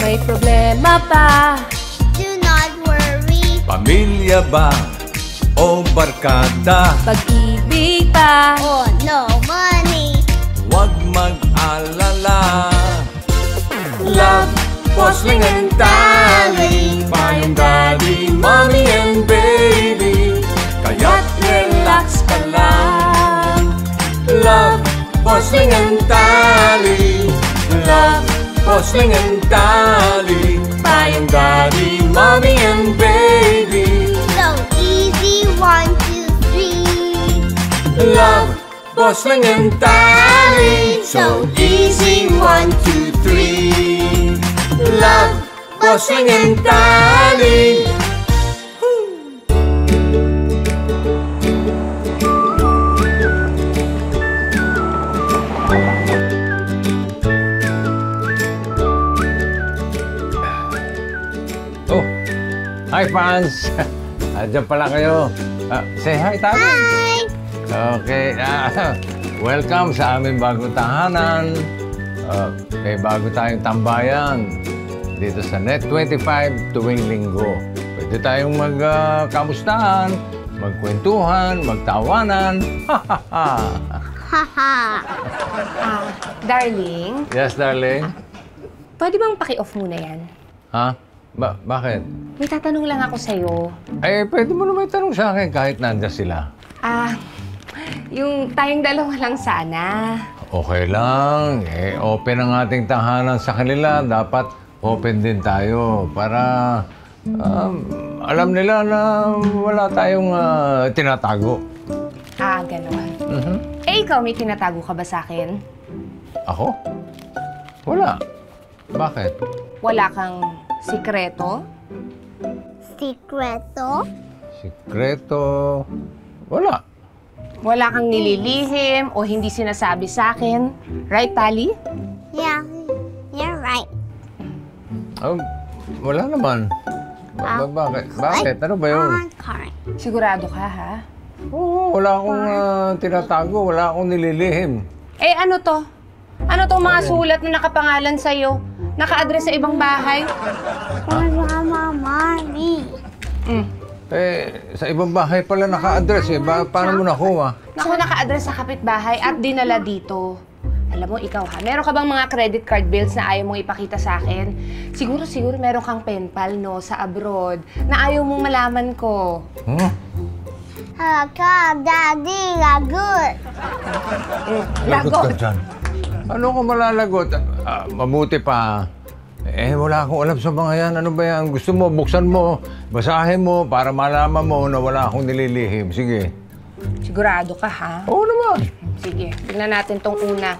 may problema ba? Do not worry. Pamilya ba o barkada? Pag-ibig ba? Oh, no money. Huwag mag-alala. Love, Bossling and Tally, Payong Daddy, Mommy and Baby, kaya't relax ka lang. Love, Bossling and Tally, Love, Bossling and Tally, Payong Daddy, Mommy and Baby. So easy, 1, 2, 3. Love, Bossling and Tally, so easy, 1, 2, 3. Love, Bossling and Tally. Oh, hi fans! Andiyan pala kayo. Say hi, Tally. Hi! Okay, welcome sa aming bagong tahanan. May bago tayong tambayan dito sa Net25 tuwing linggo. Pwede tayong magkamustahan, magkwentuhan, magtawanan. Haha. Darling, Yes, darling? pwede bang paki-off muna yan? Ha? Bakit? May tatanong lang ako sa'yo. Eh, pwede mo naman itanong sa akin kahit nandiyan sila. Yung tayong dalawa lang sana. Okay lang. Eh, open ang ating tahanan sa kanila. Dapat open din tayo para alam nila na wala tayong tinatago. Ganon. Eh, ikaw, may tinatago ka ba sa akin? Ako? Wala. Bakit? Wala kang sikreto? Sikreto? Sikreto? Wala. Wala kang nililihim o hindi sinasabi sa akin? Right, Tally? Yeah, you're right. Wala naman. Bakit? Bakit? Ano ba yun? Correct. Sigurado ka, ha? Oo, wala akong tinatago. Wala akong nililihim. Eh, ano to? Ano tong mga sulat na nakapangalan sa'yo? Naka-address sa ibang bahay? Mama, mommy. Eh, sa ibang bahay pala naka-address eh. Paano mo nakuha? Naku, naka-address sa kapitbahay at dinala dito. Alam mo, ikaw ha, meron ka bang mga credit card bills na ayaw mong ipakita sa akin? Siguro meron kang pen pal, no, sa abroad, na ayaw mong malaman ko. Haka, daddy, lagot. Lagot ka dyan. Ano ko malalagot? Mabuti pa. Eh, wala akong alam sa mga yan. Ano ba yan? Gusto mo, buksan mo, basahin mo para malaman mo na wala akong nililihim. Sige. Sigurado ka, ha? Oo naman. Sige, tignan natin tong una.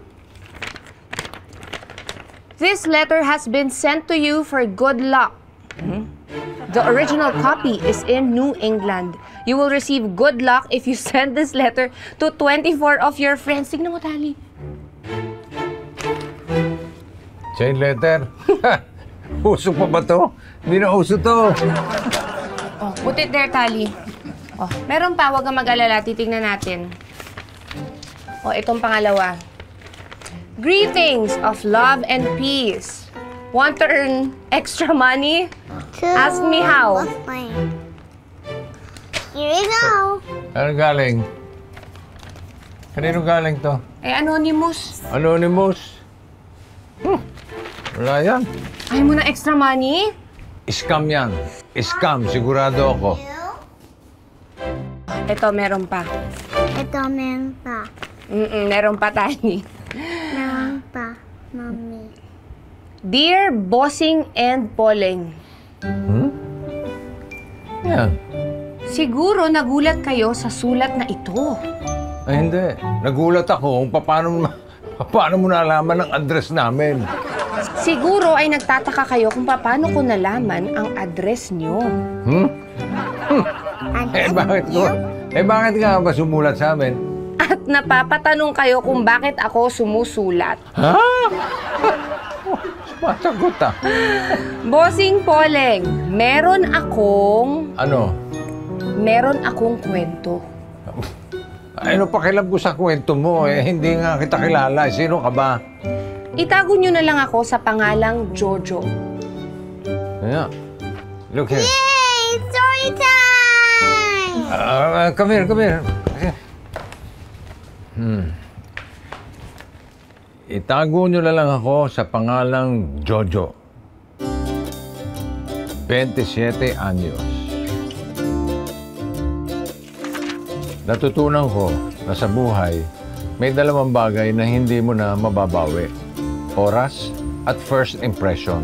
This letter has been sent to you for good luck. The original copy is in New England. You will receive good luck if you send this letter to 24 of your friends. Tignan mo, Tally. Chain letter. Uso pa ba to? Hindi na uso to. Oh, put it there, Tally. Oh, meron pa, huwag kang mag-alala. Titignan natin. Oh, itong pangalawa. Greetings of love and peace. Want to earn extra money? Ask me how. Here we go. Ano galing? Kanino galing to? Eh, anonymous. Anonymous? Wala yan. Ayaw mo na extra money? Scam yan. Scam, sigurado ako. Ito, meron pa. Ito, meron pa. Meron pa, Tally. Meron pa, mommy. Dear Bossing and Poleng, Yan. siguro nagulat kayo sa sulat na ito. Ay, hindi. Nagulat ako kung paano mo nalaman ang address namin. Siguro ay nagtataka kayo kung paano ko nalaman ang address nyo. Bakit ka ba sumulat sa amin? At napapatanong kayo kung bakit ako sumusulat. Ha? Sumasagot ah. Bossing Poleng, meron akong kwento. Ano pakialam ko sa kwento mo? Eh, hindi nga kita kilala. Sino ka ba? Itago nyo na lang ako sa pangalang Jojo. Yeah. Look here. Yay! Story time! Come here, come here. Itago nyo na lang ako sa pangalang Jojo. 27 anyos. Natutunan ko na sa buhay, may dalawang bagay na hindi mo na mababawi. Oras at first impression.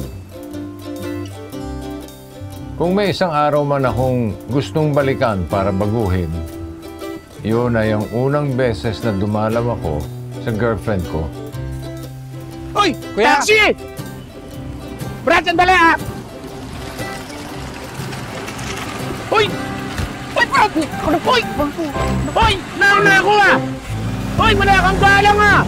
Kung may isang araw man akong gustong balikan para baguhin, yun ay ang unang beses na dumalaw ako sa girlfriend ko. Hoy! Kuya! Taxi! Brad, sandali ah! Hoy! Hoy, Brad! Hoy! Hoy! Nauna ako ah! Hoy, wala kang galang ah!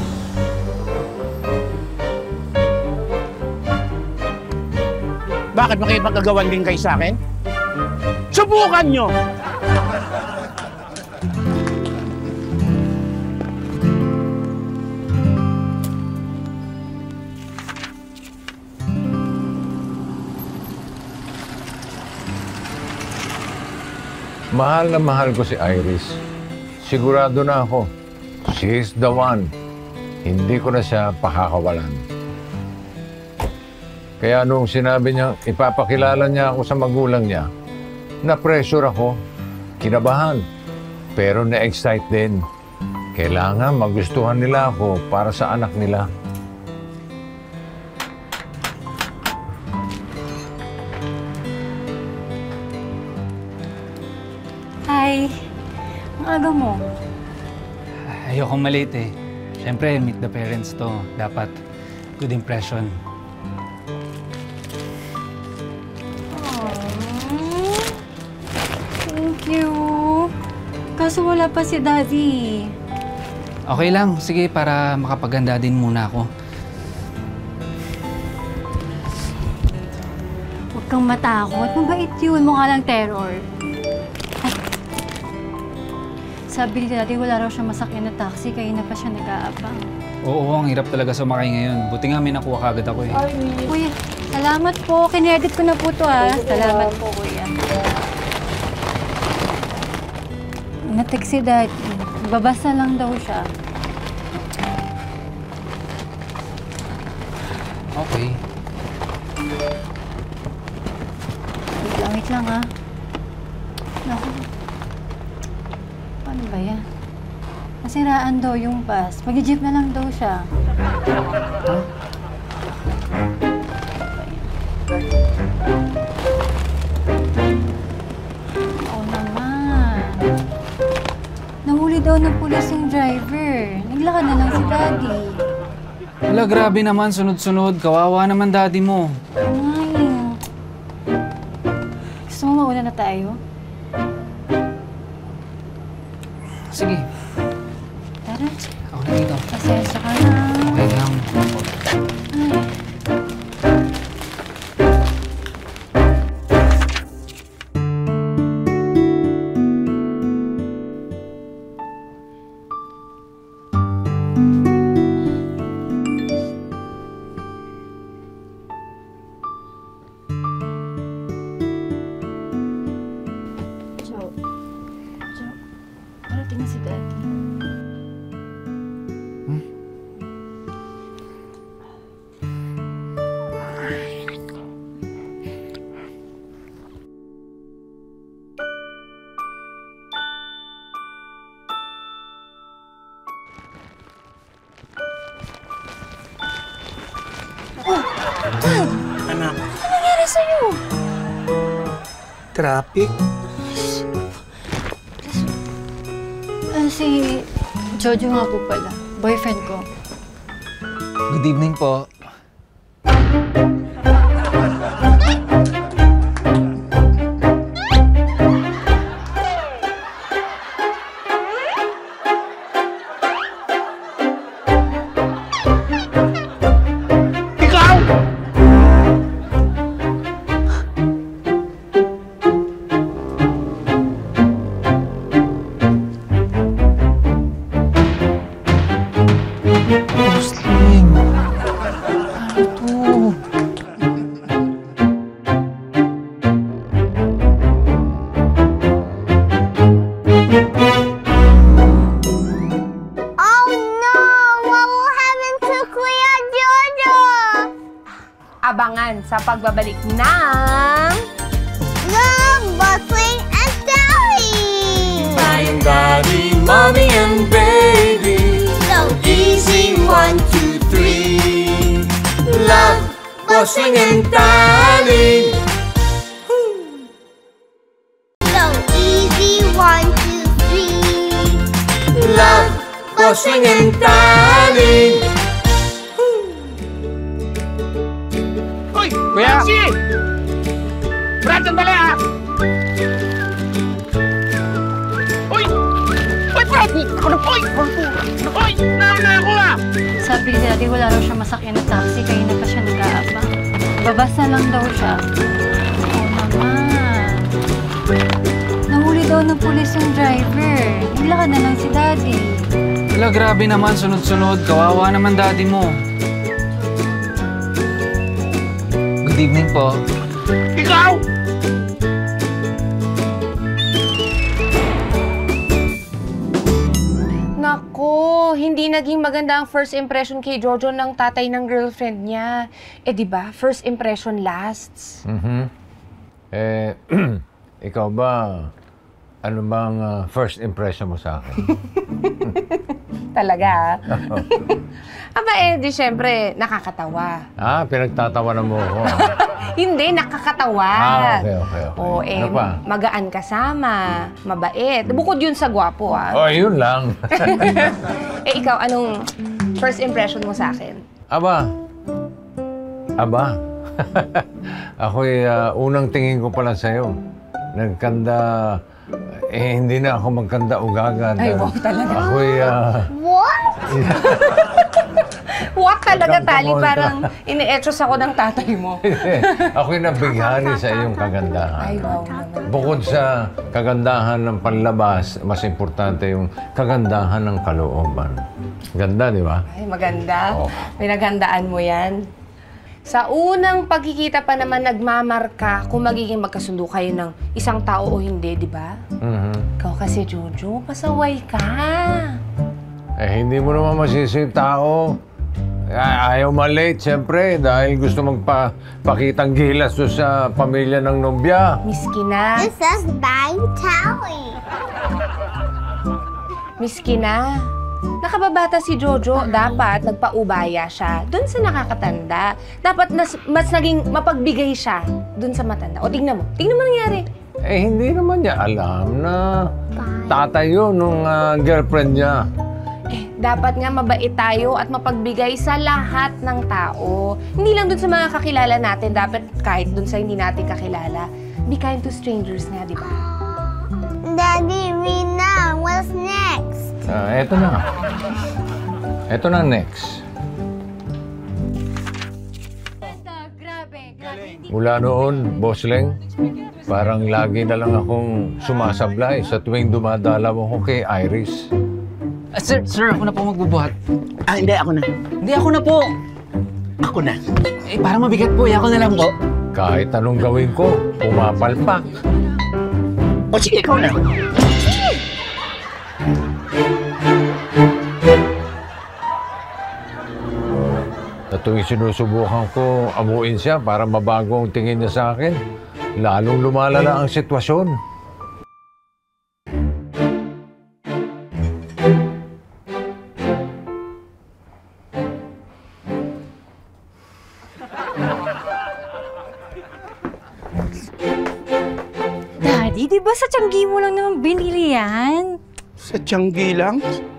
Bakit makipagkagawan din kayo sa akin? Subukan nyo! Mahal na mahal ko si Iris. Sigurado na ako. She is the one. Hindi ko na siya pakakawalan. Kaya nung sinabi niya, ipapakilala niya ako sa magulang niya, na-pressure ako, kinabahan, pero na-excite din. Kailangan magustuhan nila ako para sa anak nila. Hi. Ang aga mo. Ayokong malate eh. Siyempre, meet the parents to. Dapat good impression. Thank you. Kaso wala pa si Daddy. Okay lang. Sige, para makapaganda din muna ako. Huwag kang matakot. Mabait yun. Mukha lang terror. Sabi ni Daddy, wala raw siya masakyan na taxi, kaya na pa siya nag-aabang. Oo, ang hirap talaga sumakay ngayon. Buti nga may nakuha kagad ako eh. Kuya, salamat po. Kinedit ko na po to ah. Salamat po, Kuya. Na-text si Daddy. Babasa lang daw siya. Okay. Wait lang ah. Naku. Paano ba yan? Nasiraan daw yung bus. Mag-jeep na lang daw siya. Oo naman. Nahuli daw ng pulis yung driver. Naglakad na lang si Daddy. Wala, grabe naman. Sunod-sunod. Kawawa naman daddy mo. Ay. Gusto mo mauna na tayo? Sige. Tara. Ako na dito. Pasensya ka na. Okay lang. Parating na si Daddy. Anak, Ano nangyari sa'yo? traffic? Si Jojo nga po pala. Boyfriend ko. Good evening po. Ikaw! Muslim. abangan sa pagbabalik ng... Love, Bustling, and Telly! Daddy, Mommy, and Baby. So Easy, 1, 2, 3. Love, Bustling, and Telly. So easy, 1, 2, 3. Love, Bustling, and Telly. Hoy! Kuya! Taxi! Brad, sandali ah! Hoy! Hoy, Brad! Ako na, hoy! Hoy! Nauna ako ah! Sabi ni Daddy, wala raw siya masakyan na taxi, kaya na pa siya nag-aabang. Babasa lang daw siya. Oh, naman. Nahuli daw ng pulis yung driver. Naglakad na lang si Daddy. Wala, grabe naman, sunod-sunod. Kawawa naman daddy mo. Good evening po. Ikaw! Nako, hindi naging maganda ang first impression kay Jojo ng tatay ng girlfriend niya. Eh, di ba? First impression lasts. Ikaw ba, ano bang first impression mo sa akin? Talaga, aba, di syempre, nakakatawa. Pinagtatawanan mo ako. Hindi, nakakatawa. Okay. Oo, Ano pa? magaan kasama, mabait. Bukod yun sa gwapo, Yun lang. ikaw, anong first impression mo sa akin? Aba. Ako'y unang tingin ko pala sa'yo. Nagkanda, hindi na ako magkanda ugaga. Ay, wow, talaga. Ako'y, What? What talaga, Come Tali? on. Parang ini-etros ako ng tatay mo. ako'y nabighani sa iyong kagandahan. Ay, wow naman. Bukod sa kagandahan ng panlabas, mas importante yung kagandahan ng kalooban. Ganda, di ba? Ay, maganda. Oh. Pinaghandaan mo yan. Sa unang pagkikita pa naman nagmamarka kung magiging magkasundo kayo ng isang tao o hindi, di ba? Ikaw kasi, Jojo, pasaway ka. Hindi mo naman masisi yung tao. Ayaw malate, siyempre, dahil gusto magpakitang gilas doon sa pamilya ng nobya. Miski na. This is Bang Telly. Miski na. Nakababata si Jojo, dapat nagpaubaya siya dun sa nakakatanda. Dapat mas naging mapagbigay siya dun sa matanda. O tingnan mo nangyari. Hindi naman niya alam na tatay yun nung girlfriend niya. Dapat nga mabait tayo at mapagbigay sa lahat ng tao. Hindi lang dun sa mga kakilala natin, dapat kahit dun sa hindi natin kakilala. Be kind to strangers nga, di ba? Daddy, read now. What's next? Eto na. Eto na next. Grabe. Mula noon, Boss Leng, parang lagi na lang akong sumasablay sa tuwing dumadalaw ako kay Iris. Sir, ako na po magbubuhat. Hindi, ako na. Hindi, ako na po. Ako na. Parang mabigat po. Ako na lang po. Kahit anong gawin ko, pumapalpak. O sige, ikaw na. Sa tuwing sinusubukan ko amuin siya para mabago ang tingin niya sa akin, lalong lumalala ang sitwasyon. Daddy, di ba sa tiyanggi mo lang naman binili yan? Sa Tianggi lang?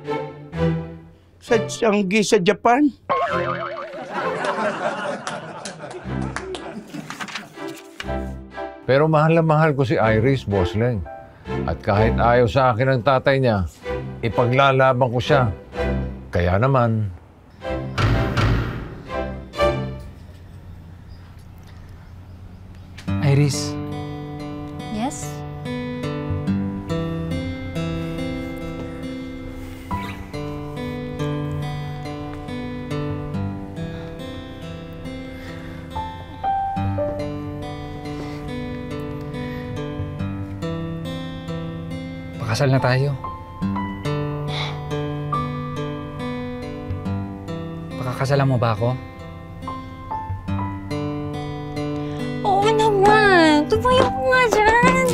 Sa Tianggi sa Japan? Pero mahal na mahal ko si Iris, Boss Leng. At kahit ayaw sa akin ang tatay niya, ipaglalaban ko siya. Kaya naman, Iris, Yes? pakasal na tayo. Pakakasalan mo ba ako? Tumayo ko nga dyan!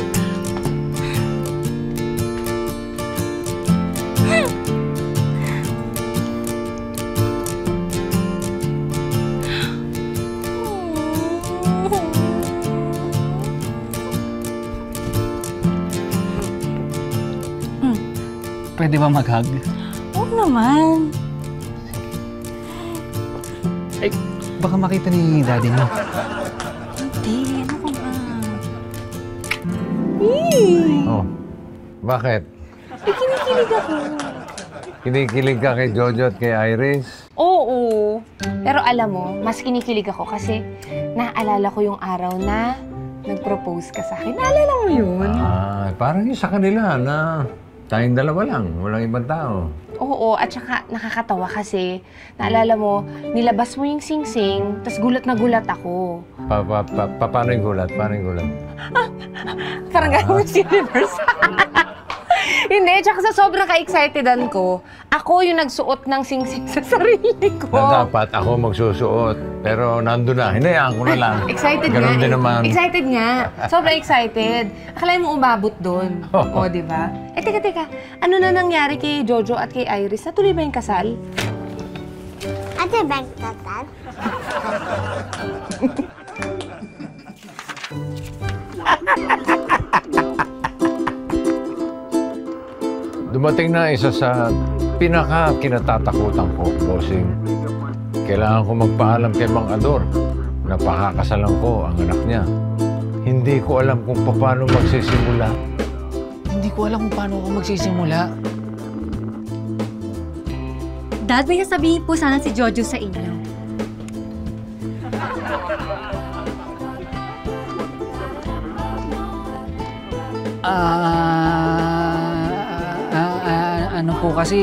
Pwede ba mag-hug? Oo naman. Ay, baka makita ni daddy mo. Hindi, ano ka ba? Oh, bakit? Kinikilig ako. Kinikilig ka kay Jojo at kay Iris? Oo. Pero alam mo, mas kinikilig ako kasi naalala ko yung araw na nag-propose ka sa akin. Naalala mo yun? Ah, parang yung sa kanila na tayong dalawa lang, walang ibang tao. Oo, at saka nakakatawa kasi naalala mo, nilabas mo yung sing-sing, tas gulat na gulat ako. Paano yung gulat? Paano yung gulat? Parang gano'n si Universe. Hindi, tsaka sa sobrang ka-excitedan ko, ako yung nagsuot ng sing-sing sa sarili ko. Na dapat ako magsusuot, pero nandun na, hinayaan ko na lang. Excited Ganun nga. din naman. Excited nga. Sobrang excited. Akalain mo umabot doon. Oo. O, di ba? Eh, teka. Ano na nangyari kay Jojo at kay Iris? Natuloy ba yung kasal? Ate Bang Tatal. Dumating na isa sa pinaka-kinatatakutan ko, bossing. Kailangan ko magpaalam kay Mang Ador na pakakasalan ko ang anak niya. Hindi ko alam kung paano magsisimula. Hindi ko alam kung paano ako magsisimula. Dad, may sasabihin po sana si Jojo sa inyo. Ano po kasi,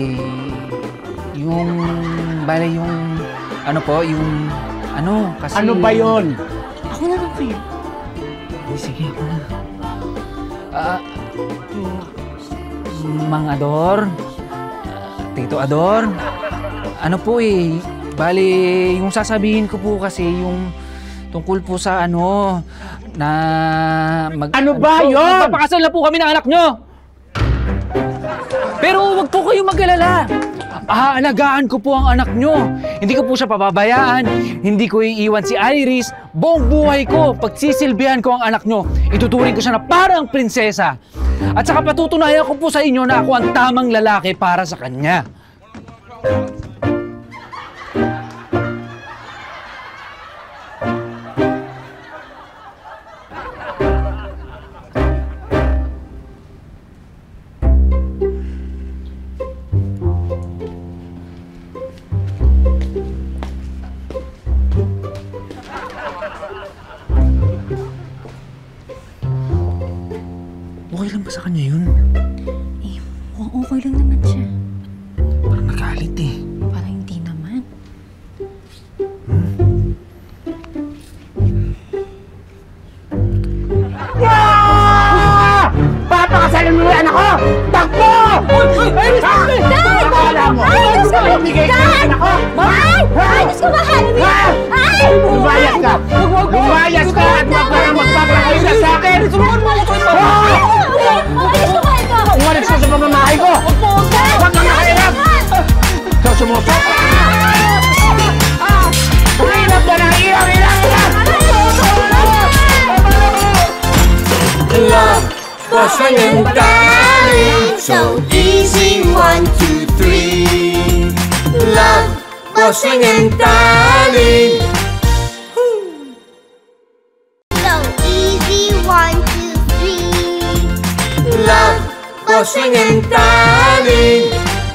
yung, bale yung, ano po, yung, ano, kasi... Ano ba yon? Ako na lang kaya. Sige, ako na. Mang Ador, Tito Ador, ano po bale, yung sasabihin ko po kasi, yung tungkol po sa ano, na Ano ba yun? Magpapakasal na po kami ng anak nyo! Pero wag po kayong mag-alala. Aalagaan ko po ang anak nyo. Hindi ko po siya pababayaan. Hindi ko iiwan si Iris. Buong buhay ko, pagsisilbihan ko ang anak nyo. Ituturing ko siya na parang prinsesa. At saka patutunayan ko po sa inyo na ako ang tamang lalaki para sa kanya. Okay lang ba sa kanya yun? Eh, mukhang okay lang naman siya. Parang nagalit eh. Parang hindi naman. Papakasalan mo yung anak ko! Takbo! Ay! Dad! Akala mo! Diyos ko! Bigay ko yung anak ko! Ay! Ay! Diyos ko, mahal mo yan! Ay! Lumayas ka! Lumayas ka at wag ka na magpapakain ka sa akin! Ay! Diyos ko, mahal ko! Umalis ka sa pamamahay ko! Huwag kang nakahirap! Ikaw sumusok! Hirap na na! Hirap! Love was ringing, darling, so easy, 1, 2, 3. Love was ringing, darling. So easy, 1, 2, 3. Love was ringing, darling.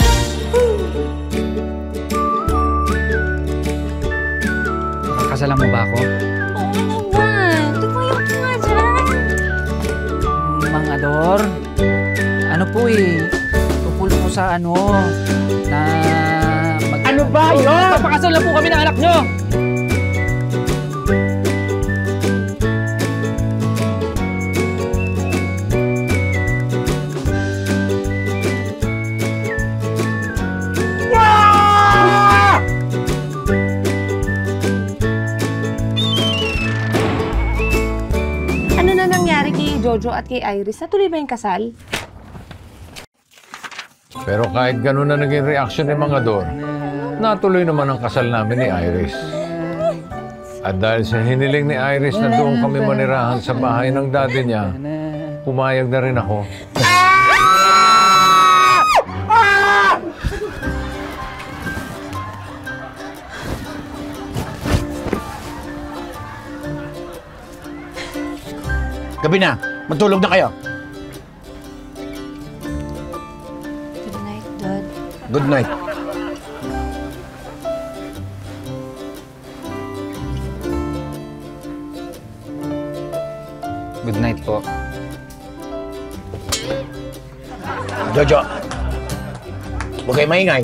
Kakasalan mo ba ako? Oo naman. Tumayo ko nga dyan. Mang Ador, ano po tungkol po sa ano, na... Ano ba yun? Magpapakasal na po kami ng anak nyo! Jojo at kay Iris, natuloy ba yung kasal? Pero kahit ganun na naging reaksyon ni Mga Dor, natuloy naman ang kasal namin ni Iris. At dahil sa hiniling ni Iris na doon kami manirahan sa bahay ng daddy niya, pumayag na rin ako. Gabi na. Matulog na kayo. Good night, Dad. Good night. Good night po. Jojo, huwag kayo maingay.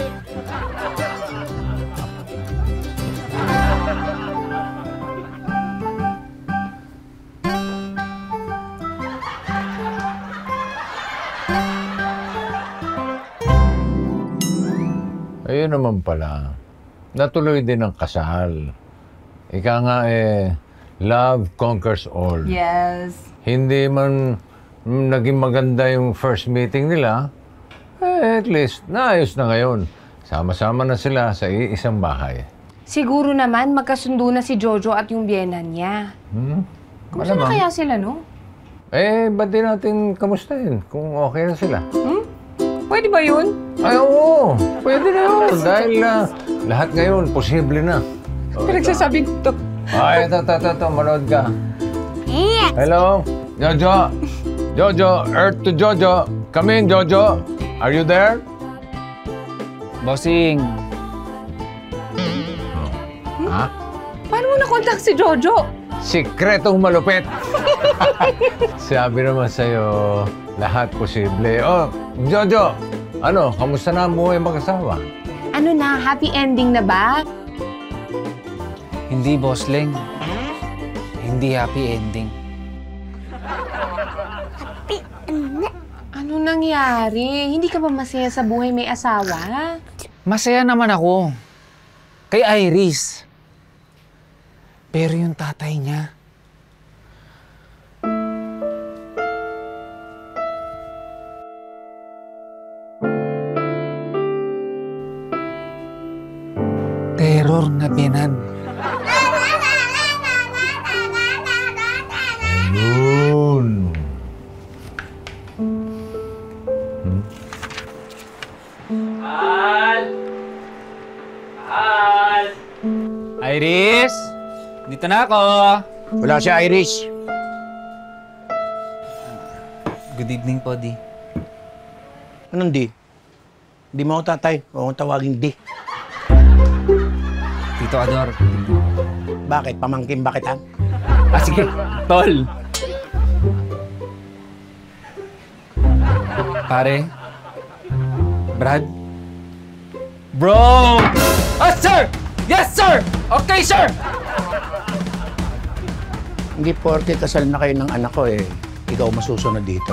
Ayun naman pala, natuloy din ang kasal. Ika nga love conquers all. Yes. Hindi man naging maganda yung first meeting nila, at least naayos na ngayon. Sama-sama na sila sa iisang bahay. Siguro naman magkasundo na si Jojo at yung biyenan niya. Kumusta na kaya sila, no? Ba't di natin kamustahin kung okay na sila? Pwede ba yun? Ay, oo. Pwede na yun. Dahil lahat ngayon, posible na. Pinagsasabi to. Ay, ito. Manood ka. Hello? Jojo? Jojo, Earth to Jojo. Come in, Jojo. Are you there? Bossing, Ha? Paano mo na-contact si Jojo? Sikretong malupit. Sabi naman sa'yo, lahat posible. Oh, Jojo, ano, kamusta na ang buhay mag-asawa? Ano na, happy ending na ba? hindi, Boss Leng. Hindi happy ending. Ano nangyari? Hindi ka ba masaya sa buhay may asawa? Masaya naman ako. Kay Iris. Pero yung tatay niya, terror na binan. Ayun. Iris! Dito na ako! Wala si Iris. Good evening po, Di. Anong di? Di mo ako tatay. Huwag akong tawagin di. Tito Ador. Bakit? Pamangkin ba kita? Ah, sige. Tol! Pare? Brad? Bro! Ah, sir! Yes, sir! Okay, sir! Hindi porke kasal na kayo ng anak ko ikaw masusunod dito.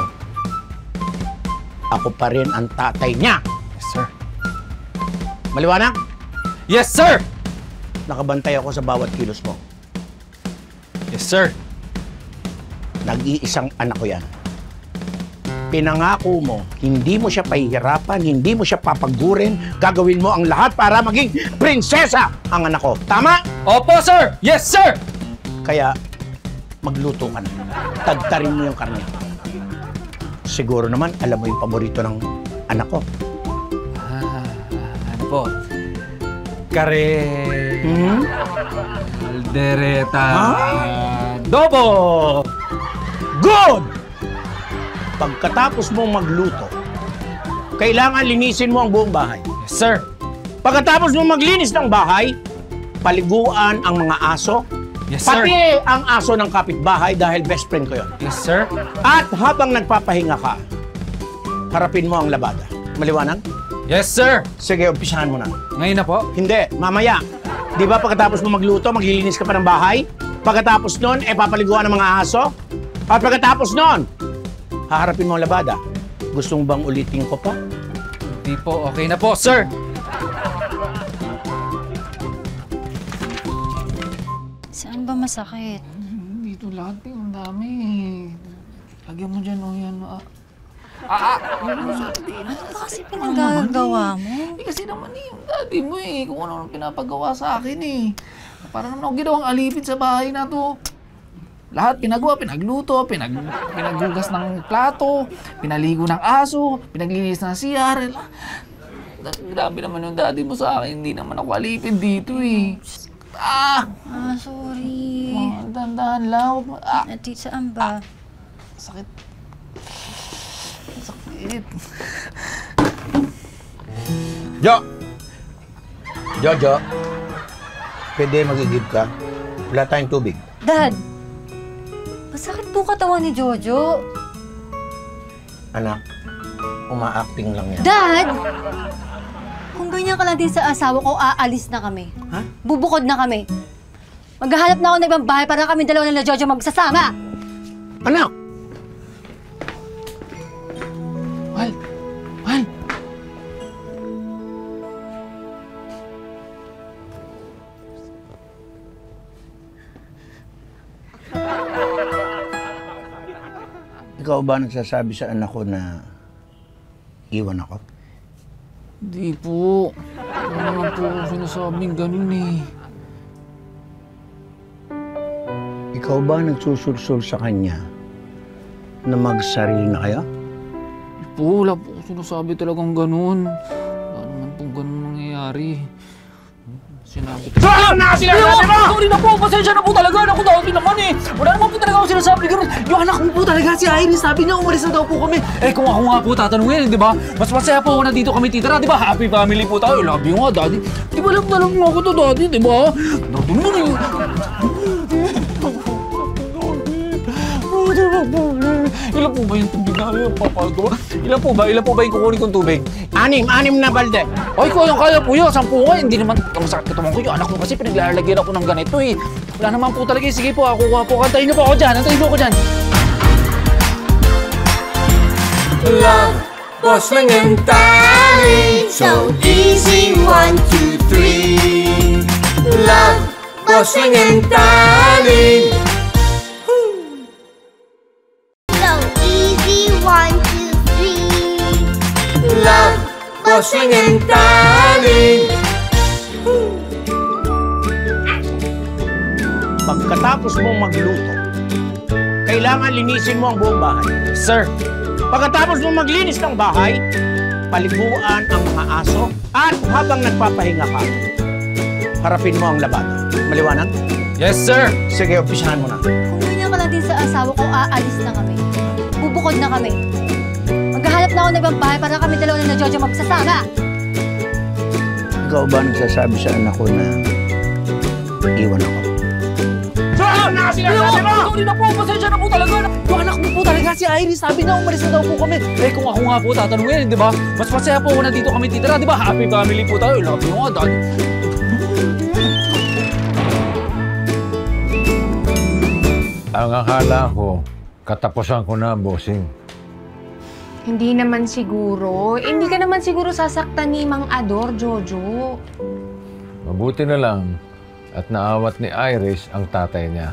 Ako pa rin ang tatay niya. Yes, sir. Maliwanag? Yes, sir! Nakabantay ako sa bawat kilos mo. Yes, sir. Nag-iisang anak ko yan. Pinangako mo, hindi mo siya pahihirapan, hindi mo siya papagurin, gagawin mo ang lahat para maging prinsesa ang anak ko. Tama? Opo, sir! Yes, sir! Kaya, magluto ka na. Tagtarin mo yung karne. Siguro naman, alam mo yung paborito ng anak ko. Ano po? Kare... Aldereta... Dobo! Good! Pagkatapos mong magluto, kailangan linisin mo ang buong bahay. Yes, sir. Pagkatapos mong maglinis ng bahay, paliguan ang mga aso, Yes, sir. pati ang aso ng kapitbahay dahil best friend ko yun. Yes, sir. At habang nagpapahinga ka, harapin mo ang labada. Maliwanag? Yes, sir. Sige, umpisahan mo na. Ngayon na po. Hindi, mamaya. Di ba pagkatapos mo magluto, maglilinis ka pa ng bahay? Pagkatapos nun, papaliguan ng mga aso? At pagkatapos nun, haharapin mo ang labada. Gusto mo bang ulitin ko pa? Hindi po. Okay na po, sir. Saan ba masakit? Dito lahat eh. Ang dami. Lagyan mo dyan, oh, yan. Ano ba kasi pinagagawa mo? Kasi naman yung daddy mo kung ano pinapagawa sa akin Para naman ako ginawang alipin sa bahay na to. Lahat pinagawa, pinagluto, pinaghugas ng plato, pinaligo ng aso, pinaglinis ng CR. Grabe naman yung daddy mo sa akin, hindi naman ako alipin dito Sorry. Dahan-dahan lang. Ati, saan ba? Sakit. Sakit. Jojo, pwede magigib ka? Wala tayong tubig. Dad! Masakit po katawan ni Jojo. Anak, uma-acting lang yan. Dad! Kung ganyan ka lang din sa asawa ko, aalis na kami. Ha? Bubukod na kami. Maghahanap na ako ng ibang bahay para kami dalawa na Jojo magsasama. Anak! Mahal! Ikaw ba nagsasabi sa anak ko na iwan ako? Di po. Ano naman po ako sinasabing ganun Ikaw ba nagsusulsul sa kanya na magsarili na kayo? Di po, wala po ako sinasabi talagang ganun. Wala naman pong ganun nangyayari. Sinabi ko. Saan na sinasabi mo? Sorry na po, pasensya na po talaga. Ako daw din naman Wala naman po talaga ako sinasabi ganun. Yung anak ko po talaga si Iris, sabi niya umalis na daw po kami. Kung ako nga po tatanungin, di ba? Mas masaya po ako na dito kami titira, di ba? Happy family po tayo. Love you nga, daddy. Di ba alam mo ako to, daddy, di ba? Daddy naman Ilan po ba yung tubig na ayaw papagawa? Ilan po ba yung kukunin kong tubig? 6 na balde. Ay, kaya po yun. 10 nga. Hindi naman masakit katawan ko yung anak ko kasi pinaglalagyan ako ng ganito Wala naman po talaga Sige po, ako po. Antayin niyo po ako dyan. Love, Bossing and Daddy, so easy, 1, 2, 3. Love, Bossing and Daddy. So easy, 1, 2, 3. Love, Bossing and Daddy. Pagkatapos mong magluto, kailangan linisin mo ang buong bahay. Sir. Pagkatapos mong maglinis ng bahay, paliguan ang mga aso at habang nagpapahinga ka, harapin mo ang labada. Maliwanag? Yes, sir. Sige, umpisahan mo na. Kung ganyan ka lang din sa asawa ko, aalis na kami. Bubukod na kami. Maghahanap na ako ng ibang bahay para kami dalawa na Jojo magsasama. Ikaw ba nagsasabi sa anak ko na iwan ako? Saan na sinasabi mo? Sorry na po, pasensya na po talaga. Yung anak mo po talaga si Iris, sabi niya umalis na daw po kami. Kung ako nga po tatanungin, di ba? Mas masaya po ako na dito kami titira, di ba? Happy family po tayo. Love you nga, daddy. Ang akala ko, katapusan ko na, bossing. Hindi naman siguro. Hindi ka naman siguro sasaktan ni Mang Ador, Jojo. Mabuti na lang at naawat ni Iris ang tatay niya.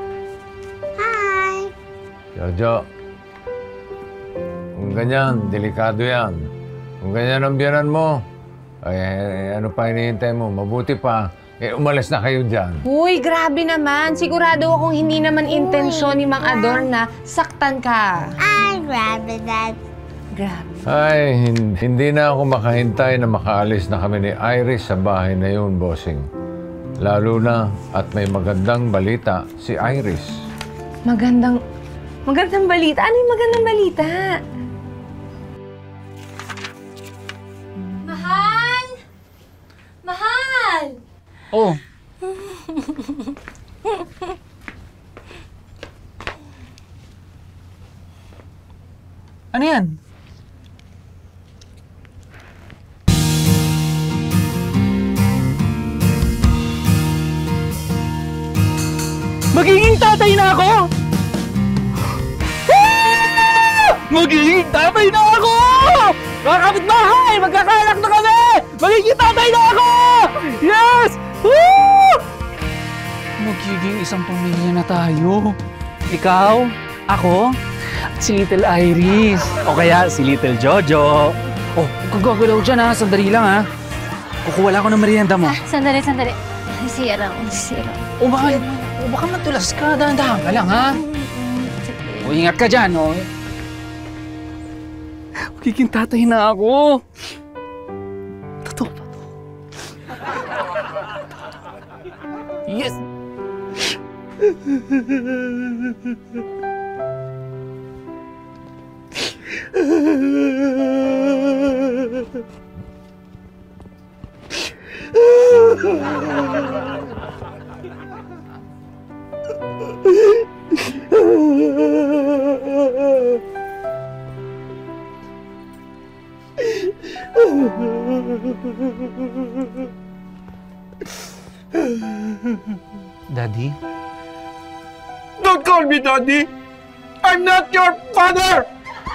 Hi! Jojo, kung ganyan, delikado yan. Kung ganyan ang biyanan mo, ay ano pa hinihintay mo? Mabuti pa, umalis na kayo dyan. Uy, grabe naman. Sigurado akong hindi naman intensyon ni Mang Ador na saktan ka. I'd rather that. Grabe. Ay, hindi na ako makahintay na makaalis na kami ni Iris sa bahay na yun, bossing. Lalo na at may magandang balita si Iris. Magandang balita? Ano yung magandang balita? Mahal! Mahal! Oh. Ano yan? Magiging tatay na ako! Magiging tatay na ako! Mga kapitbahay! Magkakanak na kami! Magiging tatay na ako! Yes! Woo! Magiging isang pamilya na tayo. Ikaw, ako, at si Little Iris. O kaya si Little Jojo. Oh, gagagalaw dyan ha. Sandali lang ha. Kukuha lang ako ng merienda mo. Sandali. Sisira ko. O baka matulas ka. Dahan-dahan ka lang ha. O ingat ka dyan. O. Magiging tatay na ako. Totoo ba to? Yes! Daddy? Don't call me Daddy! I'm not your father!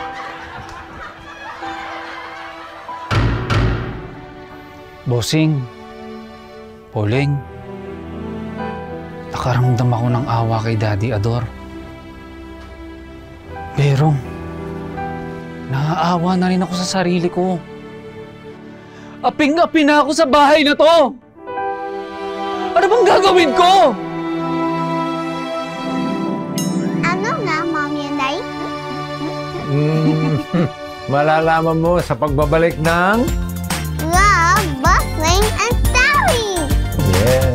Bossing, Poleng, nakaramdam ako ng awa kay Daddy Ador. Pero, naaawa na rin ako sa sarili ko. Aping-api na ako sa bahay na to! Ano bang gagawin ko? Ano nga, Mommy and Daddy? Malalaman mo sa pagbabalik ng... Love, Bustling, and Starring! Yeah.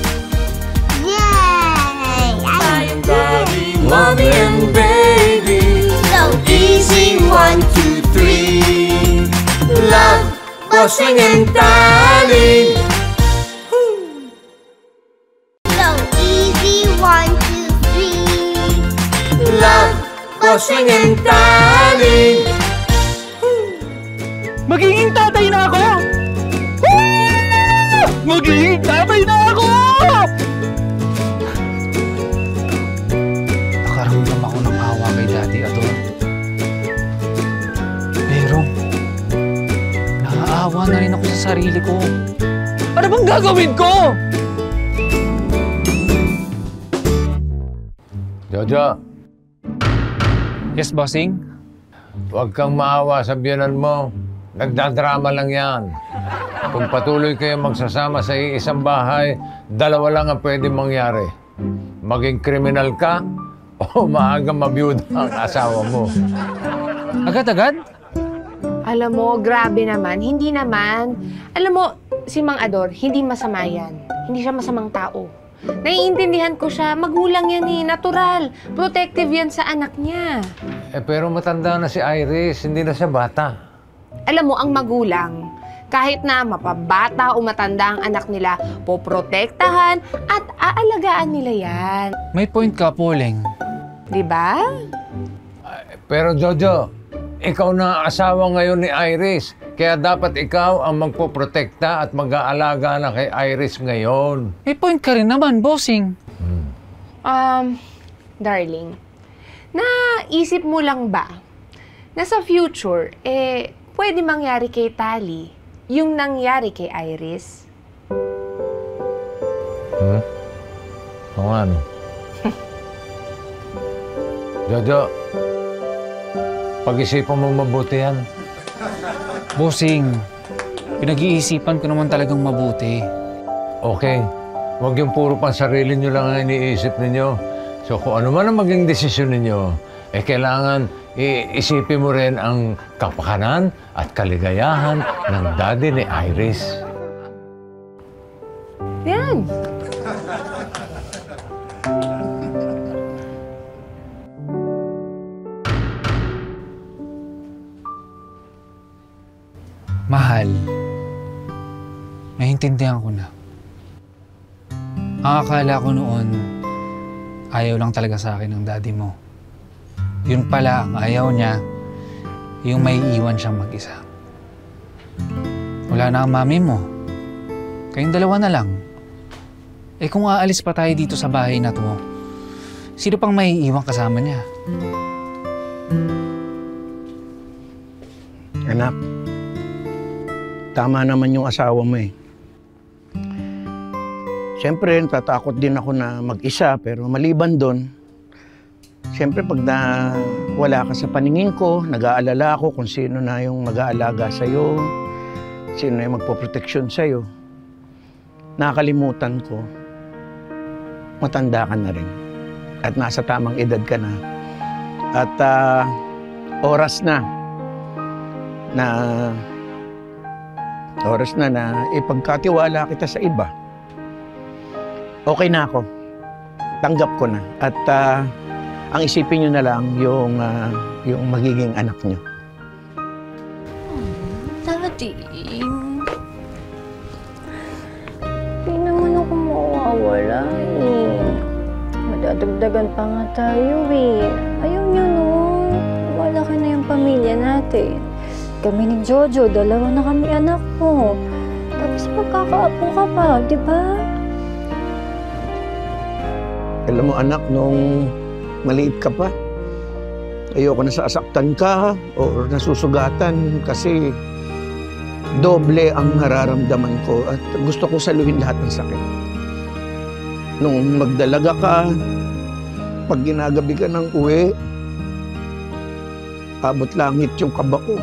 Yay! Mommy and baby, So easy 1, 2, 3. Love, Bossing and Darling. So easy, 1, 2, 3. Love, Bossing and Darling. Magiging tatay na ako! Magiging tatay na ako! Nakaramdam ako ng awa kay Daddy Ador. Pero, naaawa na rin ako sa sarili ko. Ano bang gagawin ko? Jojo, Yes, bossing? huwag kang maawa sa biyanan mo. Nagdadrama lang yan. Kung patuloy kayo magsasama sa iisang bahay, dalawa lang ang pwede mangyari. Maging kriminal ka o maagang mabiyuda ang asawa mo. Agad-agad? Alam mo, grabe naman. Hindi naman. Alam mo, si Mang Ador, hindi masama yan. Hindi siya masamang tao. Naiintindihan ko siya. Magulang yan eh. Natural. Protective yan sa anak niya. Pero matanda na si Iris, hindi na siya bata. Alam mo, ang magulang, kahit na mapabata o matanda ang anak nila, poprotektahan at aalagaan nila yan. May point ka, Poleng. Di ba? Pero Jojo, ikaw na ang asawa ngayon ni Iris. Kaya dapat ikaw ang magpoprotekta at mag-aalaga na kay Iris ngayon. May point ka rin naman, bossing. Darling, naisip mo lang ba na sa future, pwede mangyari kay Tali yung nangyari kay Iris? Oo nga, no? Jojo, pag-isipan mo mabuti yan. Bossing, pinag-iisipan ko naman talagang mabuti. Okay, huwag yung puro pang sarili nyo lang ang iniisip ninyo. So kung ano man ang maging desisyon ninyo, kailangan iisipin mo rin ang kapakanan at kaligayahan ng daddy ni Iris. Yan. Mahal, naiintindihan ko na. Ang akala ko noon, ayaw lang talaga sa akin ng daddy mo. Yun pala, ang ayaw niya, yung may iwan siyang mag-isa. Wala na ang mami mo. Kayong dalawa na lang. Kung aalis pa tayo dito sa bahay na to, sino pang may iwan kasama niya? Anak, tama naman yung asawa mo eh. Siyempre, natatakot din ako na mag-isa, pero maliban doon, siyempre pag wala ka sa paningin ko, nag-aalala ako kung sino na yung mag-aalaga sa'yo, sino na yung magpoproteksyon sa'yo. Nakakalimutan ko, matanda ka na rin at nasa tamang edad ka na. At oras na ipagkatiwala kita sa iba. Okay na ako. Tanggap ko na. At ang isipin nyo na lang yung magiging anak nyo. Daddy, hindi naman ako mawawala eh. Madadagdagan pa nga tayo eh. Ayaw nyo nun. Malaki na yung pamilya natin. Kami ni Jojo, 2 na kami anak mo. Tapos magkakaapo ka pa, di ba? Alam mo anak, nung maliit ka pa, ayoko na sasaktan ka o nasusugatan kasi doble ang nararamdaman ko at gusto ko saluhin lahat ng sakit. Nung magdalaga ka, pag ginagabi ka ng uwi, abot langit yung kaba ko.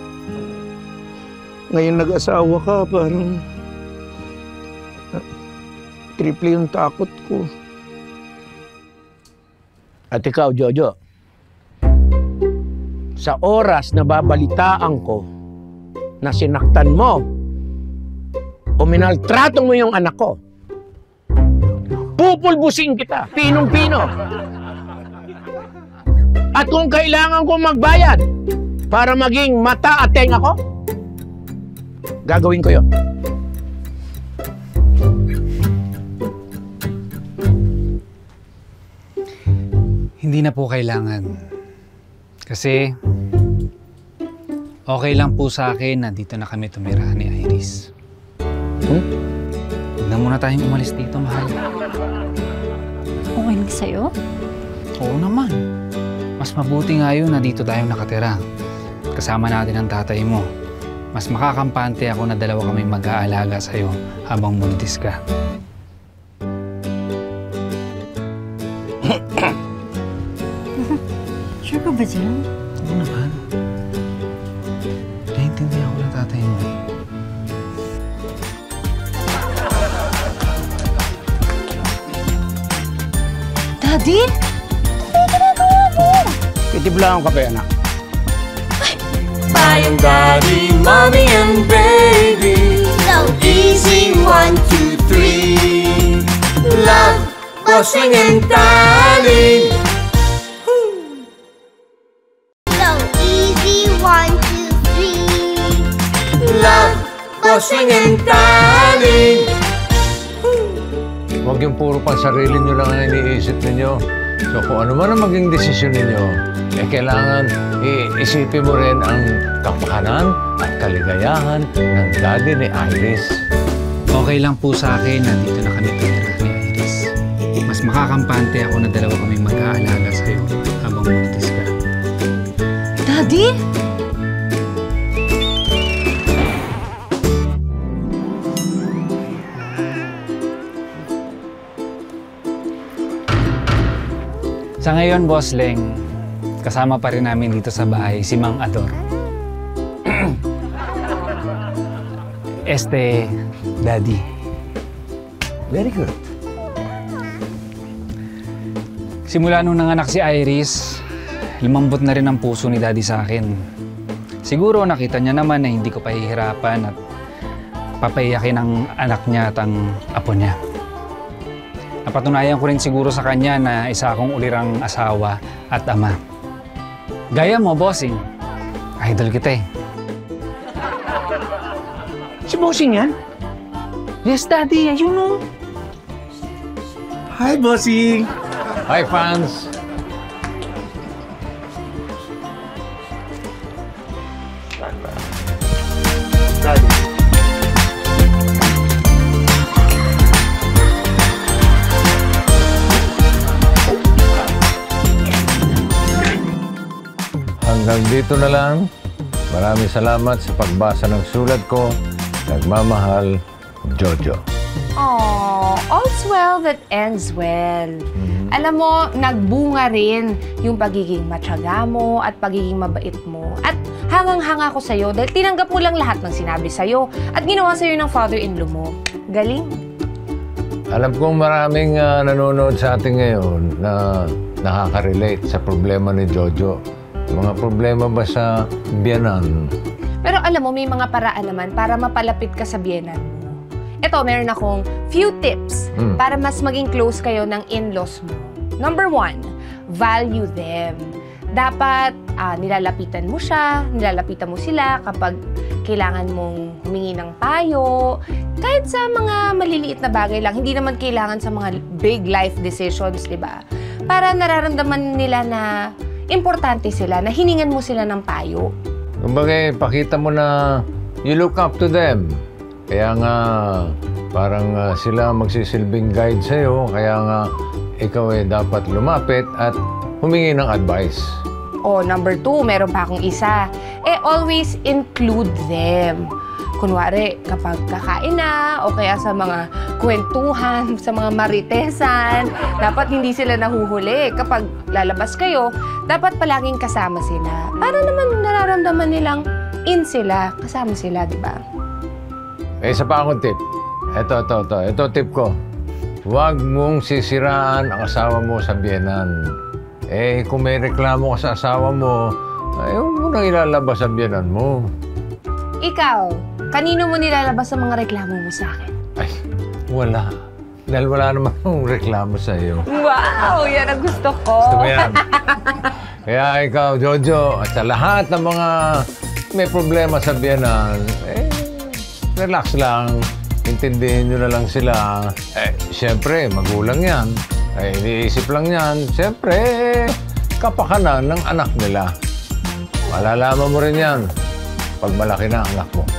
Ngayon nag-asawa ka, parang triple yung takot ko. At ikaw, Jojo, sa oras na babalitaan ko na sinaktan mo o minaltrato mo yung anak ko, pupulbusin kita, pinong-pino. At kung kailangan kong magbayad para maging mata at tenga ko, gagawin ko yun. Hindi na po kailangan. Kasi okay lang po sa akin na dito na kami tumira ni Iris. Huwag na muna tayong umalis dito, mahal. Okay lang sa'yo? Oo naman. Mas mabuti nga yun na dito tayong nakatira. Kasama natin ang tatay mo. Mas makakampante ako na 2 kami mag-aalaga sa'yo habang buntis ka. Sure ka ba dyan? Oo naman. Naiintindihan ako ng tatay mo. Daddy? Ano yung ginagawa mo? Titiblaan ka pa, anak. I am Daddy, Mommy and Baby. So Easy 1, 2, 3. Love, bossing and darling. So easy, 1, 2, 3. Love, bossing and darling. Huwag yung puro pang sarili nyo lang ang iniisip ninyo. So kung ano man ang maging desisyon ninyo, kailangan iisipin mo rin ang kapakanan at kaligayahan ng daddy ni Iris. Okay lang po sa akin na dito na kami tumira ni Iris. Mas makakampante ako na 2 kami mag-aalaga sa'yo habang buntis ka. Daddy? Sa ngayon, Boss Leng, kasama pa rin namin dito sa bahay si Mang Ador. Daddy. Very good. Simula nung nanganak si Iris, lumambot na rin ang puso ni Daddy sa akin. Siguro nakita niya naman na hindi ko pahihirapan at papaiyakin ang anak niya at ang apo niya. Napatunayan ko rin siguro sa kanya na isa akong ulirang asawa at ama. Gaya mo, Bossing. Idol kita eh. Si Bossing yan? Yes, Daddy. Ayun o. Hi, Bossing! Hi, fans! Hanggang dito na lang. Maraming salamat sa pagbasa ng sulat ko. Nagmamahal, Jojo. Aww. all's well that ends well. Alam mo, nagbunga rin yung pagiging matyaga mo at pagiging mabait mo. At hangang-hanga ko sa'yo dahil tinanggap mo lang lahat ng sinabi sa'yo at ginawa sa'yo ng father-in-law mo. Galing. Alam kong maraming nanonood sa atin ngayon na nakaka-relate sa problema ni Jojo. Mga problema ba sa biyanan? Pero alam mo, may mga paraan naman para mapalapit ka sa biyenan mo. Ito, meron akong few tips para mas maging close kayo ng in-laws mo. Number 1, value them. Dapat nilalapitan mo siya, nilalapitan mo sila kapag kailangan mong humingi ng payo. Kahit sa mga maliliit na bagay lang, hindi naman kailangan sa mga big life decisions, di ba? Para nararamdaman nila na importante sila, na hiningan mo sila ng payo. Kumbaga, pakita mo na you look up to them. Kaya nga, parang sila magsisilbing guide sa'yo. Kaya nga, ikaw dapat lumapit at humingi ng advice. Number 2, meron pa akong isa. Always include them. Kunwari, kapag kakain na, o kaya sa mga kwentuhan, sa mga maritesan, dapat hindi sila nahuhuli. Kapag lalabas kayo, dapat palaging kasama sila. Para naman nararamdaman nilang in sila, kasama sila, di ba? Isa pa akong tip. Ito tip ko. Huwag mong sisiraan ang asawa mo sa biyenan. Kung may reklamo ka sa asawa mo, huwag mo nang ilalabas sa biyenan mo. Ikaw, kanino mo nilalabas ang mga reklamo mo sa akin? Ay, wala. Dahil wala naman akong reklamo sa iyo. Wow! Yan ang gusto ko. Gusto mo yan? Kaya ikaw, Jojo, at sa lahat ng mga may problema sa biyenan, relax lang. Intindihin nyo na lang sila. Siyempre, magulang yan. Iniisip lang yan. Siyempre, kapakanan ng anak nila. Malalaman mo rin yan pag malaki na ang anak mo.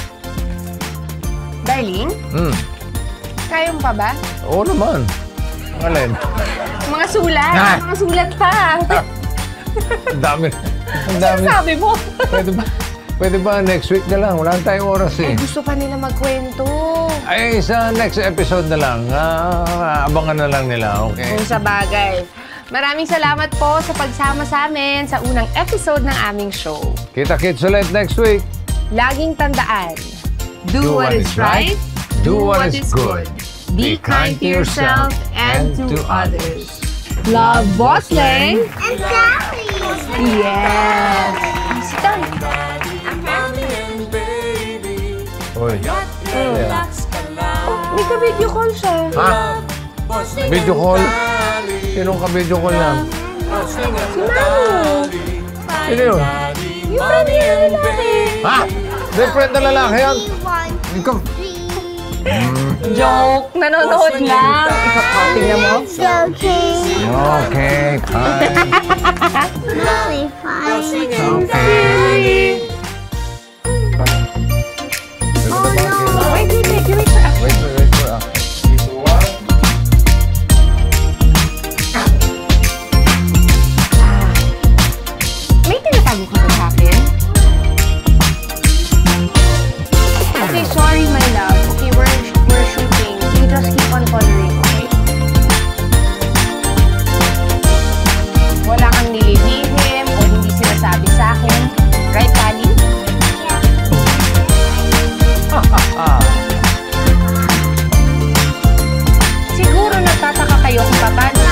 Darling? Kaya mo pa ba? Oo naman. Ang alin? Mga sulat. Mga sulat pa. Ang dami. Ang dami. Sabi mo? Pwede ba next week na lang? Wala tayong oras Gusto pa nila magkwento. Sa next episode na lang. Abangan na lang nila, okay? Kung sa bagay. Maraming salamat po sa pagsama sa amin sa unang episode ng aming show. Kita-kits ulit next week. Laging tandaan, do what is right, do what is good. Be kind to yourself and to others. Love, Boss Leng. And Sally. Yes. Sit down. Uy. May ka-video call siya. Ha? Video call? Sinong ka-video call na? Si Manu. Sino yun? Yung friend niya na lalaki. Ha? May friend na lalaki yan? Ikaw. Joke. Nanonood lang. Ikaw, tingnan mo. Joking. Okay, fine. Really fine. Okay. Oh no. Wait for us. Wait for us. May tinatago ka ba sa akin? Okay, sorry my love. Okay, we're shooting. You just keep on coloring, okay? Wala kang nililihim o hindi sinasabi sa akin. Right, Tali? Siguro nagtataka kayo kung paano.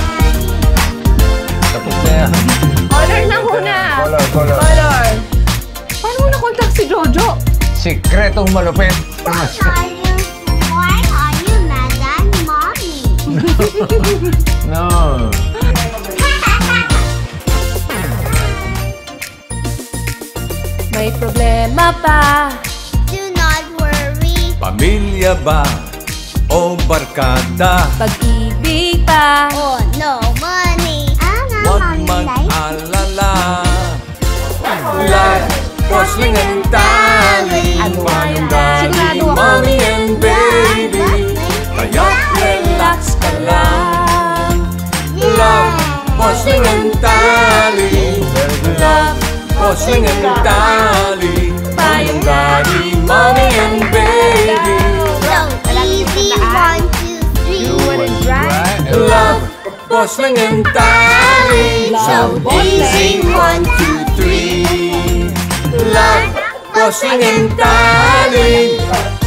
Tapos na yan. Color na muna. Color. Paano mo na-contact si Jojo? Sikretong malupit. Why are you mad at mommy? No. May problema pa. Do not worry. Pamilya ba o barkada? Pag-ibig pa. Oh no, money. Huwag mag-alala. Love, Gosling and Tally. Ano? Manong daddy, Sigurado ako. mommy and baby. Kaya relax ka lang. Love, Gosling and Tally. Love, Gosling and Tally. Manong daddy, mommy and baby. So easy, 1, 2, Bossling and Darling. So easy, 1, 2, 3. Love, Bossling and Darling.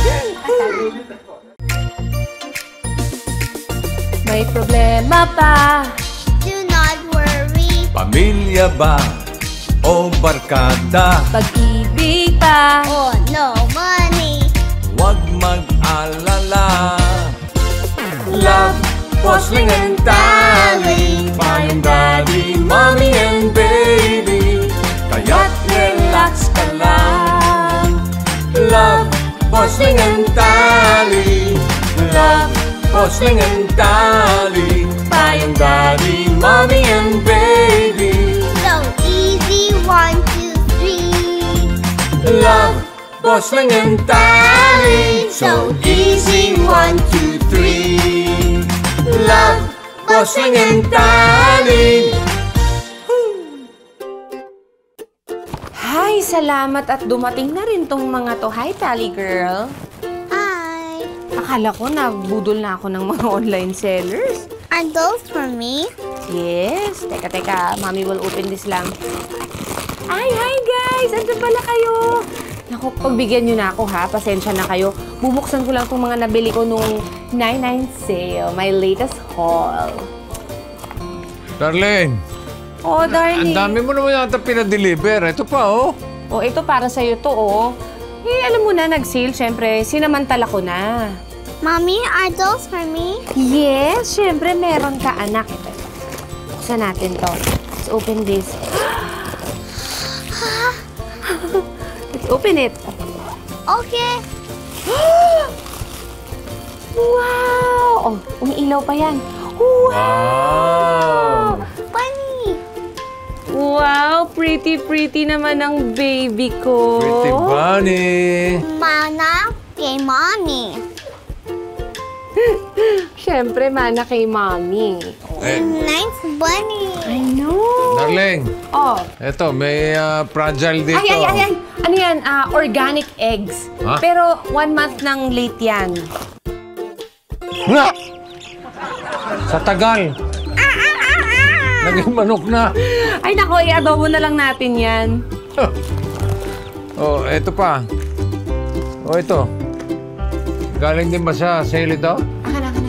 May problema pa. Do not worry. Pamilya ba o barkada? Pag-ibig pa. Oh no, money. Huwag mag-alala. Love, Bossling and Darling. Tayong daddy, mommy and baby. Kaya't relax ka lang. Love, Bossling and Darling. Love, Bossling and Darling. Tayong daddy, mommy and baby. So easy, 1, 2, 3. Love, Bossling and Darling. So easy, 1, 2, 3. Love, Bossling and Darling. Hi, salamat at dumating na rin tong mga to. Hi, Tally Girl. Hi. Akala ko nabudol na ako ng mga online sellers. Are those for me? Yes. Teka. Mommy will open this lang. Ay, hi guys! Andiyan pala kayo. Naku, pagbigyan nyo na ako ha. Pasensya na kayo. Bubuksan ko lang itong mga nabili ko nung 99 sale. My latest haul. Darling, Oh, darling. ang dami mo naman yata pinadeliver. Ito pa, oh. Oh, ito para sa'yo to, oh. Eh, alam mo na, nag-sale, syempre. Sinamantala ko na. Mommy, are those for me? Yes, syempre, meron ka, anak. Ito. Buksan natin to. Let's open this. Let's open it. Okay. Wow! Oh, umiilaw pa yan. Wow! Bunny. Wow, pretty naman ang baby ko. Pretty bunny. Mana kay mommy. Syempre, mana kay mommy. Nice bunny. I know. Darling, Oh. eto, may fragile dito. Ay. Ano yan? Organic eggs. Ha? Pero 1 month nang late yan. Nga! Sa tagal. Naging manok na. Ay, nako, i-adobo na lang natin yan. Oh, eto pa. Oh, ito. Galing din ba sa sale ito? Akan na.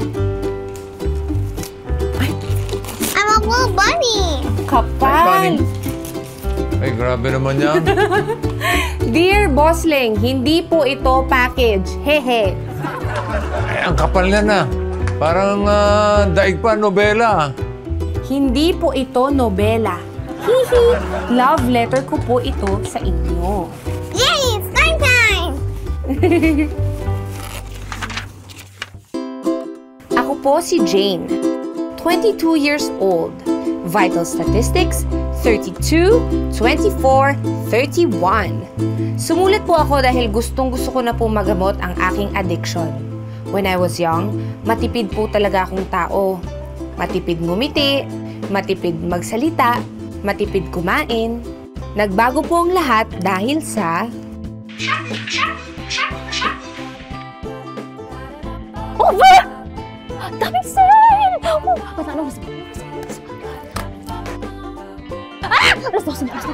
I'm a blue bunny. Kapal. Ay, grabe naman yan. Dear Bossling, hindi po ito package. Hehe. Ay, ang kapal na na. Parang daig pa, nobela. Hindi po ito nobela. Hihi. Love letter ko po ito sa inyo. Yay, it's time. Ako po si Jane, 22 years old. Vital statistics, 32, 24, 31. Sumulat po ako dahil gustong-gusto ko na po magamot ang aking addiction. When I was young, matipid po talaga akong tao. Matipid ngumiti, matipid magsalita, matipid kumain. Nagbago po ang lahat dahil sa... Oh, ba? Daming sale! Oh, patalo. Ah! Let's go.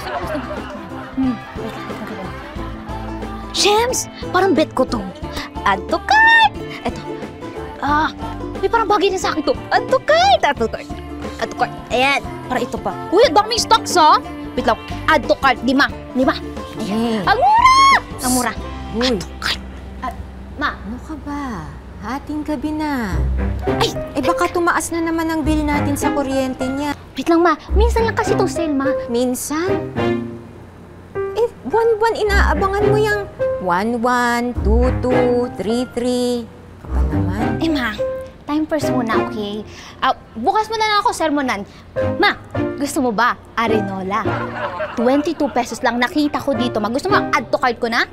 Shems, parang bet ko to. Add to cart! Eto. May parang bagay din sa akin to. Add to cart! Ayan, para ito pa. Uy, ang daming stocks, ha? Wait lang. Add to cart. 5. Ayan. Ang mura! Ang mura. Add to cart. Ma. Ano ka ba? Hating gabi na. Ay! Baka tumaas na naman ang bill natin sa kuryente niya. Wait lang, ma. Minsan lang kasi itong sale, ma. Minsan? Buwan-buwan inaabangan mo yung 11, 22, 33. Kapal naman. Ma. Time first muna, okay? Bukas mo na lang ako sermonan. Ma, gusto mo ba? Arenola. 22 pesos lang nakita ko dito, ma. Gusto mo add to cart ko na?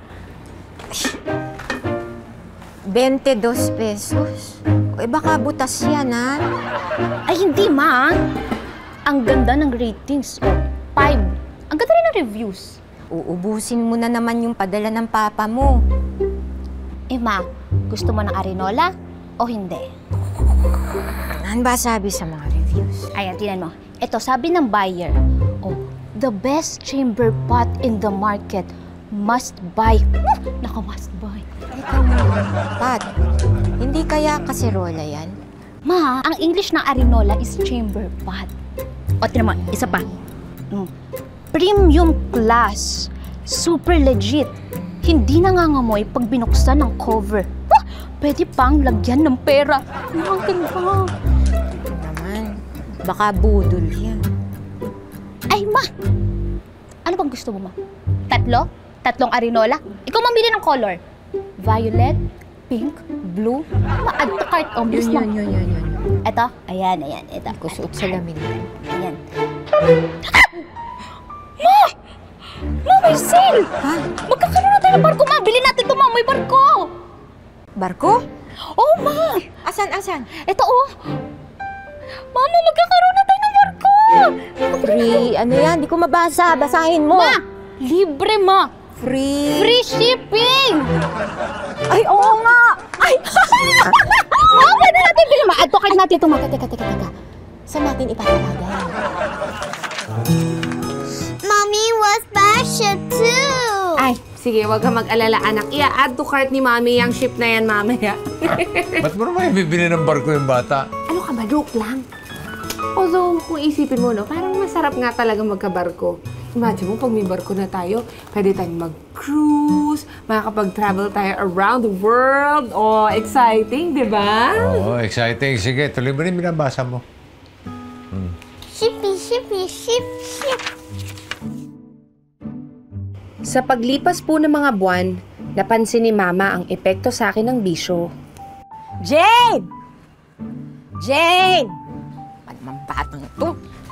22 pesos. Baka butas yan, ha? Ay, hindi, ma. Ang ganda ng ratings. 5. Ang ganda rin ng reviews. Uubusin mo na naman yung padala ng papa mo. Ma, gusto mo ng Arenola o hindi? Ano ba sabi sa mga reviews? confused. Ayan, tinan mo. Ito, sabi ng buyer, oh, the best chamber pot in the market, must buy. Naka-must buy. Teka muna, Pat, hindi kaya kaserola yan? Ma, ang English ng Arinola is chamber pot. O, tinan mo, isa pa. Premium class. Super legit. Hindi nangangamoy pag binuksan ng cover. Pwede pang lagyan ng pera. Ang ganda. Naman, baka budol yan. Ay, ma! Ano bang gusto mo, ma? Tatlo? Tatlong Arinola? Ikaw mamili ng color. Violet, pink, blue. Ma-add to cart. Oh, Yun. Ito? Ayan. Ito. Kusuot sa lamin. Ayan. Ma! Ma, may sale! Ha? Magkakaroon na tayo ng barko, ma! Bilhin natin ito, ma! May barko! Barko? Oh, ma! Asan? Ito, oh! Mama, magkakaroon na tayo ng barko! Free, ano yan? Di ko mabasa. Basahin mo. Ma! Libre, ma! Free shipping! Ay, oo nga! Ay! Ma, pwede natin bilhin, ma! Advocate natin ito, ma! Teka. Saan natin ipapalagan? Mommy was special too. Ay, sige, wag kang mag-alala, anak. I-add to cart ni Mami yung ship na yan mamaya. Ba't mo naman ibibili ng barko yung bata? Ano ka ba? Joke lang. Although, kung isipin mo, no, parang masarap nga talaga magkabarko. Imagine mo, pag may barko na tayo, pwede tayong mag-cruise, makakapag-travel tayo around the world. Oh, exciting, di ba? Oo, exciting. Sige, tuloy mo rin binabasa mo. Shippy. Sa paglipas po ng mga buwan, napansin ni Mama ang epekto sa akin ng bisyo. Jane! Ano naman batang ito?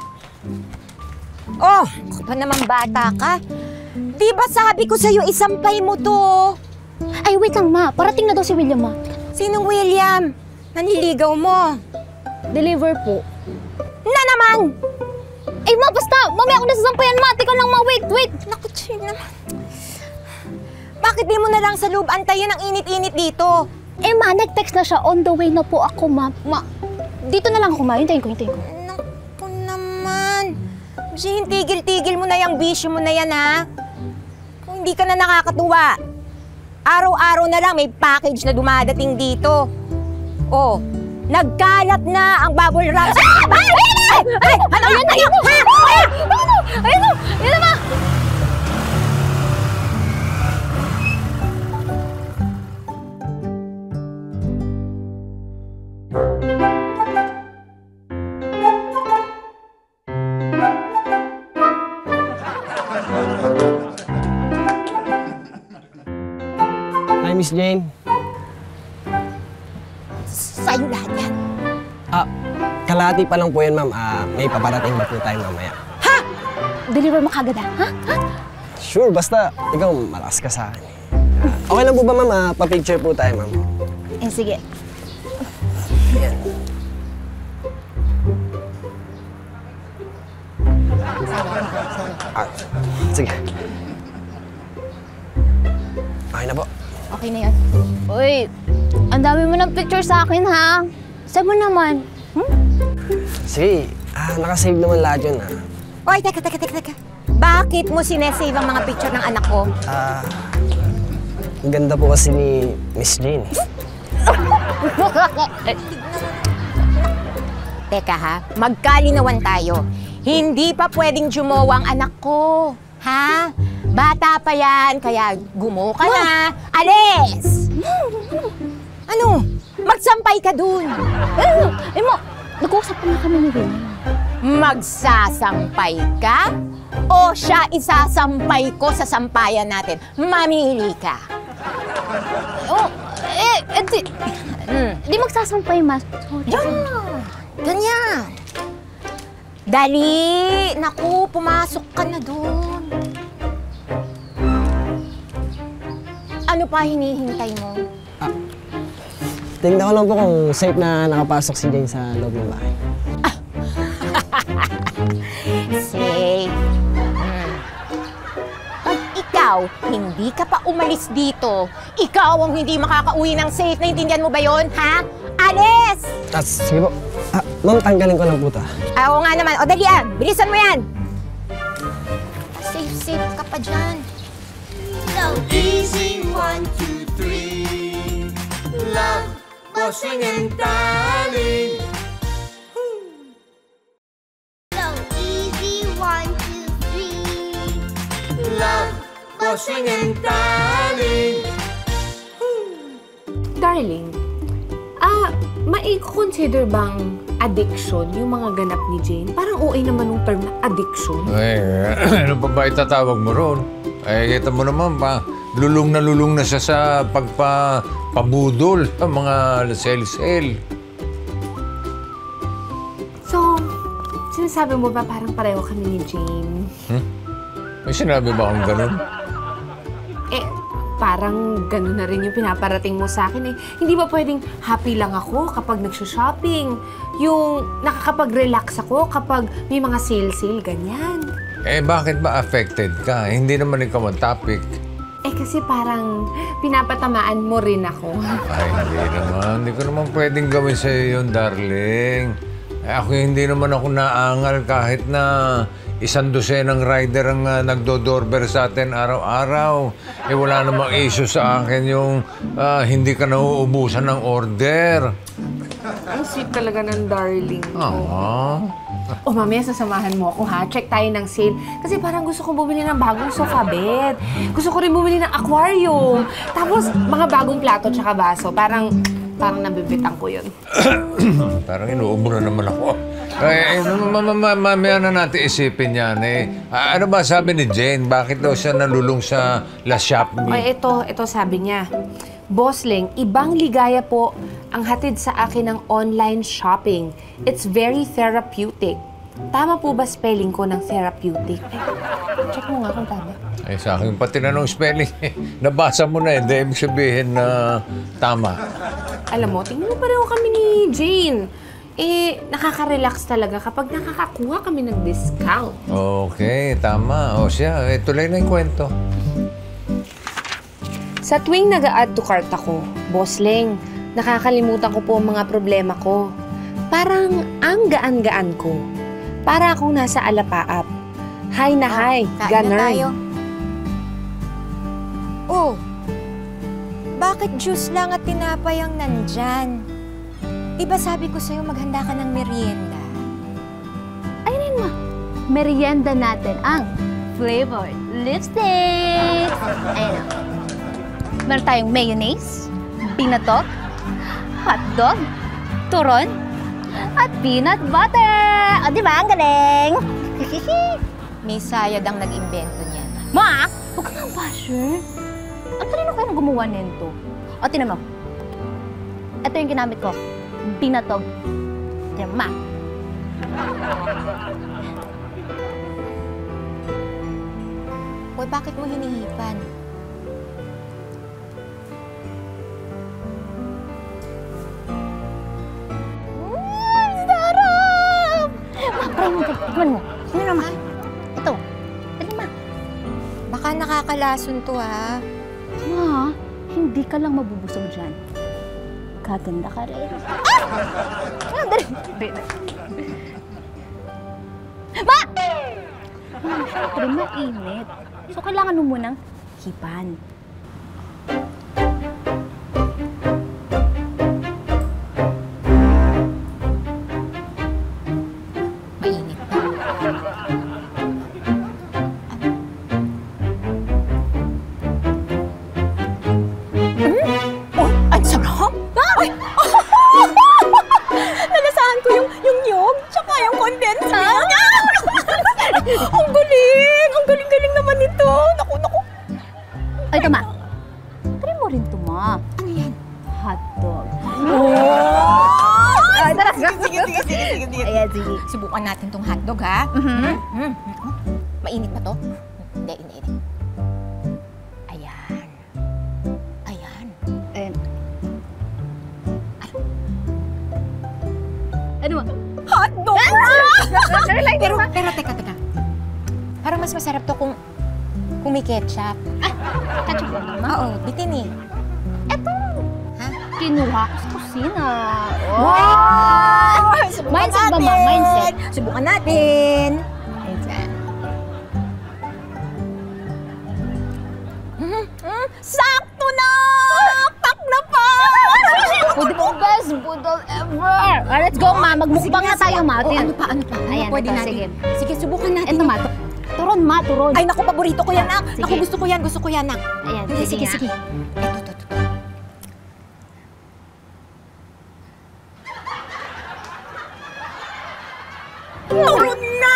Oh, ako pa naman bata ka. Di ba sabi ko sa'yo isampay mo to? Ay, wait lang, ma. Parating na daw si William, ma. Sinong William? Naniligaw mo? Deliver po. Na naman! Ay, ma, basta! Mamaya ako nasasampayan, ma. Teka lang, ma. Wait. Naku, Jane naman. Bakit di mo na lang sa loob antayin ang init-init dito? Eh, ma, nag-text na siya. On the way na po ako, ma. Ma, dito na lang ako, ma. Hintayin ko. Naku naman. Jane, tigil-tigil mo na yung bisyo mo na yan, ha? Kung hindi ka na nakakatuwa. Araw-araw na lang may package na dumadating dito. Oh, nagkalat na ang bubble wrap. Ay! Ano yan? Ayun na, ma! Hi, Miss Jane. Sa'yo lahat yan. Kalahati pa lang po yan, ma'am. May paparating ba po tayo mamaya? Ha? Deliver mo kagad, ha? Sure, basta ikaw malakas ka sa akin. Okay lang po ba, ma'am? Pa-picture po tayo, ma'am. Eh, sige. Sige. Okay na po. Okay na yan. Uy, ang dami mo ng picture sa akin, ha? Saan mo naman? Sige, nakasave naman lahat yun, ha? Oy, teka. Bakit mo sinesave ang mga picture ng anak ko? Ang ganda po kasi ni Miss Jane. Teka ha, magkalinawan tayo. Hindi pa pwedeng jumowa ang anak ko. Ha? Bata pa yan, kaya gumo ka na. Alis! Ano? Magsampay ka dun. Ma, nag-uusap pa na kami ni William. Magsasampay ka? O siya isasampay ko sa sampayan natin? Mamili ka. Di magsasampay, ma. Sorry. Ganyan. Dali! Naku, pumasok ka na doon. Ano pa hinihintay mo? Tingnan ko lang po kung safe na nakapasok si Jane sa loob ng bahay. Safe. Pag ikaw, hindi ka pa umalis dito, ikaw ang hindi makakauwi ng safe. Naintindihan mo ba yon, ha? Alis! Sige po. Ma'am, tanggalin ko lang po to. Oo nga naman. O dali bilisan mo yan. Safe ka pa dyan. So easy, 1, 2, 3. Love, bossing and darling. So easy, 1, 2, 3. Love, bossing and darling. Darling, mai-consider bang addiction yung mga ganap ni Jane? Parang OA naman yung term na addiction. Ano pa ba itatawag mo ron? Kita mo naman pa, lulong na siya sa pagpabudol sa mga sel-sel. So, sinasabi mo ba parang pareho kami ni Jane? May sinabi ba akong ganun? Parang gano'n na rin yung pinaparating mo sa akin eh. Hindi ba pwedeng happy lang ako kapag nagsho-shopping? Yung nakakapag-relax ako kapag may mga sale-sale, ganyan. Bakit ba affected ka? Hindi naman ikaw ang topic. Kasi parang pinapatamaan mo rin ako. Ay, hindi naman. Hindi ko naman pwedeng gawin sa'yo yun, darling. Ako hindi naman ako naangal kahit na 100 rider ang nagdo-doorbell sa atin araw-araw. Wala namang issue sa akin yung hindi ka nauubusan ng order. Ang sweet talaga ng darling ko. Mamaya sasamahan mo ako ha. Check tayo ng sale. Kasi parang gusto kong bumili ng bagong sofa bed. Gusto ko rin bumili ng aquarium. Tapos mga bagong plato tsaka baso. Parang nabibitan ko yun. Parang inuubo na naman ako. Mamaya na natin isipin yan ano ba sabi ni Jane? Bakit daw siya nalulung sa La Shopee? Ito sabi niya. Boss Leng, ibang ligaya po ang hatid sa akin ng online shopping. It's very therapeutic. Tama po ba spelling ko ng therapeutic? Check mo nga kung tama. Sa akin pa tinanong spelling. Nabasa mo na hindi ibig sabihin na tama. Alam mo, tingnan mo pareho kami ni Jane. Nakaka-relax talaga kapag nakakakuha kami ng discount. Okay, tama. Siya, tuloy na yung kwento. Sa tuwing nag-a-add to cart ako, Boss Leng, nakakalimutan ko po ang mga problema ko. Parang ang gaan-gaan ko. Para akong nasa alapaap. Hi na hi, ganun. Bakit juice lang at tinapay ang nandyan? Diba sabi ko sa'yo maghanda ka ng merienda? Ayun ma, merienda natin ang flavored lipstick. Ayun o. Meron tayong mayonnaise, binatok, hotdog, turon, at peanut butter. O diba, ang galing? May sayad ang nag-imbento niyan. Ma, huwag ka nang basher. Ang talino kayo nang gumawa nito. O, tinan mo. Ito yung ginamit ko. Binatog. Tinan mo, ma. Uy, bakit mo hinihipan? Sarap! Ma, try mo. Tignan mo. Sino na, ma? Ito. Ito, ma. Baka nakakalason to, ha? Ma, hindi ka lang mabubusog dyan. Kaganda ka rin. Ma! Siyempre, mainit. So, kailangan mo munang hipan. Mainit pa. Ang sarap! Nalasahan ko yung nyog, tsaka yung condensed milk. Ang galing! Ang galing-galing naman nito! Naku! Ay, ito, ma. Try mo rin ito, ma. Ano yan? Hotdog. Ay, tara! Sige. Ayan, sige. Subukan natin tong hotdog, ha? Mainit ba to? Hindi. Ayan. Ano ba? Hotdog! Pero, teka. Parang mas masarap to kung may ketchup. ketchup lang naman. Oo, bitin eh. Eto. Ha? Kinuha ko sa kusina. Wow! Subukan Mindset ba, natin. ma? Mindset. Subukan natin. Mindset. Sakto na! Pak na pa! Food mo, best budol ever! Let's go, ma. Magmukbang na tayo, ma. Ano pa? Ayan, Pwede ito, natin. sige. Sige, subukan natin. Ito, ma. Turon, ma. Turon. Ay, naku, paborito ko yan, nak. Sige. Naku, gusto ko yan, nak. Ayan, Sige, sige. Ito. Turun na!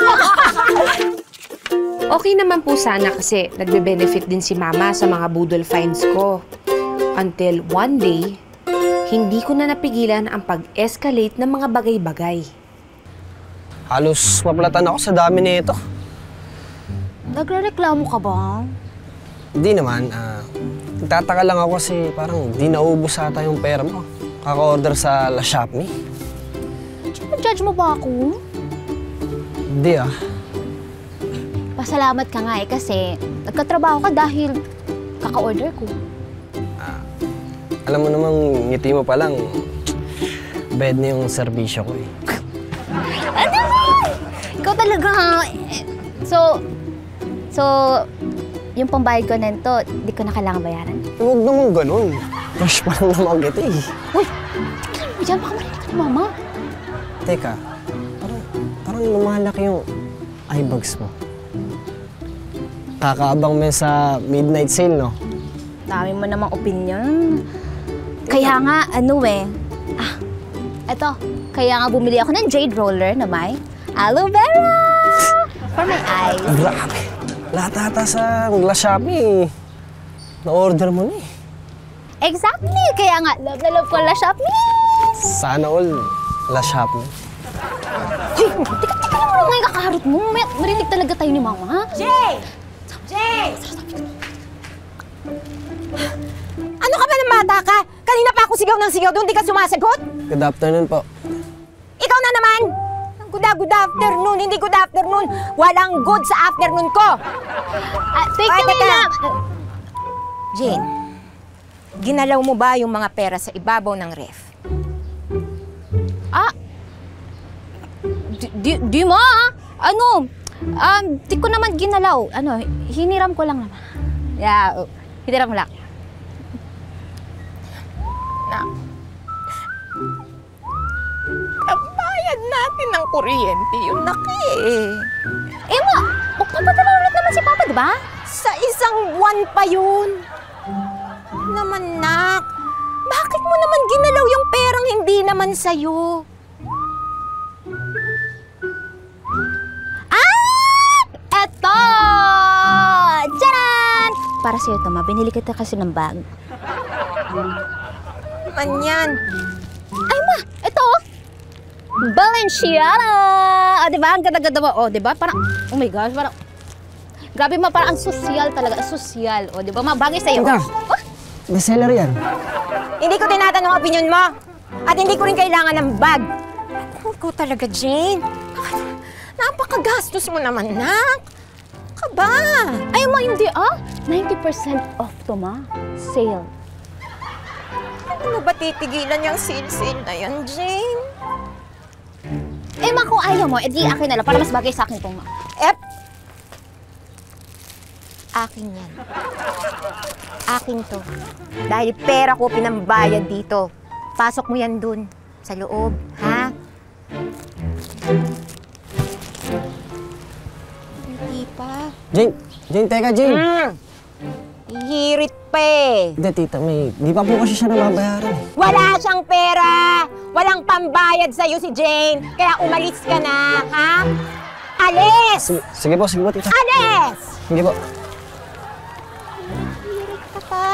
Okay naman po sana kasi nagbe-benefit din si Mama sa mga budol finds ko. Until one day, hindi ko na napigilan ang pag-escalate ng mga bagay-bagay. Halos mapalatan ako sa dami nito. Nagre-reklamo ka ba? Hindi naman. Nagtataka lang ako kasi parang di naubos ata yung pera mo. Kaka-order sa La Shopee. Judge mo ba ako? Hindi Pasalamat ka nga kasi nagkatrabaho ka dahil kaka-order ko. Alam mo namang ngiti mo pa lang, bed na yung serbisyo ko eh. Ano ba? Ikaw talaga. So, yung pambayad ko nito, di ko na kailangan bayaran. Huwag naman ganun. Crush pa lang naman kita eh. Uy! Diyan, baka marinig ka ni Mama. Teka, parang lumalaki yung eyebags mo. Kakaabang mo sa midnight sale, no? Dami mo namang opinion. Kaya nga, eto, kaya nga bumili ako ng jade roller na may aloe vera for my eyes. Grabe. Lahat ata sa La Shopee, na-order mo na eh. Exactly! Kaya nga, love na love ko La Shopee! Sana all La Shopee. Hoy! Tika lang mo ngayon kakaharot mo. Marinig talaga tayo ni Mama, ha? Jay! Ano ka ba ng bata ka? Kanina pa ako sigaw ng sigaw doon, di ka sumasagot? Good afternoon po. Ikaw na naman! Good afternoon, hindi good afternoon. Walang good sa afternoon ko. Take Ay, nyo teka. na! Jane, ginalaw mo ba yung mga pera sa ibabaw ng ref? Di mo, di ko naman ginalaw. Hiniram ko lang naman. Yeah, hiniram lang. Bayad natin ng kuryente yung laki eh. Magpapadala ulit naman si Papa, di ba? Sa isang buwan pa yun. Naman, nak. Bakit mo naman ginalaw yung perang hindi naman sa'yo? Eto! Tcharan! Para sa'yo, Tama. Binili kita kasi ng bag. Manyan. Ay, Ma! Ito! Balenciaga! Diba? Ang ganda-ganda mo. Diba? Parang, oh my gosh, parang... Grabe, Ma. Parang ang sosyal talaga. Sosyal. Diba, Ma? Bagay sa'yo. Teka. Bestseller yan. Hindi ko tinatanong ang opinion mo. At hindi ko rin kailangan ng bag. Ikaw talaga, Jane. Napakagastos mo naman, nak. Ka ba? Ay, Ma, hindi 90% off to, Ma. Sale. Ano ba titigilan yung sale-sale na yan, Jane? Ma, kung ayaw mo, edi akin na lang para mas bagay sa akin to, Ma. Akin yan. Akin to. Dahil pera ko pinambayad dito. Pasok mo yan dun. Sa loob, ha? Hindi pa. Jane, teka, Jane. Hirit pa eh. Hindi, tita, di pa po kasi siya nababayaran eh. Wala siyang pera. Walang pambayad sa'yo si Jane. Kaya umalis ka na, ha? Alis! Sige po, tita. Alis! Sige po. Hirit ka pa.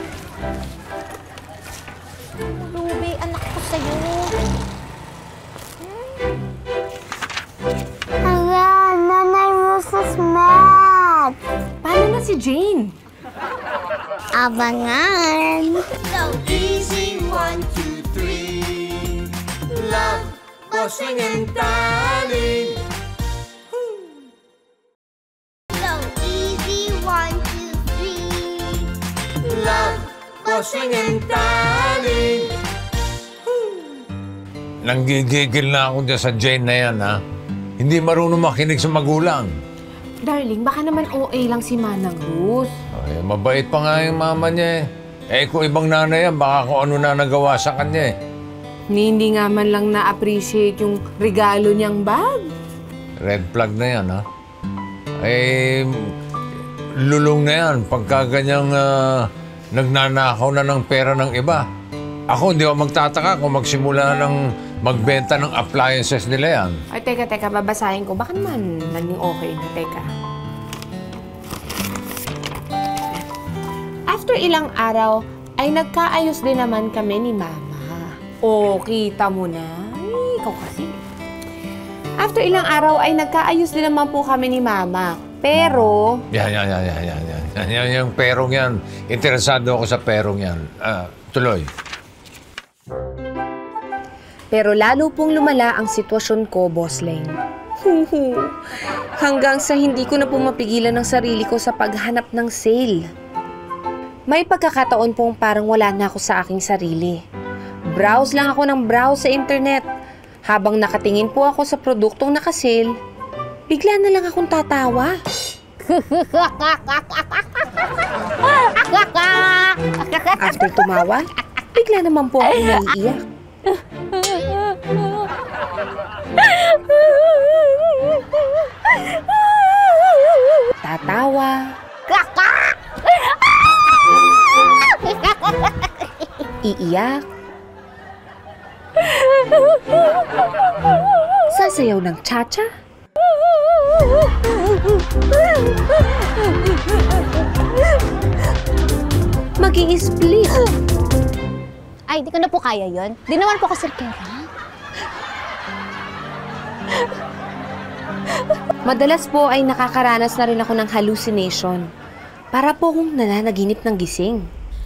Ruby, anak ko sa'yo. Nanay Rosa's mad. Paano na si Jane? Abangan. So easy, 1, 2, 3. Love, bossing and darling. So easy, 1, 2, 3. Love, bossing and darling. nanggigigil na ako dyan sa Jane na yan, ha? Hindi marunong makinig sa magulang. Darling, baka naman OA lang si Manang Rose. Ay, mabait pa nga yung mama niya, eh. Kung ibang nanay yan, baka kung ano na nagawa sa kanya, eh. Hindi nga man lang na-appreciate yung regalo niyang bag. Red flag na yan, ha? Lulong na yan pagka ganyang nagnanakaw na ng pera ng iba. Ako, hindi ako magtataka kung magsimula ng magbenta ng appliances nila yan. Ay, teka, babasahin ko. Baka naman naging okay na. Teka. After ilang araw, ay nagkaayos din naman kami ni Mama. O, kita mo na. Ay, ikaw kasi. After ilang araw, ay nagkaayos din naman po kami ni Mama. Pero... Yan. Yung perong yan. Interesado ako sa perong yan. Tuloy. Pero lalo pong lumala ang sitwasyon ko, Boss Leng. Hanggang sa hindi ko na po mapigilan ng sarili ko sa paghanap ng sale. May pagkakataon pong parang wala na ako sa aking sarili. Browse lang ako ng browse sa internet. Habang nakatingin po ako sa produktong nakasale, bigla na lang akong tatawa. After tumawa, bigla naman po ako naiiyak. Tatawa. Iiyak. Sasayaw ng cha-cha. Mag-i-split. Ay, di ko na po kaya yun. Di naman po ako sirkera. Madalas po ay nakakaranas na rin ako ng hallucination. Para po akong nananaginip ng gising.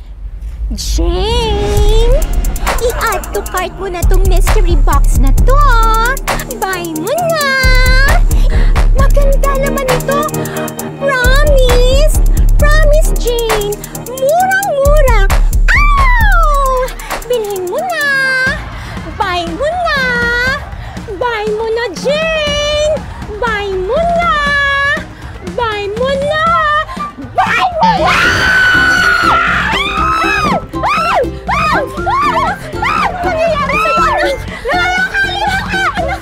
Jane! I-add to cart mo na tong mystery box na to. Buy mo na! Maganda naman ito! Promise! Promise, Jane! Murang-mura! Ow! Bilhin mo na! Buy mo na! Buy mo na, Jane! Buy mo na! Buy mo na! Buy mo na! Nangyayari sa'yo, anak! Nangyayari ka! Anak!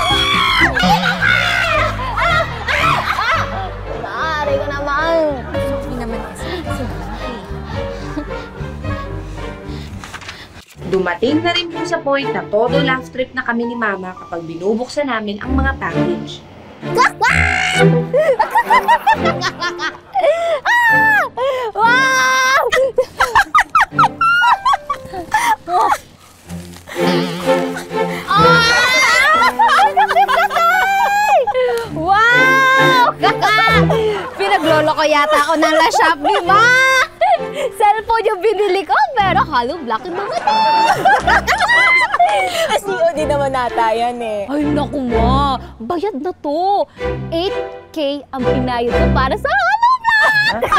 Maaari ko naman. Hindi naman kasi. Dumating na rin po sa point na todo laugh trip na kami ni Mama kapag binubuksan namin ang mga package. Wow! Wow! Pinaglolo ko yata ako ng La Shop ni Ma! Cellphone yung binili ko, pero hollow block yung mga COD naman nata yan eh. Ay, naku Ma! Bayad na to! 8K ang pinayad ko para sa hollow block!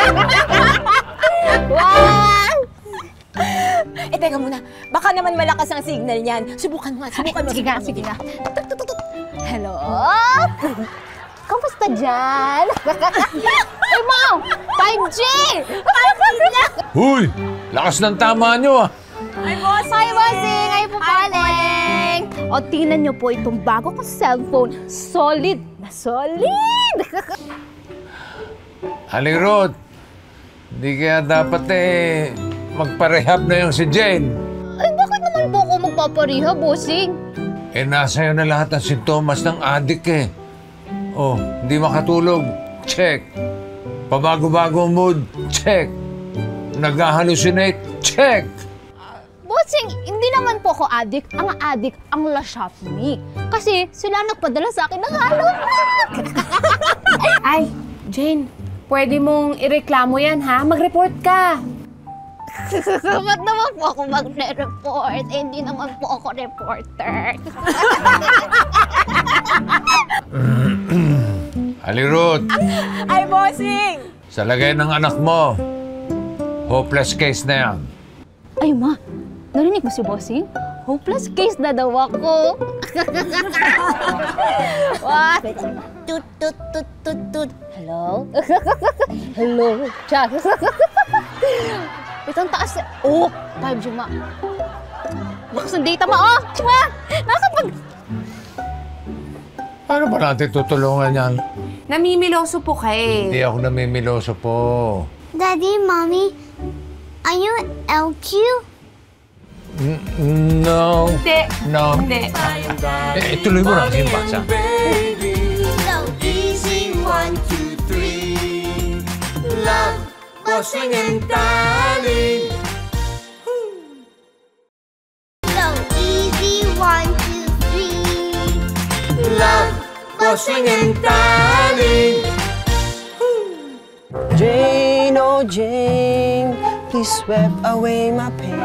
Wow! Teka muna. Baka naman malakas ang signal niyan. Subukan mo nga. Sige nga. Hello? Kamusta dyan? Ay, Mom! 5G! 5G na! Huy! Lakas ng tama nyo, ah! Hi, Bossing! Ay po, Paling! O, tingnan nyo po itong bago kong cellphone. Solid na solid! Aling Rod, hindi kaya dapat magparehab na yung si Jane. Ay, bakit naman po ako magpapariha, Bossing? Nasa iyo na lahat ng sintomas ng adik eh. Oh, hindi makatulog. Check. Pabago-bago ang mood. Check. Nag-hallucinate. Check. Bossing, hindi naman po ako addict. Ang addict ang La Shop Me. Kasi sila nagpadala sa akin ng hollow block. Ay, Jane, pwede mong ireklamo yan, ha? Mag-report ka. Ba't naman po ako magre-report? Hindi naman po ako reporter. Alirut, Ay, Bossing! sa lagay ng anak mo, hopeless case na yan. Ay, Ma, narinig mo si Bossing? Hopeless case na daw ako. What? Tut, tut, tut, tut, tut. Hello? Hello? Char. Ito ang taas. Oh, 5G ma. Lakas ang data mo, oh! Ma! Nakapag... Paano ba natin tutulungan yan? Namimiloso po ka eh. Hindi ako namimiloso po. Daddy, Mommy, are you LQ? No. Hindi. No. Hindi. Tuloy mo lang yung basa. So easy, 1, 2, 3. Love, bossing and darling. So easy, 1, 2, 3. Love, bossing and darling. Jane, oh Jane, please sweep away my pain.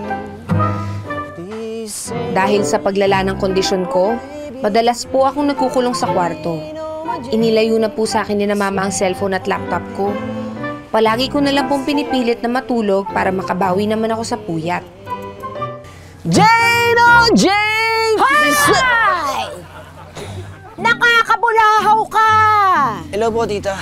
Dahil sa paglala ng kondisyon ko, madalas po akong nagkukulong sa kwarto. Inilayo na po sa akin ni na mama ang cellphone at laptop ko. Palagi ko na lang pong pinipilit na matulog para makabawi naman ako sa puyat. Jane, oh Jane! Hi! Nakakabulahaw ka! Hello po, tita.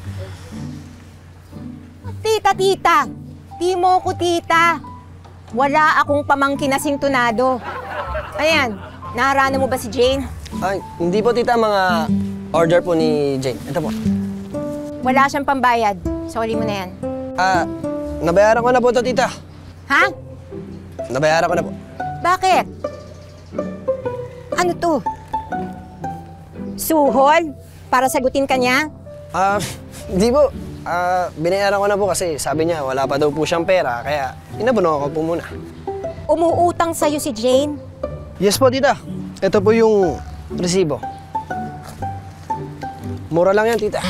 Tita. Di mo ko tita. Wala akong pamangkin na sintunado. Ayan, naharana mo ba si Jane? Ay, hindi po, tita. Mga order po ni Jane. Ito po. Wala siyang pambayad. Sorry mo na yan. Nabayaran ko na po ito, tita. Ha? Nabayaran ko na po. Bakit? Ano to? Suhol? Para sagutin ka niya? Hindi po. Binayaran ko na po kasi sabi niya wala pa daw po siyang pera, kaya inabuno ko po muna. Umuutang sa'yo si Jane? Yes po, tita. Ito po yung resibo. Mura lang yan, tita.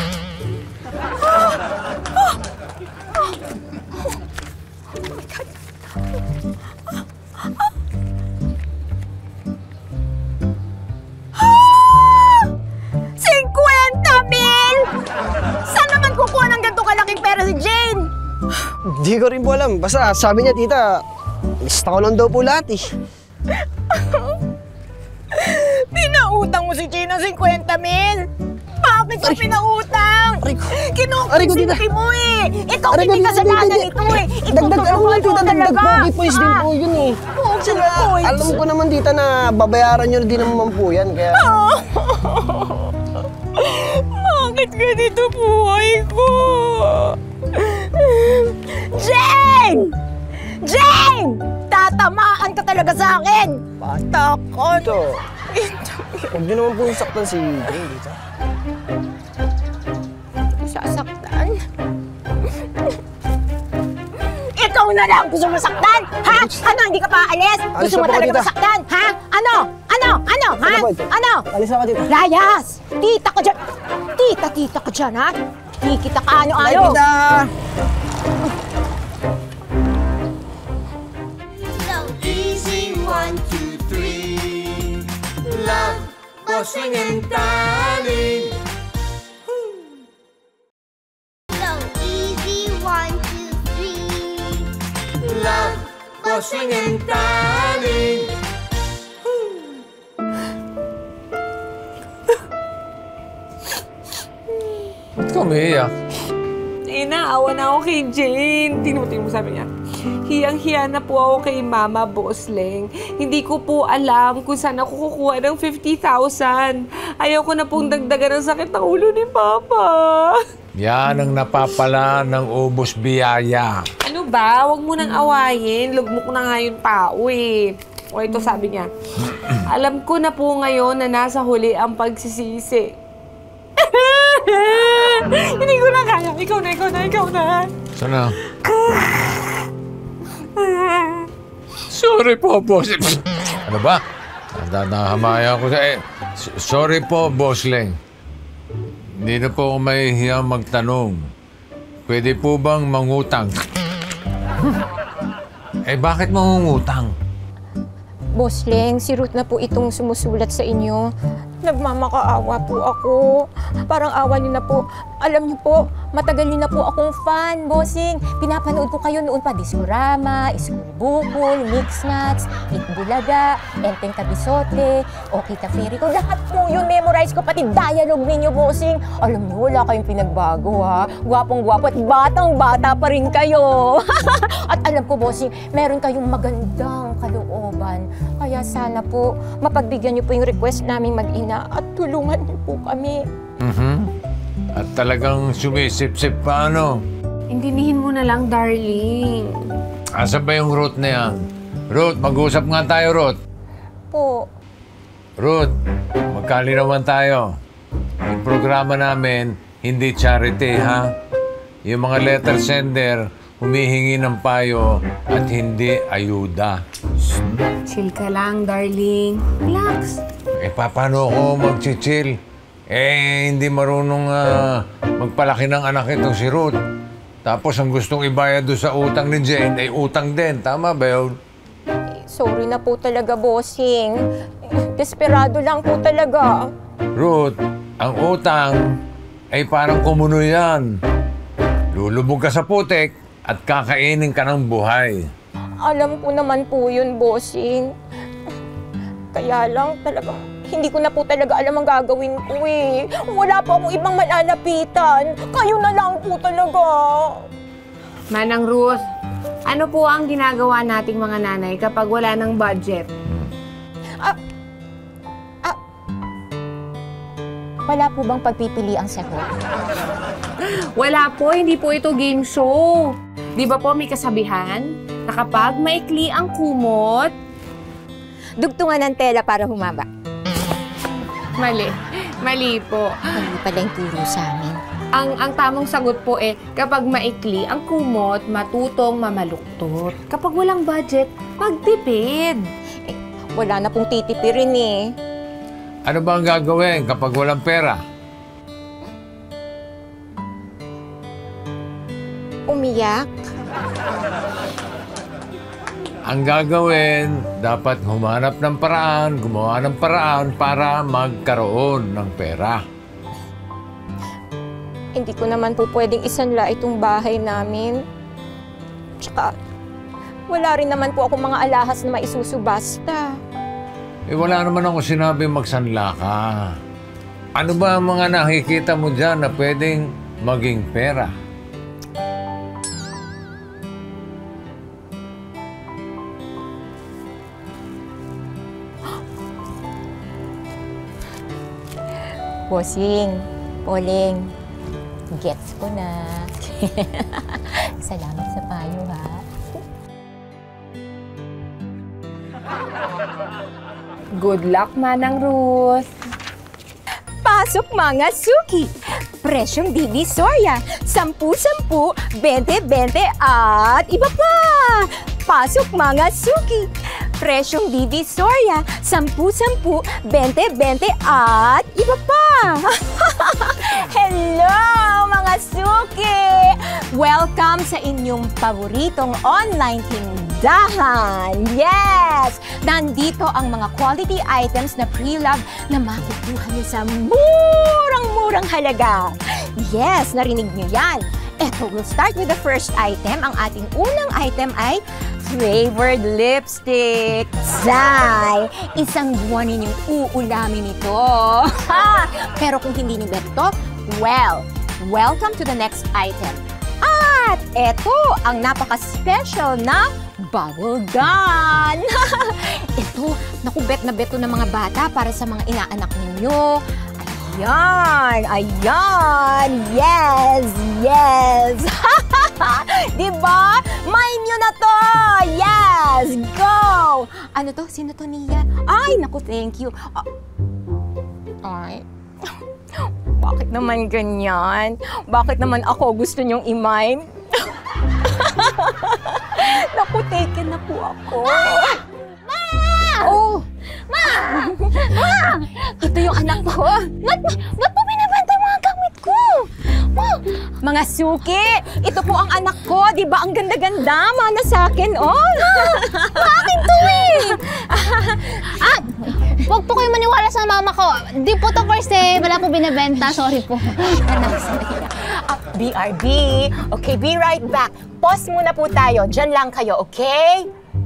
Si Jane! Di ko rin po alam. Basta sabi niya, tita, lista ko lang daw po lahat eh. Pinautang mo si Jane ng 50,000? Bakit ka pinautang? Kinukonsinti mo eh! Ikaw hindi kasalanan ito eh! Dagdag ano lang, tita, dagdag pogi points din po yun eh. Pogi points? Alam ko naman, tita, na babayaran nyo din naman po yan, kaya... Bakit ganito buhay ko? Jane! Jane! Tatamaan ka talaga sa akin! Patakot! Huwag nyo naman po saktan si Jane, tita. Sasaktan? Ikaw na lang gusto mo saktan? Ha? Ano, hindi ka pa aalis? Gusto mo talaga masaktan? Ha? Ano? Ha? Ano? Alis ako, tita. Layas! Tita ka dyan! Tita ka dyan, ha? Di kita ka ano-ano! Ay, tita! So easy, 1, 2, 3. Love, bossing and darling. So easy, 1, 2, 3. Love, bossing and darling. Ba't ka umiiyak? Naawa na ako kay Jane. Tingnan mo sabi niya. Hiyang-hiya na po ako kay Mama Bosleng. Hindi ko po alam kung saan ako kukuha ng 50,000. Ayaw ko na pong dagdagan ng sakit ng ulo ni Papa. Yan ang napapala ng ubos biyaya. Ano ba? Huwag mo nang awayin. Lugmok na nga yung tao eh. O ito sabi niya. Alam ko na po ngayon na nasa huli ang pagsisisi. Hindi ko na kaya. Ikaw na. Sana? Sorry po, boss. Ano ba? Nahamaya ko sa... sorry po, Boss Leng. Hindi na po ako mahihiyang magtanong. Pwede po bang mangutang? Bakit mangungutang? Boss Leng, si Ruth na po itong sumusulat sa inyo. Nagmamakaawa po ako. Parang awa niyo na po. Alam niyo po, matagal niyo na po akong fan, bossing. Pinapanood ko kayo noon pa. Discorama, School Bukol, Mix Nuts, Itbulaga, Enteng Kabisote, Okita Fairy ko. Lahat po yun, memorize ko, pati dialogue ninyo, bossing. Alam niyo, wala kayong pinagbago, ha? Gwapong-gwapo at batang-bata pa rin kayo. At alam ko, bossing, meron kayong magandang kalooban. Kaya sana po, mapagbigyan niyo po yung request naming mag-ina at tulungan niyo po kami. At talagang sumisip-sip pa, ano? Intindihin mo na lang, darling. Asan ba yung Ruth na yan? Ruth, mag-usap nga tayo, Ruth. Po. Ruth, magkalinawan tayo. Yung programa namin, hindi charity, ha? Yung mga letter sender, humihingi ng payo at hindi ayuda. Chill ka lang, darling. Relax. Paano ako mag-chill? Hindi marunong magpalaki ng anak itong si Ruth. Tapos ang gustong ibayad doon sa utang ni Jane ay utang din. Tama ba yun? Sorry na po talaga, bossing. Desperado lang po talaga. Ruth, ang utang ay parang kumuno yan. Lulubog ka sa putik at kakainin ka ng buhay. Alam ko naman po yun, bossing. Kaya lang talagang hindi ko na po talaga alam ang gagawin ko eh. Wala po akong ibang malalapitan. Kayo na lang po talaga. Manang Ruth, ano po ang ginagawa nating mga nanay kapag wala ng budget? Wala po bang pagpipili ang sagot? Wala po, hindi po ito game show. Di ba po may kasabihan na kapag maikli ang kumot, dugtungan ng tela para humaba. Mali. Mali po. Mali pala yung turo sa amin. Ang tamang sagot po kapag maikli ang kumot, matutong mamaluktot. Kapag walang budget, magtipid. Wala na pong titipirin eh. Ano ba ang gagawin kapag walang pera? Umiyak? Ang gagawin, dapat humanap ng paraan, gumawa ng paraan para magkaroon ng pera. Hindi ko naman po pwedeng isanla itong bahay namin. Tsaka, wala rin naman po ako mga alahas na maisusubasta. Wala naman ako sinabi magsanla ka. Ano ba ang mga nakikita mo dyan na pwedeng maging pera? Bossing, Poling, gets ko na. Salamat sa payo, ha? Good luck, Manang Ruth. Pasok mga suki! Presyong Divisoria, 10-10, 20-20 at iba pa! Pasok mga suki! Presyong Divisoria, 10-10, 20-20 at iba pa! Hello mga suki! Welcome sa inyong paboritong online tindahan! Yes! Nandito ang mga quality items na pre-love na makukuha niyo sa murang-murang halaga. Yes, narinig niyo yan. Eto, we'll start with the first item. Ang ating unang item ay flavored lipstick. Zay! Isang buwan ninyong uulamin ito. Pero kung hindi niyo bet ito, well, welcome to the next item. At eto, ang napaka-special na bubble gun. Ito, naku, bet na beto ng mga bata para sa mga inaanak ninyo. Ayan! Ayan! Yes! Yes! Diba? Mine nyo na to! Yes! Go! Ano to? Sino to, Nia? Ay, naku, thank you. Ay. Bakit naman ganyan? Bakit naman ako gusto nyong i-mine? Naku, taken na po ako. Ma! Oh! Ma! Ma! Ito yung anak ko. Ba't po binabantay mga gamit ko? Ma! Mga suki, ito po ang anak ko. Di ba ang ganda-ganda? Mana sa akin, oh! Ma, akin to eh! Huwag po kayo maniwala sa mama ko. Di po to first wala po binibenta. Sorry po. BRB. Okay, be right back. Pause muna po tayo. Diyan lang kayo, okay?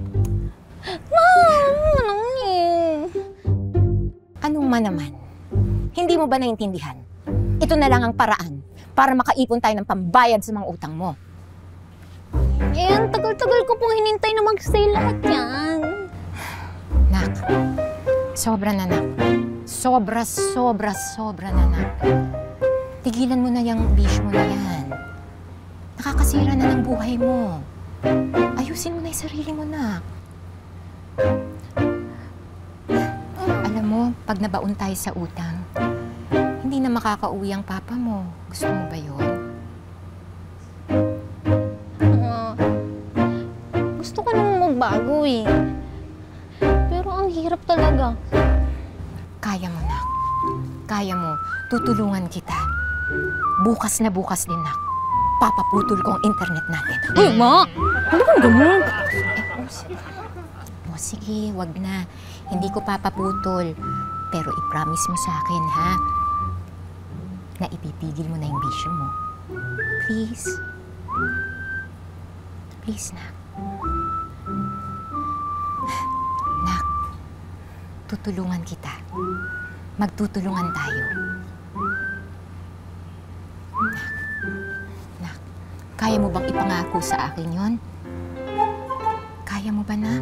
Anong man naman? Hindi mo ba naintindihan? Ito na lang ang paraan para makaipon tayo ng pambayad sa mga utang mo. Eh, ang tagal-tagal ko pong hinintay na mag-sale lahat yan. Nak, sobra na, nak. Sobra na, nak. Tigilan mo na yung bisyo mo na yan. Nakakasira na ng buhay mo. Ayusin mo na yung sarili mo, nak. Alam mo, pag nabaon tayo sa utang, hindi na makakauwi ang papa mo. Gusto mo ba yun? Gusto ko namang magbago eh. Pero ang hirap talaga. Kaya mo, nak. Kaya mo. Tutulungan kita. Bukas na bukas din, nak. Papaputol ko ang internet natin. Uy, ma! Ano kang ganun? Sige, wag na. Hindi ko papaputol. Pero i-promise mo sa akin, ha? Na ipipigil mo na yung bisyo mo. Please. Please, nak. Nak, tutulungan kita. Magtutulungan tayo. Nak, kaya mo bang ipangako sa akin yon? Kaya mo ba, nak?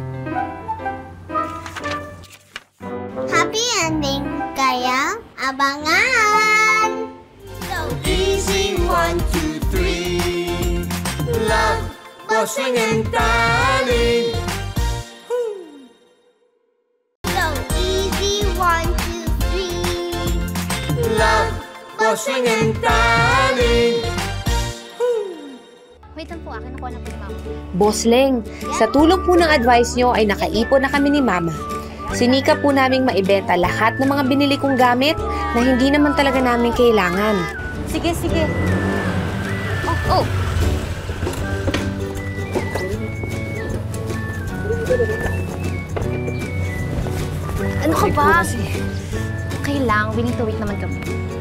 Happy ending, kaya abangan! So easy, 1, 2, 3. Love, bossing and darling. So easy, 1, 2, 3. Love, bossing and darling. Wait lang po, akin nakuha na po ni mama. Boss Leng, sa tulong po ng advice nyo ay nakaipon na kami ni Mama. Sinika po naming maibenta lahat ng mga binili kong gamit na hindi naman talaga namin kailangan. Sige, sige. Oh! Ano ka ba? Okay lang, we need to wait naman kami.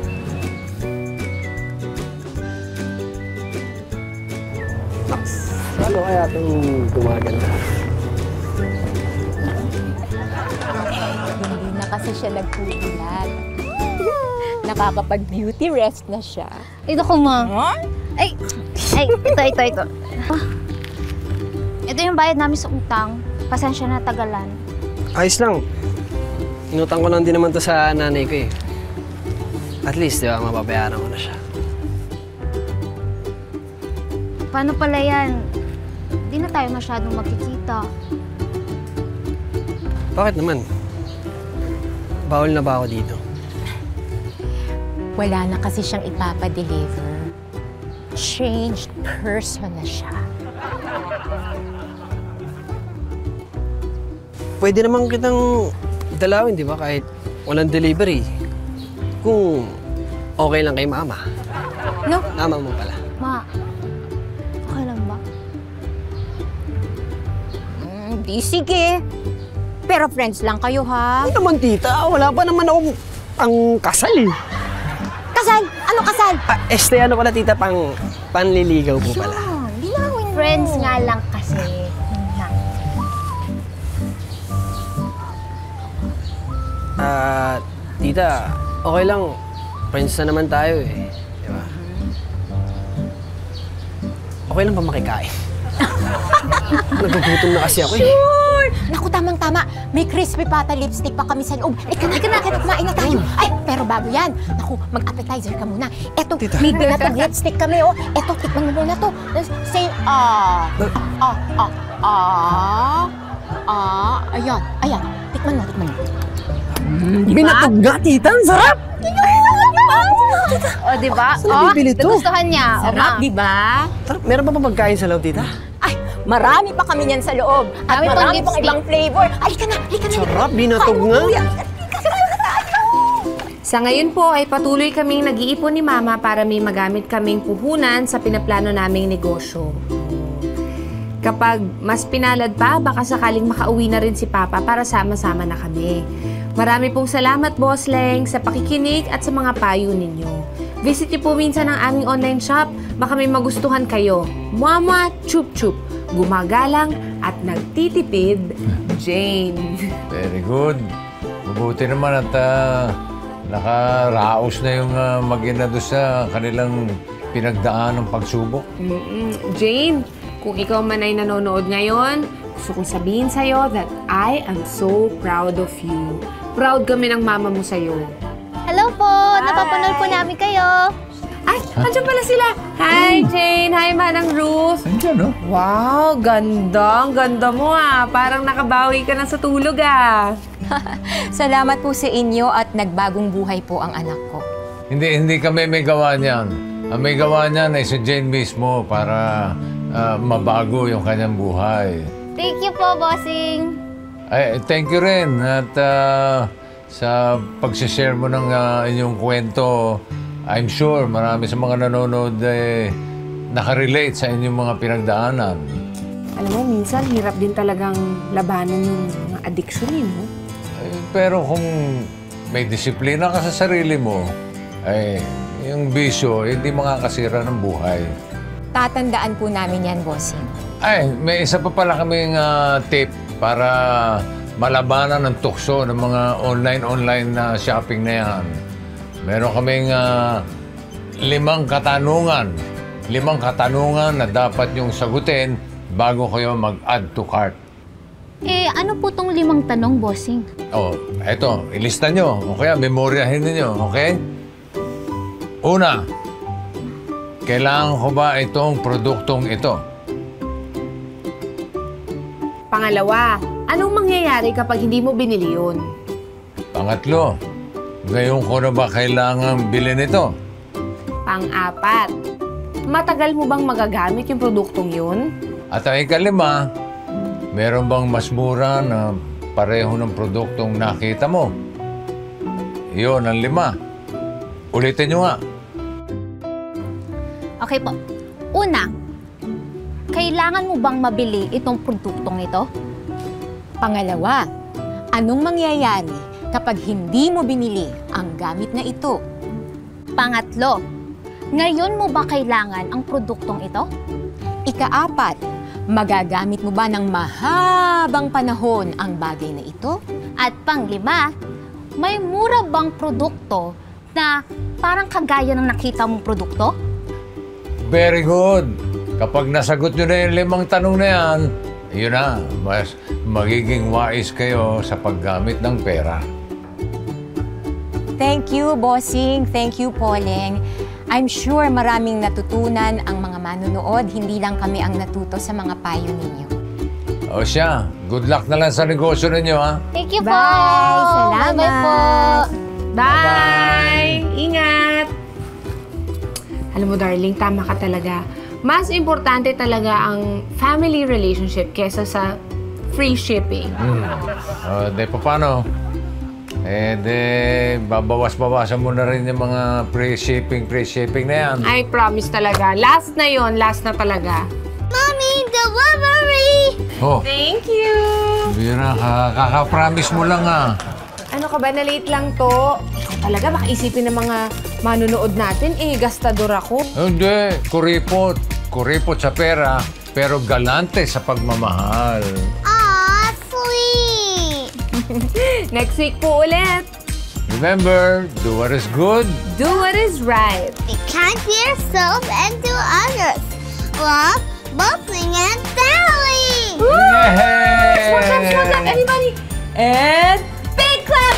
Ano kaya itong gumaganda? Hindi na kasi siya nagpupulat. Nakakapag-beauty rest na siya. Ito ko, ma. Ay, ito. Ito yung bayad namin sa utang. Pasensya na tagalan. Ayos lang. Inutang ko lang din naman to sa nanay ko eh. At least, di ba, mababayaran ko na siya. Paano pala yan? Hindi na tayo masyadong magkikita. Bakit naman? Bawal na ba ako dito? Wala na kasi siyang ipapadeliver. Changed person na siya. Pwede naman kitang dalawin, di ba? Kahit walang delivery. Kung okay lang kay Mama. No? Mama mo pala. Ma, okay lang ba? Di sige. Pero friends lang kayo, ha? Ano naman, tita? Wala pa naman akong ang kasal eh. Kasal? Ano kasal? Ano pala, tita? Panliligaw po pala. Linawin mo. Friends nga lang kasi. Tita, okay lang. Friends na naman tayo eh. Di ba? Okay lang ba makikain? Nagugutom na kasi ako eh. Sure! Naku, tamang-tama. May crispy pata lipstick pa kami sa loob. Ika na, kumain na tayo. Ay, pero bago yan. Naku, mag-appetizer ka muna. Eto, Tita. may binatang lipstick kami, oh. Eto, tikman mo muna to. Say, ayan. Tikman mo. Binatog nga, tita. Ang sarap! O, diba? Saan nabibili to? Nagustuhan niya. Sarap, di ba? Meron pa ba magkain sa loob, tita? Ay, marami pa kami niyan sa loob. At Marami pang marami pang lipstick. ibang flavor. Halika na. Sarap, binatog nga. Sa ngayon po ay patuloy kaming nag-iipon ni Mama para may magamit kaming puhunan sa pinaplano naming negosyo. Kapag mas pinalad pa, baka sakaling makauwi na rin si Papa para sama-sama na kami. Marami pong salamat, Boss Leng, sa pakikinig at sa mga payo ninyo. Visit niyo po minsan ang aming online shop. Baka may magustuhan kayo. Mama Chup Chup. Gumagalang at nagtitipid, Jane. Very good. Mabuti naman at nakaraos na yung mag-ina doon sa kanilang pinagdaan ng pagsubok. Jane, kung ikaw man ay nanonood ngayon, gusto kong sabihin sa'yo that I am so proud of you. Proud kami ng mama mo sa'yo. Hello po! Napapanood po namin kayo. Ay, andyan pala sila. Hi, Jane. Hi, Manang Ruth. Andyan, no? Wow, ganda. Ang ganda mo, ah. Parang nakabawi ka na sa tulog, ah. Salamat po sa inyo at nagbagong buhay po ang anak ko. Hindi kami may gawa niyan. Ang may gawa niyan ay si Jane mismo para mabago yung kanyang buhay. Thank you po, bossing. Ay, thank you rin at sa pag-share mo ng inyong kwento. I'm sure marami sa mga nanonood nakarelate sa inyong mga pinagdaanan. Alam mo, minsan hirap din talagang labanan yung mga addiction, no? Pero kung may disiplina ka sa sarili mo, yung bisyo, hindi makakasira ng buhay. Tatandaan po namin yan, bossing. Ay, may isa pa pala kaming tip para malabanan ng tukso ng mga online na shopping na yan. Meron kaming 5 katanungan. 5 katanungan na dapat yung sagutin bago kayo mag-add to cart. Ano po tong 5 tanong, bossing? Oh, eto, ilista nyo. O kaya, memoryahin ninyo, okay? Una, kailangan ko ba itong produktong ito? Pangalawa, anong mangyayari kapag hindi mo binili yun? Pangatlo, ngayon ko na ba kailangan bilhin ito? Pang-apat, matagal mo bang magagamit yung produktong yun? At ang ikalima, meron bang mas mura na pareho ng produktong nakita mo? Iyon ang 5. Ulitin nyo nga. Okay po. Una, kailangan mo bang mabili itong produktong ito? Pangalawa, anong mangyayari kapag hindi mo binili ang gamit na ito? Pangatlo, ngayon mo ba kailangan ang produktong ito? Ika-4, magagamit mo ba ng mahabang panahon ang bagay na ito? At pang-5, may mura bang produkto na parang kagaya ng nakita mong produkto? Very good. Kapag nasagot nyo na yung 5 tanong na yan, yun na, mas magiging wais kayo sa paggamit ng pera. Thank you, bossing. Thank you, Poleng. I'm sure maraming natutunan ang mga manonood. Hindi lang kami ang natuto sa mga payo ninyo. O siya, good luck na lang sa negosyo ninyo, ha? Thank you po! Bye! Salamat! Bye po! Bye! Ingat! Alam mo, darling, tama ka talaga. Mas importante talaga ang family relationship kesa sa free shipping. De, paano? Babawas-bawasan mo na rin yung mga free shipping na yan. I promise talaga. Last na yon, last na talaga. Mommy, delivery! Oh, Thank you! Bira, kaka-promise mo lang, ha? Ano ka ba, na-late lang to? Ikaw talaga, baka isipin ng mga manunood natin, gastador ako. Hindi, kuripot. Kuripot sa pera, pero galante sa pagmamahal. Aw, sweet! Next week po ulit. Remember, do what is good. Do what is right. Be kind to yourself and to others. Love, Bossing and Sally! Yay! Small clap, everybody! And big clap!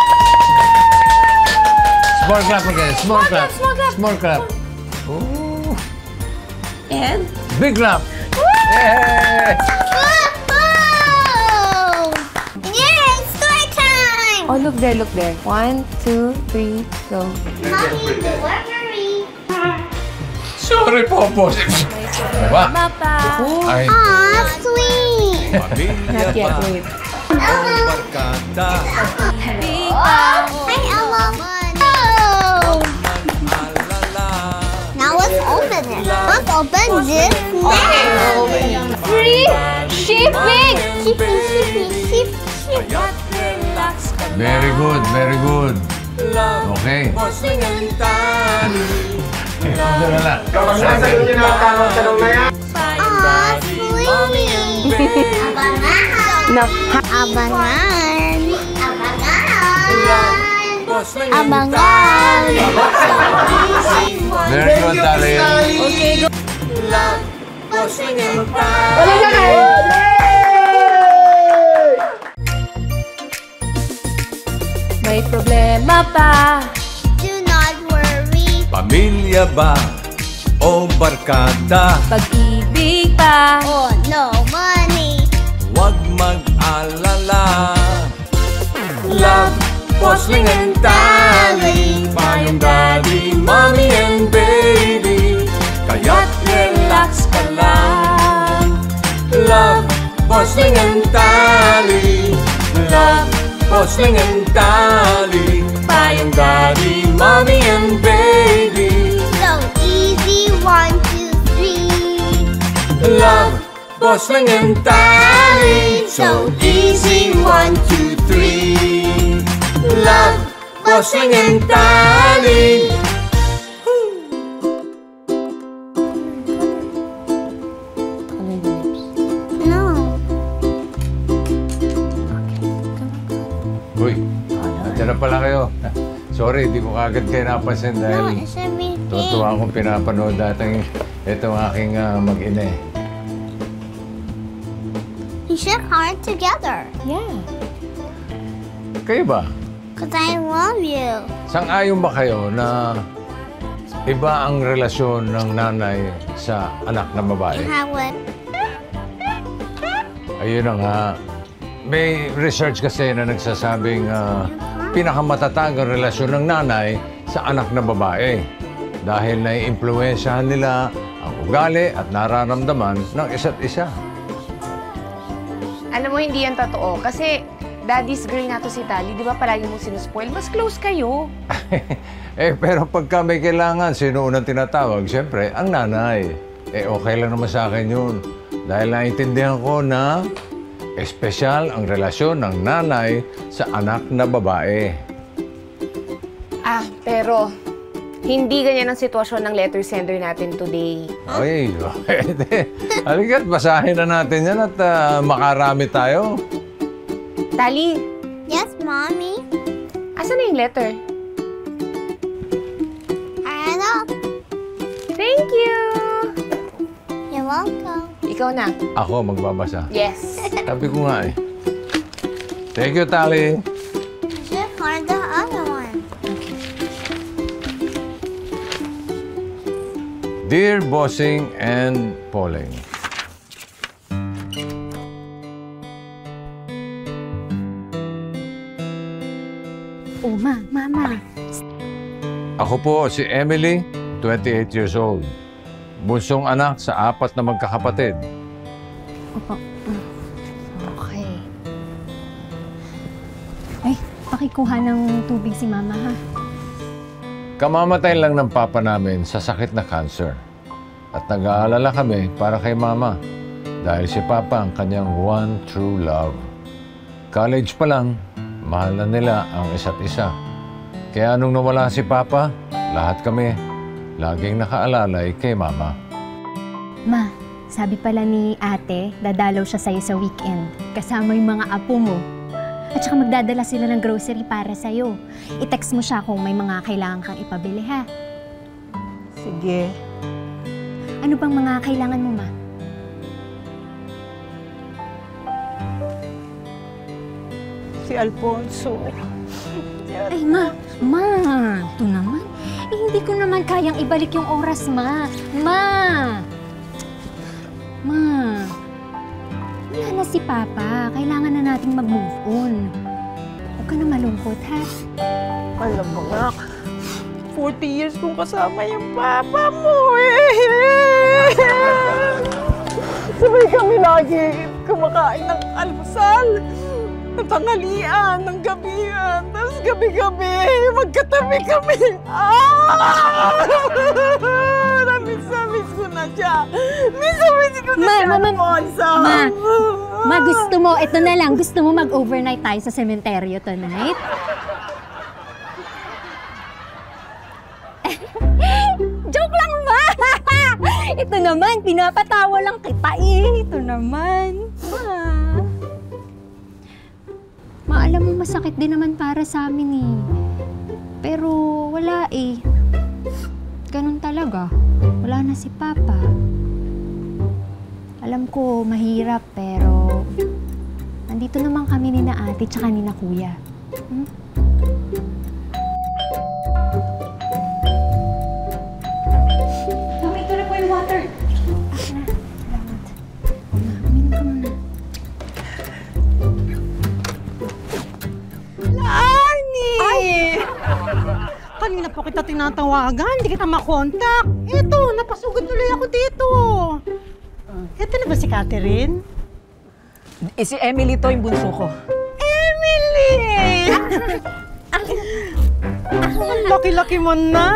Small clap again, small clap. Small clap! Small clap. Ooh. And Big clap! Yay! Whoa! Yay, story time! oh, look there, look there. 1, 2, 3, go. Mommy, delivery! Sorry, Popo. Diba? Ay, Aw, sweet! Not yet, wait. Hi, Elmo! Oh! Now let's open it. Let's open this now. Free shipping! Ship. Very good, very good. Okay. Bossing and Tali. Ito na lang. Kapag nasagot niyo na ang tamang tanong na yan, Aw, sweetie. Abangan. Abangan. Very good, Tali. Okay, go. Love, bossing and Tali. May problema pa. Do not worry. Pamilya ba o barkada? Pag-ibig pa. Oh, no money. Huwag mag-alala. Love, bossing and Tali. Payong daddy, mommy and baby. Kaya't relax ka lang. Love, bossing and Tali. Love, bossing and Tali. Payong daddy, mommy and baby. So easy, 1, 2, 3. Love, bossing and Tali. So easy, 1, 2, 3. Love, bossing and Tali. No. Uy, nandiyan na pala kayo. Sorry, di ko kagad kayo napansin No, dahil it's a meeting. tutuwa akong pinapanood dating itong aking mag-ina. We should hard together. Yeah. Kayo ba? Because I love you. Sang-ayon ba kayo na iba ang relasyon ng nanay sa anak na babae? Have what? Ayun na nga. May research kasi na nagsasabing pinakamatatag ang relasyon ng nanay sa anak na babae dahil naiimpluwensyahan nila ang ugali at nararamdaman ng isa't isa. Alam mo, hindi yan totoo. Kasi daddy's girl nga to si Tali. Di ba palagi mong sinuspoil? Mas close kayo. Pero pagka may kailangan, sino unang tinatawag? Siyempre, ang nanay. Okay lang naman sa akin yun. Dahil naintindihan ko na espesyal ang relasyon ng nanay sa anak na babae. Pero hindi ganyan ang sitwasyon ng letter sender natin today. Ay, halika't basahin na natin yan at makarami tayo. Tali, Yes, Mommy. asan na yung letter? Hello. Thank you! You're welcome. Ikaw na. Ako magbabasa. Yes. Sabi ko nga eh. Thank you, Tali. We should hard the other one. Dear Bossing and Pauling, Oh, Mama. ako po si Emily, 28 years old. Bunsong anak sa 4 na magkakapatid. Opo. Okay. Ay, pakikuha ng tubig si Mama, ha? Kamamatay lang ng papa namin sa sakit na cancer. At nag-aalala kami para kay Mama dahil si Papa ang kanyang one true love. College pa lang, mahal na nila ang isa't isa. Kaya nung nawala si Papa, lahat kami laging nakaalalay kay Mama. Ma, sabi pala ni ate, dadalaw siya sa'yo sa weekend. Kasama yung mga apo mo. At saka magdadala sila ng grocery para sa'yo. I-text mo siya kung may mga kailangan kang ipabili, ha? Sige. Ano bang mga kailangan mo, Ma? Si Alfonso. Ay, Ma! Ito naman. Hindi ko naman kayang ibalik yung oras, Ma. Wala na si Papa. Kailangan na nating mag-move on. Huwag ka na malungkot, ha? Alam mo nga, 40 years kong kasama yung papa mo Sabay kami lagi kumakain ng almusal, ng tanghalian, ng gabihan, tapos gabi-gabi, magkatabi kami. Namiss ko na siya. Miss ko na siya, Alfonso. Ma, gusto mo, ito na lang, gusto mo mag-overnight tayo sa sementeryo tonight? Joke lang, Ma! Ito naman, pinapatawa lang kita eh. Ito naman. Ma, alam mo, masakit din naman para sa amin eh. Pero wala eh. Ganun talaga. Wala na si Papa. Alam ko, mahirap, pero nandito naman kami ni na ate tsaka ni na kuya. Hmm? Mami, ito na po yung water. Salamat. Uminom ka muna. Lani! Kanina po kita tinatawagan, hindi kita makontak. Ito, napasugod tuloy ako dito. Ito na ba si Catherine? Si Emily to, yung bunso ko. Emily! Ang laki-laki mo na!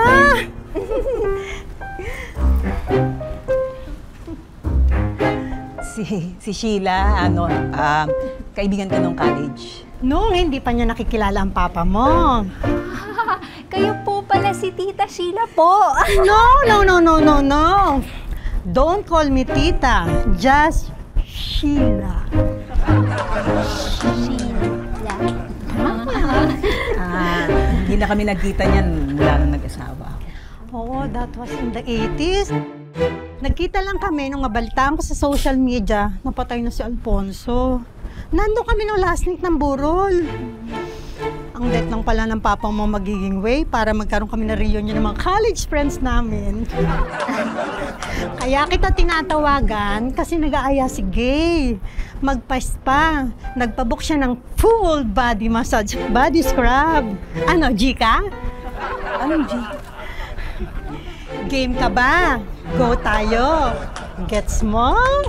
Si Sheila, kaibigan ko nung college. Noong hindi pa niya nakikilala ang papa mo. Kayo po pala si Tita Sheila po. No. Don't call me Tita. Just Sheila. Sheila. Hindi na kami nagkita niyan mula nung nag-asawa ako. Oo, that was in the 80s. Nagkita lang kami nung nabalitaan ko sa social media na patay na si Alfonso. Nandun kami nung last night ng burol. Ang date lang pala ng papa mo magiging way para magkaroon kami na reunion ng mga college friends namin. Kaya kita tinatawagan kasi nag-aaya si Gay. Magpa-spa. Nagpabook siya ng full body massage, body scrub. Ano, G ka? Anong G? Game ka ba? Go tayo. Get small?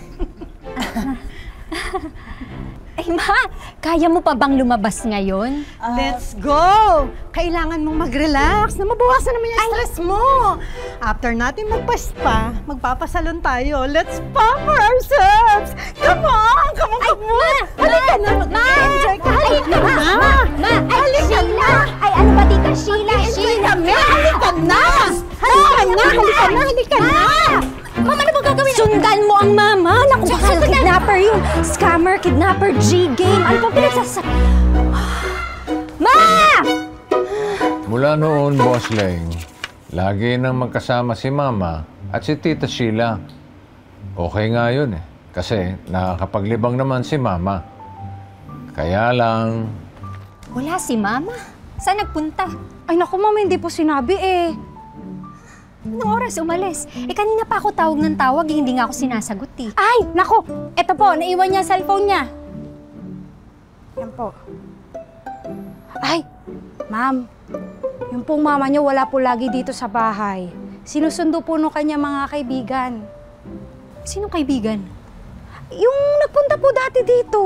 Ay, Ma! Kaya mo pa bang lumabas ngayon? Let's go! Kailangan mong mag-relax na mabawasan naman yung stress mo. After natin magpa-spa, magpapasalon tayo. Let's pamper ourselves! Come on! Come on! Halika na! Mag-enjoy ka! Halika na! Halika na! Ay, ano ba, Tita Sheila? Halika na! Halika na! Halika na! Mama, ano ba gagawin? Sundan mo ang mama! Naku, baka kidnapper yun! Scammer, kidnapper, G-game! Ano pa pinagsasak... Ma! Mula noon, Boss Leng, lagi nang magkasama si Mama at si Tita Sheila. Okay nga yun eh, kasi nakakapaglibang naman si Mama. Kaya lang... Wala si Mama. Saan nagpunta? Ay naku, Mama, hindi po sinabi eh. Anong oras umalis? Kanina pa ako tawag ng tawag, hindi nga ako sinasagot eh. Ay, naku! Eto po, naiwan niya ang cellphone niya. Yan po. Ay, Ma'am, yung pong mama niyo wala po lagi dito sa bahay. Sinusundo po nung kanya mga kaibigan. Sino kaibigan? Yung nagpunta po dati dito.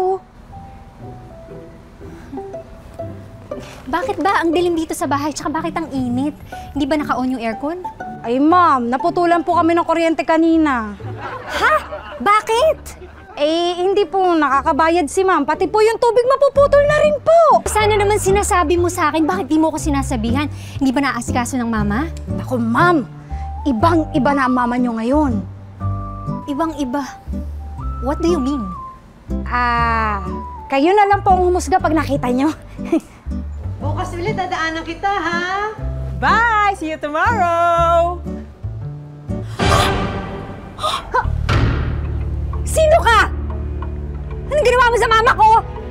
Bakit ba ang dilim dito sa bahay? Tsaka bakit ang init? Hindi ba naka-on yung aircon? Ay, Ma'am, naputulan po kami ng kuryente kanina. Ha? Bakit? Eh, hindi po nakakabayad si Ma'am. Pati po yung tubig mapuputol na rin po. Sana naman sinasabi mo sa akin, bakit di mo ko sinasabihan? Hindi ba naasikaso ng mama? Ako, Ma'am, ibang-iba na ang mama niyo ngayon. Ibang-iba? What do you mean? Kayo na lang po ang humusga pag nakita niyo. Bukas ulit, dadaanan kita, ha? Bye! See you tomorrow! Sino ka? Anong ginawa mo sa mama ko?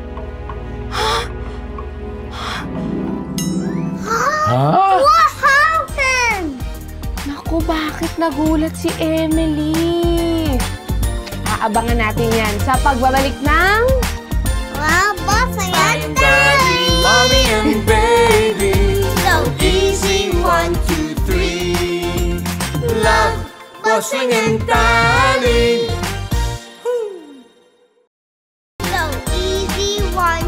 What happened? Naku, bakit nagulat si Emily? Aabangan natin yan sa pagbabalik ng... Well, Boss and Daddy! Mommy and baby. So Easy 1, 2, 3. Love, Bossing and Daddy. So easy, 1,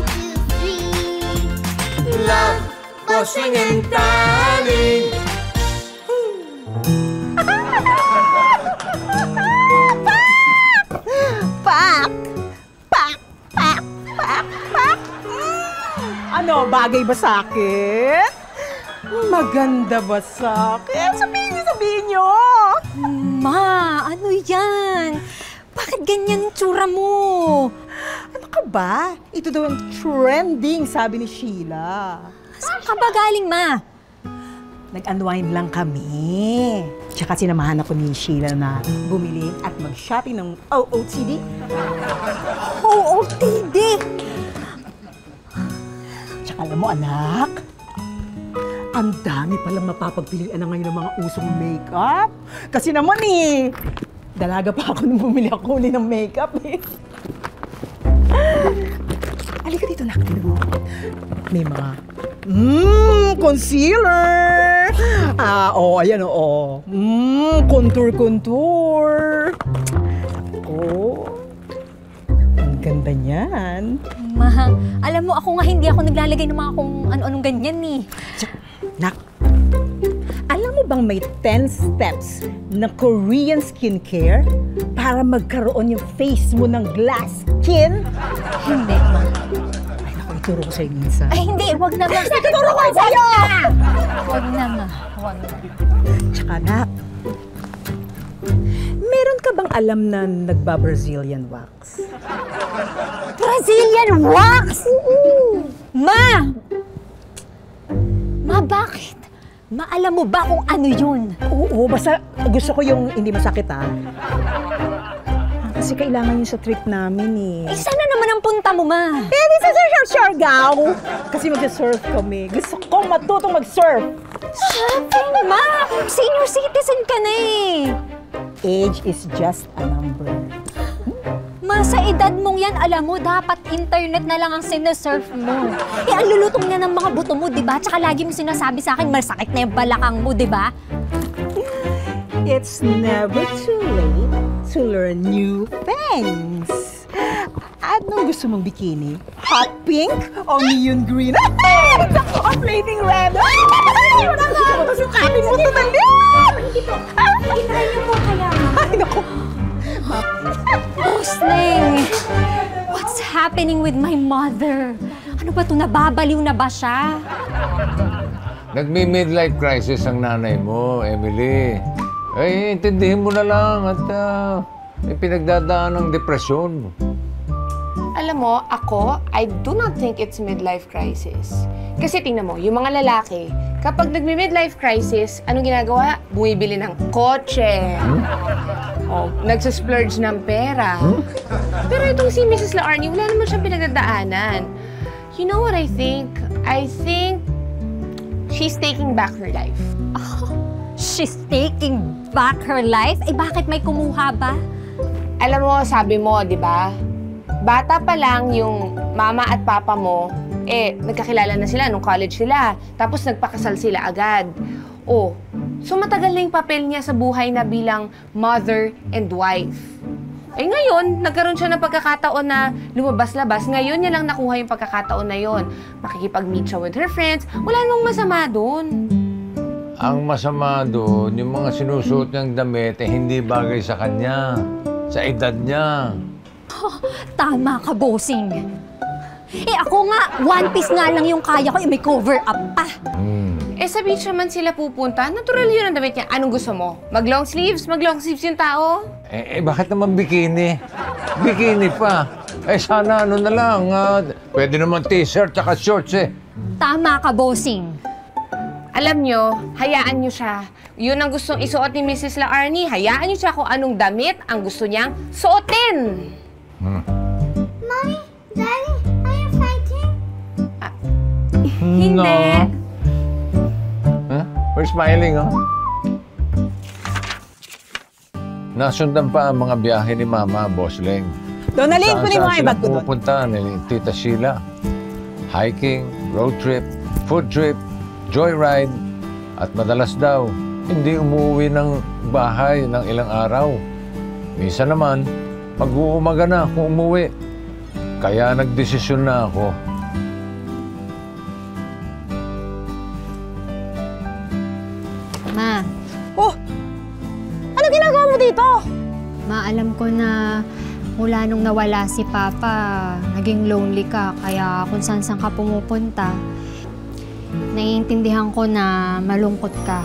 2, 3. Love, Bossing and Daddy. Bagay ba sa akin? Maganda ba sa akin? Sabihin niyo! Ma, ano yan? Bakit ganyan ang tsura mo? Ano ka ba? Ito daw ang trending, sabi ni Sheila. Saan ka ba galing, Ma? Nag-unwind lang kami. Tsaka sinamahan ako ni Sheila na bumili at mag-shopping ng OOTD. OOTD? Tsaka alam mo, anak, ang dami palang mapapagpilian na ngayon ng mga usong makeup. Kasi naman dalaga pa ako nung bumili ako uli ng makeup Halika dito, nak. May mga concealer. Ayan, contour. Ang ganda niyan. Ma, alam mo, ako nga hindi ako naglalagay ng mga kung ano-anong ganyan Nak, alam mo bang may 10 steps na Korean skincare para magkaroon yung face mo ng glass skin? Hindi, Ma. Ay, naku, ituro ko sa'yo minsan. Ay, hindi. Wag na, Ma. Ituro ko sa'yo! Wag na, Ma. Wag na. Tsaka, nak, meron ka bang alam na nagba-Brazilian wax? Brazilian wax? Ma! Ma, bakit? Ma, alam mo ba kung ano yun? Oo, basta gusto ko yung hindi masakit, Kasi kailangan yun sa trip namin, Sana naman ang punta mo, Ma. Di sa Siargao. Kasi mag-surf kami. Gusto ko matutong mag-surf. Surfing, Ma! Senior citizen ka na Age is just a number. Ma, sa edad mong yan, alam mo, dapat internet na lang ang sinesurf mo. Ang lulutong na ng mga buto mo, di ba? Tsaka lagi mo sinasabi sa akin, masakit na yung balakang mo, di ba? It's never too late to learn new things. Anong gusto mong bikini? Hot pink o neon green? O flaming red? Gusto mo ito sukatin mo ito dali! Inayin mo kaya, Ma. Ay, naku! Osling! What's happening with my mother? Ano ba ito? Nababaliw na ba siya? Nagmi-midlife crisis ang nanay mo, Emily. Ay, intindihin mo na lang at may pinagdadaan ng depresyon. Alam mo, ako, I do not think it's midlife crisis. Kasi tingnan mo, yung mga lalaki, kapag nagmi-midlife crisis, anong ginagawa? Bumibili ng kotse. O, nagsasplurge ng pera. Pero itong si Mrs. Laarni, wala naman siyang pinagdadaanan. You know what I think? I think she's taking back her life. Oh, she's taking back her life? Eh, bakit may kumuha ba? Alam mo, sabi mo, di ba? Bata pa lang yung mama at papa mo, nagkakilala na sila nung college sila. Tapos nagpakasal sila agad. Oh, so matagal na yung papel niya sa buhay na bilang mother and wife. Ngayon, nagkaroon siya ng pagkakataon na lumabas-labas. Ngayon niya lang nakuha yung pagkakataon na yon. Makikipag-meet siya with her friends. Wala namang masama doon. Ang masama doon, yung mga sinusuot niyang damit hindi bagay sa kanya, sa edad niya. Oh, tama ka, bossing. Ako nga, one piece nga lang yung kaya ko, may cover up pa. Sa beach naman sila pupunta. Natural yun ang damit niya. Anong gusto mo? Mag-long sleeves? Mag-long sleeves yung tao? Bakit naman bikini? Bikini pa. Sana ano na lang, pwede naman t-shirt tsaka shorts Tama ka, bossing. Alam nyo, hayaan nyo siya. Yun ang gustong isuot ni Mrs. Laarni. Hayaan nyo siya kung anong damit ang gusto niyang suotin. Mommy, Daddy, are you fighting? Hindi. No. We're smiling, Nasundan pa ang mga biyahe ni Mama, Boss Leng. Donalyn, kunin mo nga yung bag ko doon. Pupunta ni Tita Sheila. Hiking, road trip, food trip, joyride, at madalas daw, hindi umuwi ng bahay ng ilang araw. Minsan naman, mag-uumaga na kung umuwi. Kaya nagdesisyon na ako. Ma. Oh! Ano ginagawa mo dito? Ma, alam ko na mula nung nawala si Papa, naging lonely ka. Kaya kung saan ka pumupunta. Naiintindihan ko na malungkot ka.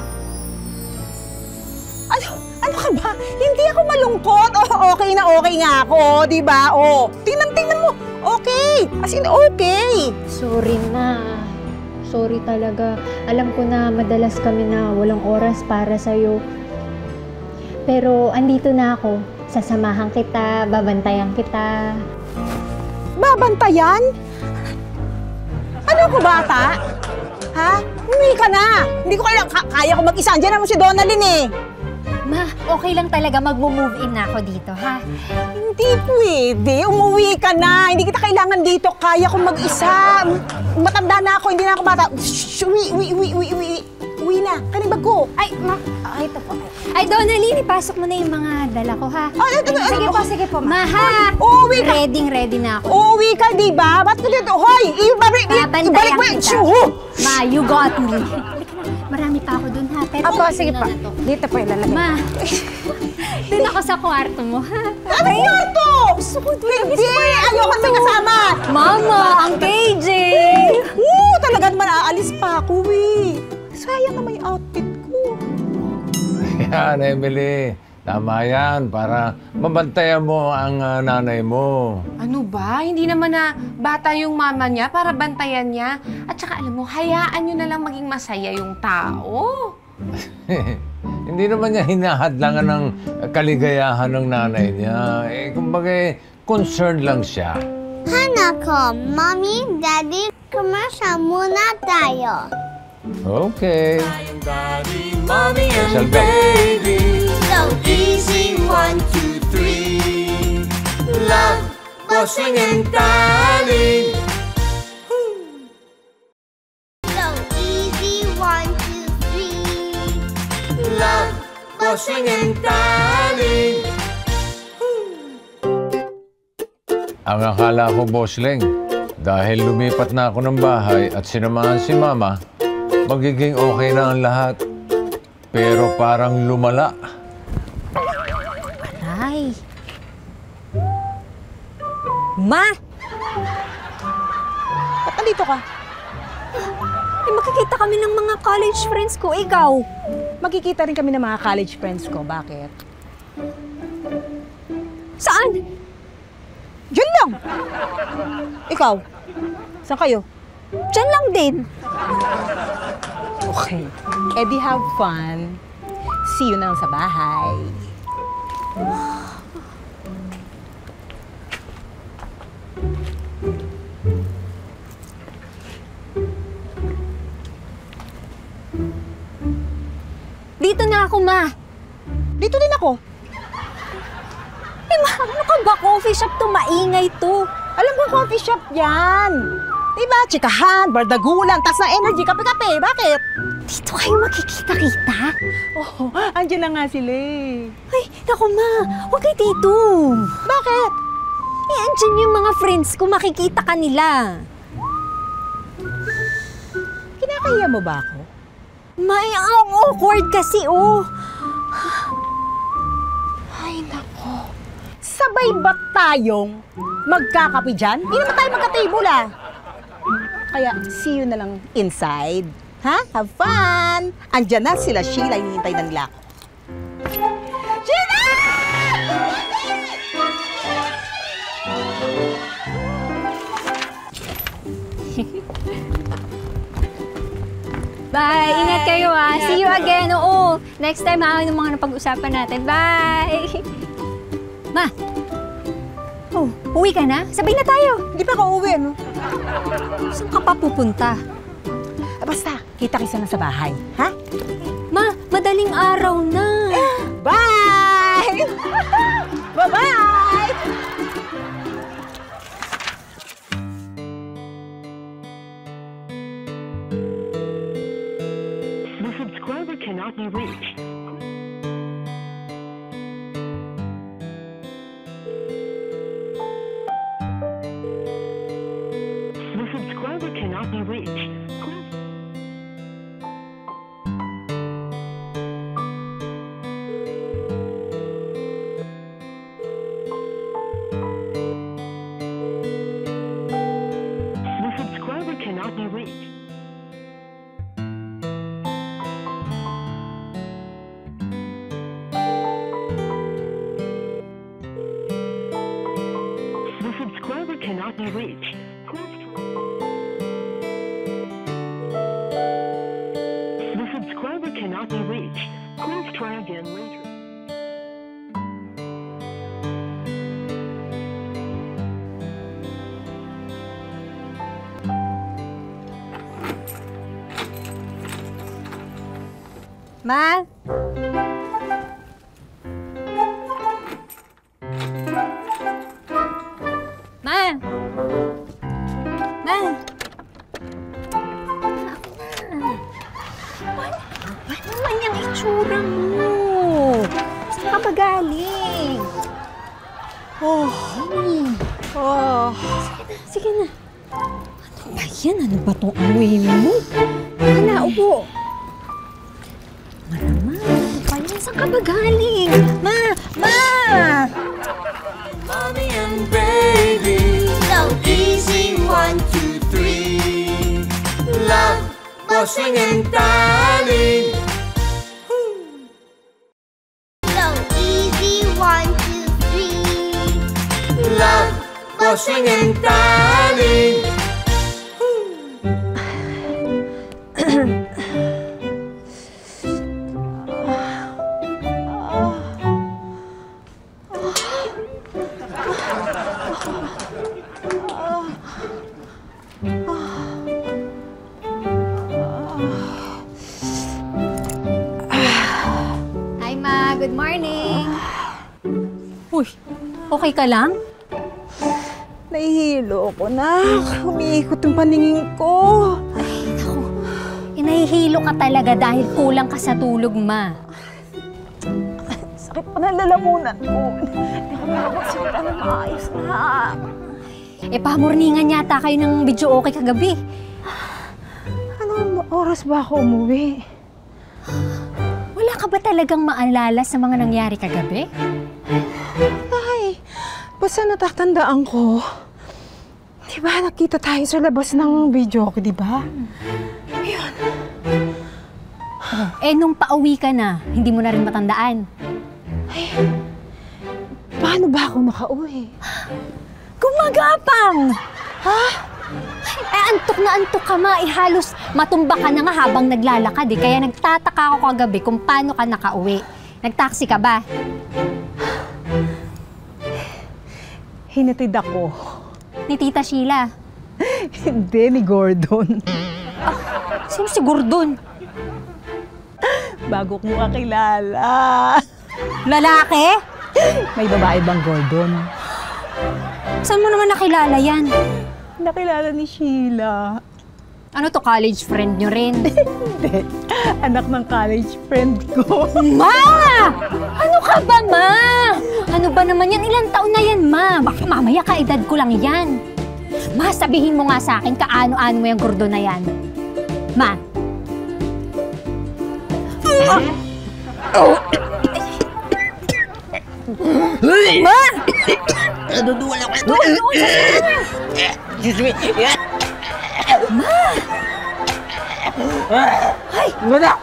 Ano ka ba? Hindi ako malungkot. Oh, okay na okay nga ako, di ba? Oh, tingnan mo. Okay. As in, okay. Sorry na. Sorry talaga. Alam ko na madalas kami na walang oras para sa'yo. Pero andito na ako. Sasamahan kita, babantayan kita. Babantayan? Ano ko, bata? Ha? Umuwi ka na. Hindi ko kaya ko mag-isa. Andiyan naman si Donalyn eh. Ma, okay lang talaga mag-move in na ako dito, ha? Hindi pwede. Umuwi ka na. Hindi kita kailangan dito. Kaya ko mag-isa. Matanda na ako. Hindi na ako bata. Shh, uwi na. Kaning bag ko. Ay, ma. Ay, ito po. Ay, Donalyn, ipasok mo na yung mga dala ko, ha? Sige po, ma. Ha? Uuwi ka. Ready na ako. Uuwi ka, di ba? Ba't ko dito? Hoy! Ibalik mo yung Ma, you got me. Marami pa ako dun, ha? Pero sige pa. Dito po ilalagay. Ma, dun ako sa kwarto mo, ha? Ano kwarto? Hindi! Ayoko may kasama! Mama, ang KJ! Talaga naman aalis pa ako, eh. Sayang naman yung outfit ko. Yan, Emily. Tama yan, para mabantayan mo ang nanay mo. Ano ba? Hindi naman na bata yung mama niya para bantayan niya. At saka alam mo, hayaan nyo na lang maging masaya yung tao. Hindi naman niya hinahadlangan ng kaligayahan ng nanay niya. Kumbaga, concerned lang siya. Hanako, Mommy, Daddy, commercial muna tayo. Okay. Mommy and baby, so easy, 1, 2, 3. Love, bossing and darling. So easy, 1, 2, 3. Love, bossing and darling. Ang akala ko, Bossling, dahil lumipat na ako ng bahay at sinamahan si Mama, magiging okay na ang lahat. Pero parang lumala. Ay. Ma! Ba't nandito ka? Makikita kami ng mga college friends ko. Ikaw? Magkikita rin kami ng mga college friends ko. Bakit? Saan? Diyan lang! Ikaw? Saan kayo? Diyan lang din. Okay. Di have fun. See you na lang sa bahay. Dito na ako, Ma. Dito din ako. Ma, ano ka ba? Coffee shop to, maingay to. Alam ko, coffee shop yan. Diba? Chikahan, bardagulan, tas na energy, kape-kape. Bakit? Dito kayo makikita-kita? Oo, andyan na nga sila eh. Ay, naku, Ma. Huwag kayo dito. Bakit? Andyan yung mga friends ko, makikita ka nila. Kinakaya mo ba ako? Ang awkward kasi, oh. Ay, nako. Sabay ba tayong magkakape dyan? Hindi naman tayo magka-table, ah. Kaya, see you na lang inside. Ha? Have fun! Andyan na sila, Sheila. Hinihintay na nila ako. Sheila! Bye! Ingat kayo, ah. See you again. Oo. Next time, yung mga napag-usapan natin. Bye! Ma! Oh, uwi ka na? Sabay na tayo. Hindi pa ako uwi, no? Saan ka pa pupunta? Basta, kita-kisa na sa bahay, ha? Ma, madaling araw na. Bye! Bye-bye! The subscriber cannot be reached. The subscriber cannot be reached. The subscriber cannot be reached. be reached. The subscriber cannot be reached. Please try again later. Ma? Ma? Ma? Ano naman yung itsura mo? Saan ka ba galing? Sige na. Ano ba yan? Ano ba itong amoy mo? Ana, upo. Marama, ano ba yan? Saan ka ba galing? Ma! Ma! Mommy and baby, so easy, 1, 2, 3. Love, bossing and darling. So easy, 1, 2, 3. Love, bossing and darling. Hi, Ma. Good morning. Uy, okay ka lang? Nahihilo ko na. Umiikot yung paningin ko. Ay, naku. Nahihilo ka talaga dahil kulang ka sa tulog, Ma. Sakit pa ng lalamunan ko. Hindi ko makapagsalita ng maayos na. Pamorningan yata kayo ng video okay kagabi. Anong oras ba ako umuwi? Wala ka ba talagang maalala sa mga nangyari kagabi? Ay, basta natatandaan ko. Di ba nakita tayo sa labas ng video ko, di ba? Ayun. Nung pauwi ka na, hindi mo na rin matandaan. Ay, paano ba ako nakauwi? Gumagapang! Ha? Antok na antok ka, Ma. Halos matumba ka na nga habang naglalakad eh. Kaya nagtataka ako kagabi kung paano ka nakauwi. Nagtaxi ka ba? Hinatid ako. Ni Tita Sheila? Hindi, ni Gordon. Sino si Gordon? Bago ko kakilala. Lalaki? May babae bang Gordon? Saan mo naman nakilala yan? Nakilala ni Sheila. Ano to, college friend nyo rin? Hindi. Anak ng college friend ko. Ma! Ano ka ba, Ma? Ano ba naman yan? Ilang taon na yan, Ma? Baka mamaya kaedad ko lang yan. Ma, sabihin mo nga sa akin kaano-ano mo yung Gordon na yan. Ma? Ma! Naduduwal ako. Excuse me. Ma! Ay! Wala!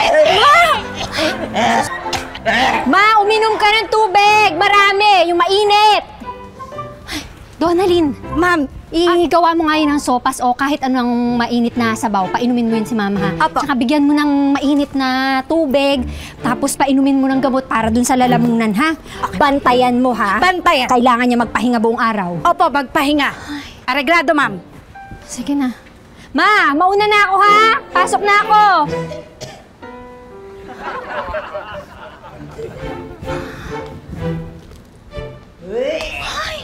Ma, uminom ka ng tubig! Marami! Yung mainit! Ay, Donalyn! Ma'am! Igawa mo nga yun ng sopas o kahit anong mainit na sabaw. Painumin mo yun si Mama, ha? Apo. Tsaka bigyan mo ng mainit na tubig. Tapos painumin mo ng gamot para dun sa lalamunan, ha? Okay. Bantayan mo, ha? Bantayan! Kailangan niya magpahinga buong araw. Opo, magpahinga. Areglado, ma'am. Sige na. Ma, mauna na ako, ha? Pasok na ako! Ay!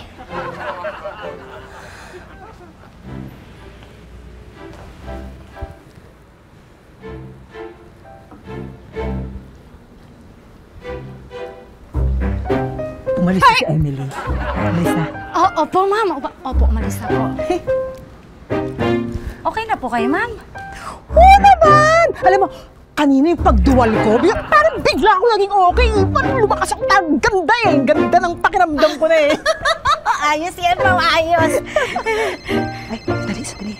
Umalis na si Emily. Umalis na. Opo, ma'am. Opo, umalis na po. Okay na po kayo, ma'am? Oo naman! Alam mo, kanina yung pagduwal ko, parang bigla ako naging okay. Parang lumakas ako. Ang ganda eh. Ang ganda ng pakiramdam ko na eh. Ayos yan, ma'am. Ayos. Ay, dali, sadali.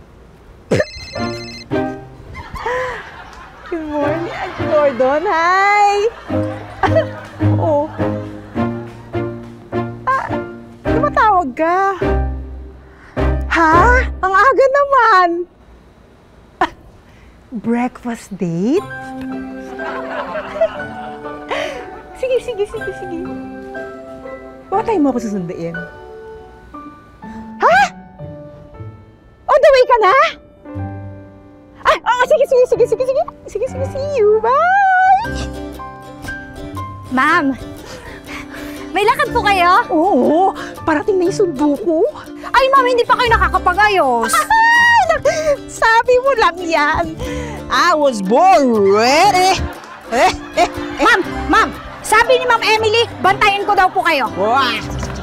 Good morning, Aunt Gordon. Hi! Oh. Tumatawag ka. Ha? Ang aga naman. Breakfast date? Sige. What time mo ako susunduin? Ha? On the way ka na? Ay, sige. See you. Bye! Ma'am, may lakad po kayo? Oo, parating na yung sundo ko. Ay, ma'am, hindi pa kayo nakakapag-ayos. Sabi mo lang yan. I was born ready. Ma'am, sabi ni Ma'am Emily, bantayan ko daw po kayo. Wow.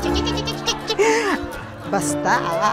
Basta,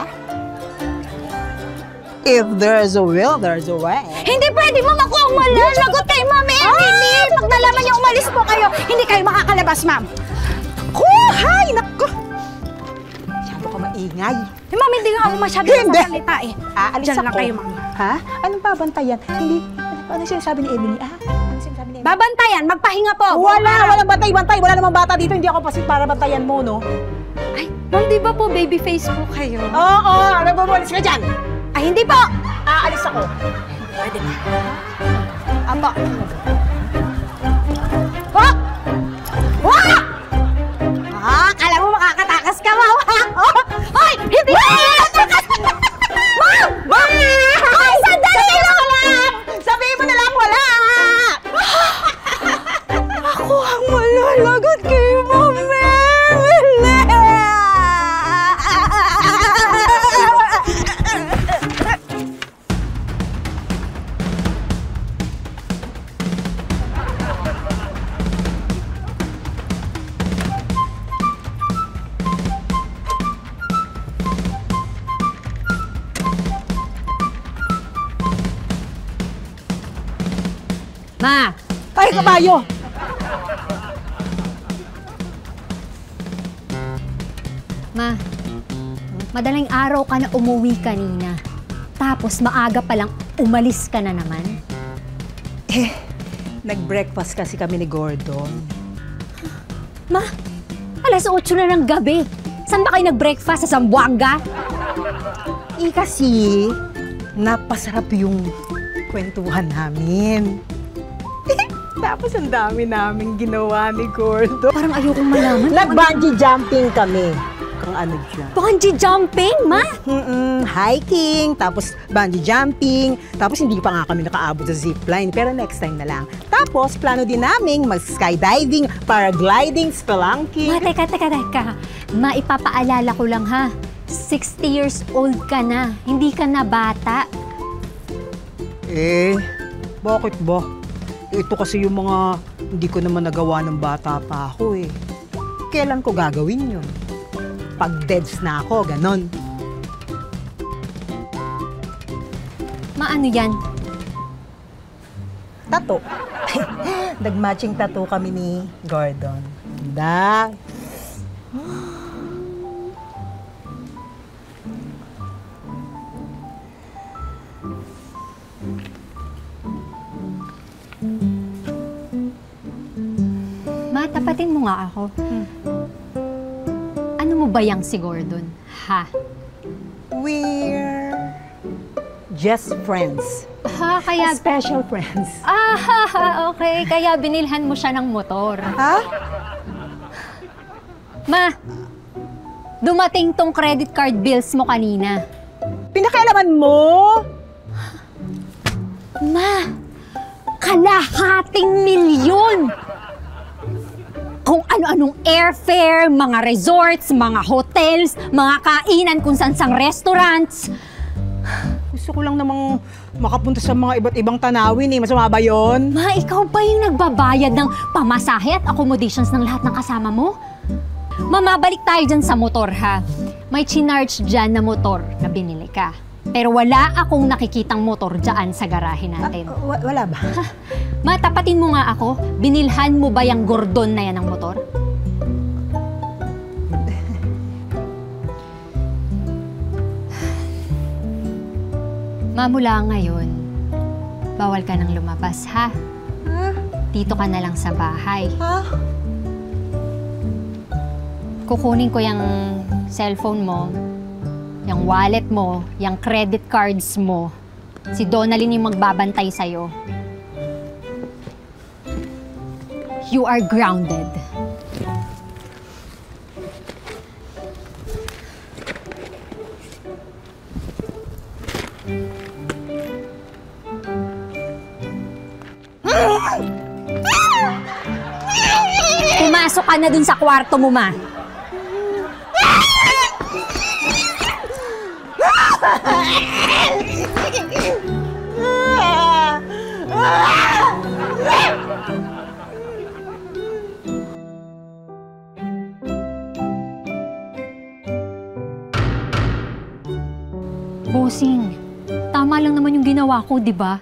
if there's a will, there's a way. Hindi pwede, ma'am. Ako ang wala. Lagot kay Ma'am Emily. Pag nalaman niya umalis po kayo, hindi kayo makakalabas, ma'am. Hay, naku. Masyado ka maingay. Ma'am, hindi nga ako masyado masalita eh. Aalis Diyan ako. lang kayo, ma'am. Ha? Anong babantayan? Hindi. Ano sinasabi ni Emily? Ano sinasabi ni Emily? Babantayan, magpahinga po. Walang bantay. Wala namang bata dito. Hindi ako pasit para bantayan mo, no? Ay, ma'am, di ba po baby face po kayo? Oo, nagbubulis ka dyan. Ay, hindi po. Aalis ako. Pwede ba? Apo. Kala mo makakatakas ka, ma'am. Hoy! Hindi ka makakatakas! Ma'am! Hoy, sandali lang! Sabihin mo na lang wala! Ako ang malalagot kay Ma'am Emily! Ma! Ay, kabayo! Ma, madaling araw ka na umuwi kanina. Tapos maaga pa lang umalis ka na naman. Nag-breakfast kasi kami ni Gordon. Ma, alas 8 na ng gabi. Saan ba kayo nag-breakfast? Sa Zamboanga? Kasi, napasarap yung kwentuhan namin. Tapos ang dami namin ginawa ni Gordon. Parang ayokong malaman. Nag-bungee jumping kami. Kung ano dyan. Bungee jumping, ma? Hiking, tapos bungee jumping, tapos hindi pa nga kami nakaabot sa zipline, pero next time na lang. Tapos, plano din namin mag-skydiving, paragliding, spelunking. Ma, teka. Ma, ipapaalala ko lang ha. 60 years old ka na. Hindi ka na bata. Bakit ba? Ito kasi yung mga hindi ko naman nagawa ng bata pa ako eh. Kailan ko gagawin yun? Pag deads na ako, ganon. Ma, ano yan? Tattoo. Nag-matching tattoo kami ni Gordon. Ganda. Ma, tapatin mo nga ako. Ano mo ba yang si Gordon? Ha? We're just friends. Ha, kaya... Special friends. Okay. Kaya binilhan mo siya ng motor. Ha? Ma, dumating tong credit card bills mo kanina. Pinakialaman mo? Ma, kalahating milyon! Kung ano-anong airfare, mga resorts, mga hotels, mga kainan kung saan-sang restaurants. Gusto ko lang namang makapunta sa mga iba't ibang tanawin eh. Masama ba yun? Ma, ikaw ba yung nagbabayad ng pamasahe at accommodations ng lahat ng kasama mo? Mamabalik tayo dyan sa motor, ha? May chinarge dyan na motor na binili ka. Pero wala akong nakikitang motor dyan sa garahe natin. Wala ba? Ma, tapatin mo nga ako. Binilhan mo ba yung Gordon na yan ng motor? Ma, mula ngayon, bawal ka nang lumabas, ha? Dito ka na lang sa bahay. Kukunin ko yung cellphone mo, yung wallet mo, yung credit cards mo, si Donalyn yung magbabantay sa'yo. You are grounded. Pumasok ka na dun sa kwarto mo, ma. Bossing, tama lang naman yung ginawa ko, di ba?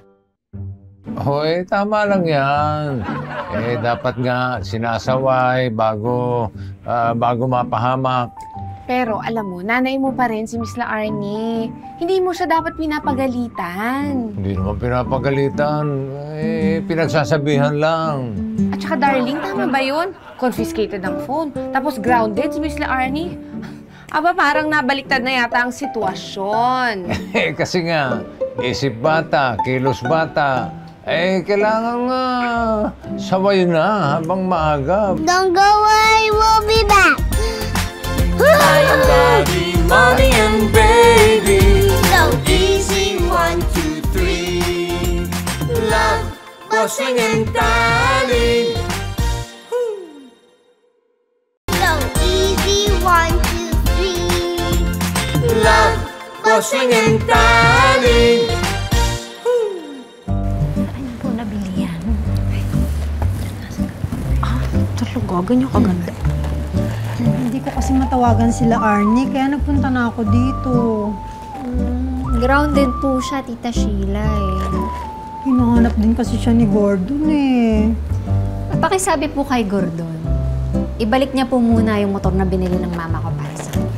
Tama lang yan. Dapat nga sinasaway bago mapahamak. Pero alam mo, nanay mo pa rin si Miss La Arnie. Hindi mo siya dapat pinapagalitan. Hindi naman pinapagalitan. Pinagsasabihan lang. At saka darling, tama ba yun? Confiscated ang phone. Tapos grounded si Miss La Arnie. Aba, parang nabaliktad na yata ang sitwasyon. Kasi nga, isip bata, kilos bata. Kailangan nga sabay na habang maaga. Don't go away, we'll be back. Daddy, mommy, and baby. So easy, 1, 2, 3. Love, bossing, and darling. So easy, 1, 2, 3. Love, bossing, and darling. Ano po nabili yan? Talaga, ganyan kaganda. Hindi ko kasi matawagan sila Arnie, kaya nagpunta na ako dito. Grounded po siya, Tita Sheila Hinahanap din kasi siya ni Gordon Pakisabi po kay Gordon, ibalik niya po muna yung motor na binili ng mama ko para sa akin.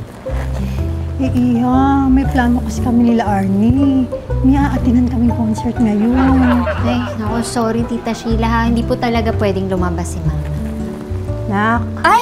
Iha, may plano kasi kami nila Arnie. May aatinan kaming concert ngayon. Ay, naku, sorry Tita Sheila ha. Hindi po talaga pwedeng lumabas si mama. Nak? Ay!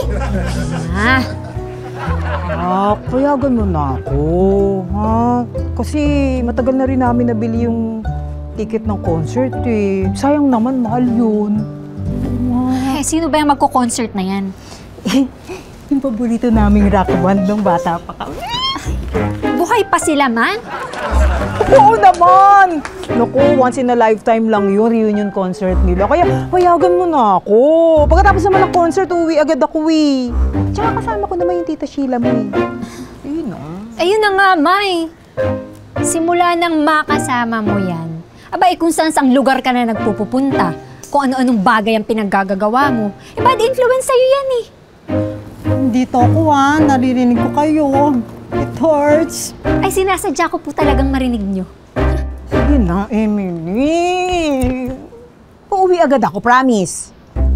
Payagan mo na ako, ha? Kasi matagal na rin namin nabili yung ticket ng concert Sayang naman, mahal yun. Sino ba yung magko-concert na yan? Yung paborito naming rock band nung bata pa kami. Buhay pa sila, man? Oo naman! Naku, once in a lifetime lang yun, reunion concert nila. Kaya payagan mo na ako. Pagkatapos naman ng concert, uwi agad ako Tsaka kasama ko naman yung Tita Sheila mo Ayun na nga, May. Simula nang makasama mo yan, kung saan-sang lugar ka na nagpupunta, kung ano-anong bagay ang pinaggagawa mo, bad influence sa'yo yan Dito ako naririnig ko kayo. It hurts. Ay, sinasadya ko po talagang marinig nyo. Sige na, Emily. Uuwi agad ako, promise.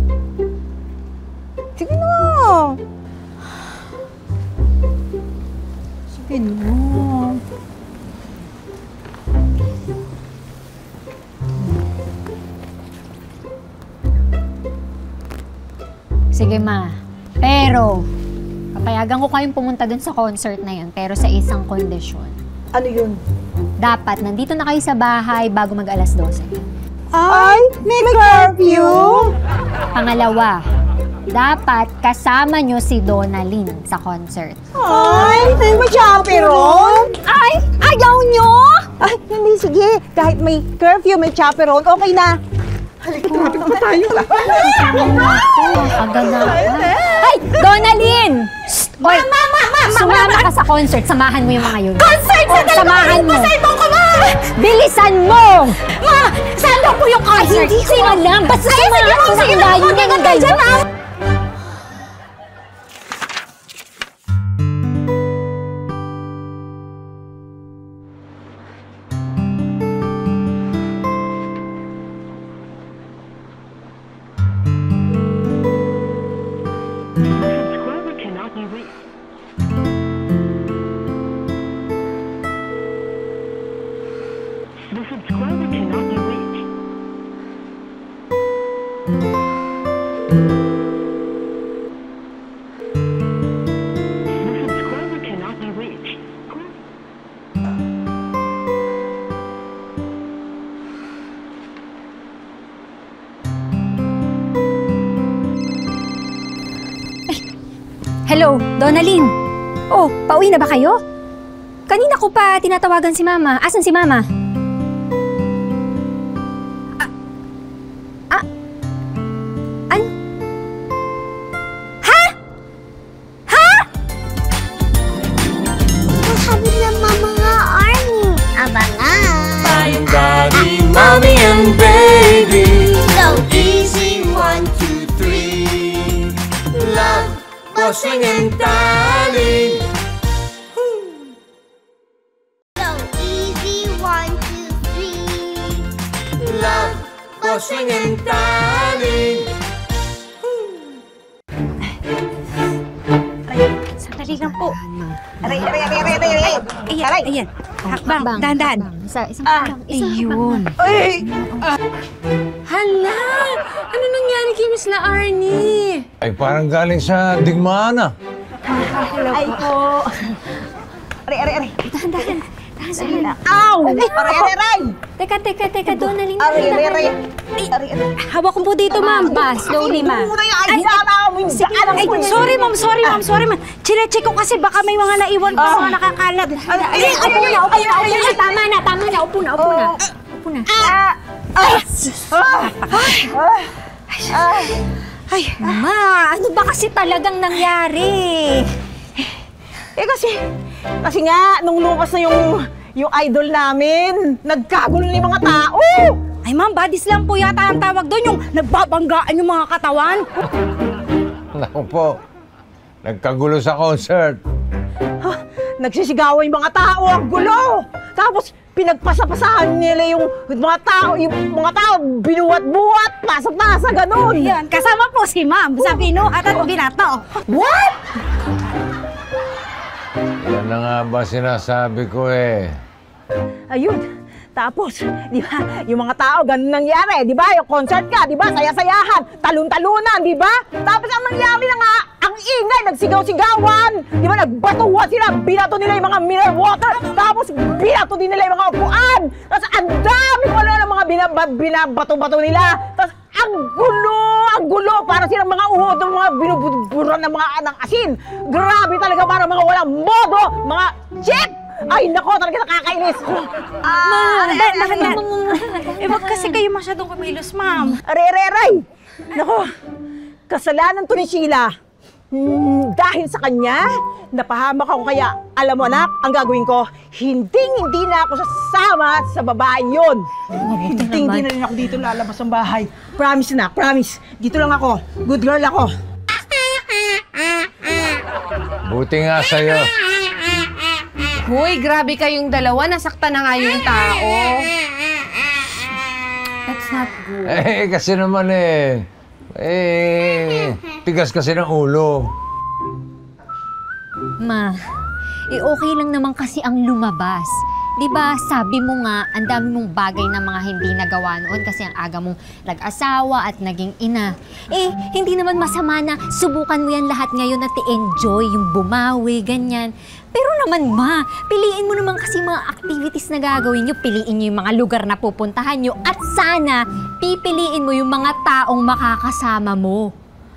Sige na. Sige na. Sige, ma. Pero, papayagan ko kayong pumunta dun sa concert na yun, pero sa isang kondisyon. Ano yun? Dapat, nandito na kayo sa bahay bago mag-alas 12. Ay, may curfew? Pangalawa, dapat kasama nyo si Donalyn sa concert. Ay, may chaperon? Ay, ayaw nyo? Ay, hindi, sige. Kahit may curfew, may chaperon, okay na. Halika, tumapit pa tayo. Agad na ako. Ay, Donalyn! Oy, sumama ka sa concert. Samahan mo yung mga yun. Concert! Samahan mo. Masalbong ko, ma! Bilisan mo! Ma! Saan daw po yung concert? Hindi ko alam. Basta samahan mo ng layo na ng gayon. Hello, Donalyn. Oh, pauwi na ba kayo? Kanina ko pa tinatawagan si Mama. Asan si Mama? Ano? Ha? Ha? Sabi ng mama nga, Arnie. Abangan. Daddy, mommy, and baby. So Easy, 1, 2, 3. Love, bossing, and darling. So easy, 1, 2, 3. Love, bossing, and darling. Sandali lang po. Aray. Ayan. Hakbang. Dahan-dahan. Ayun. Hala! Ano nangyari kay Miss La Arnie? Ay, parang galing sa digmaan ah. Ay po. Aray. Dahan-dahan. Aw! Aray. Teka, Donalyn. Aray. Hawak ko po dito, ma'am. Slowly, ma'am. Sorry, ma'am. Chinecheck ko kasi baka may mga naiwan pa mga nakakalat. Tama na. Upo na. Ay, Ma, ano ba kasi talagang nangyari? Kasi nga, nung lumas na yung idol namin, nagkagulo na yung mga tao. Ay, ma'am, bodies lang po yata ang tawag doon, yung nagbabanggaan yung mga katawan. Naku po, nagkagulo sa concert. Nagsisigawan yung mga tao, ang gulo. Tapos, pinagpasapasahan nila yung mga tao, binuwat-buwat, pasa-pasa, ganun. Yan, kasama po si ma'am sa binuhat at binato. What? Yan na nga ba sinasabi ko eh. Ayun. Tapos, di ba, yung mga tao, ganun nangyari, di ba? Yung concert ka, di ba? Saya-sayahan, talon-talunan, di ba? Tapos ang nangyari na nga, ang ingay, nagsigaw-sigawan. Di ba, nagbatuhan sila, binato nila yung mga mineral water. Tapos, binato din nila yung mga upuan. Tapos, ang dami pala ng mga binabato-bato nila. Tapos, ang gulo. Parang silang mga uhod, mga binuburan ng mga anang asin. Grabe talaga, parang mga walang modo, mga chick! Ay, nako, talaga nakakainis. Wag kasi kayo masyadong kumilos, ma'am. Aray. Nako, kasalanan to ni Sheila. Dahil sa kanya, napahamak ako kaya, alam mo anak, ang gagawin ko, hindi na ako sasama sa babae yun. Hindi na rin ako dito lalabas ng bahay. Promise na, promise. Dito lang ako. Good girl ako. Buti nga sa'yo. Hoy, grabe kayong dalawa. Nasaktan na nga yung tao. That's not good. Kasi naman tigas kasi ng ulo. Ma, okay lang naman kasi ang lumabas. Di ba, sabi mo nga, ang dami mong bagay na mga hindi nagawa noon kasi ang aga mong nag-asawa at naging ina. Hindi naman masama na subukan mo yan lahat ngayon at i-enjoy yung bumawi, ganyan. Pero naman, Ma, piliin mo naman kasi mga activities na gagawin nyo. Piliin nyo yung mga lugar na pupuntahan nyo. At sana, pipiliin mo yung mga taong makakasama mo.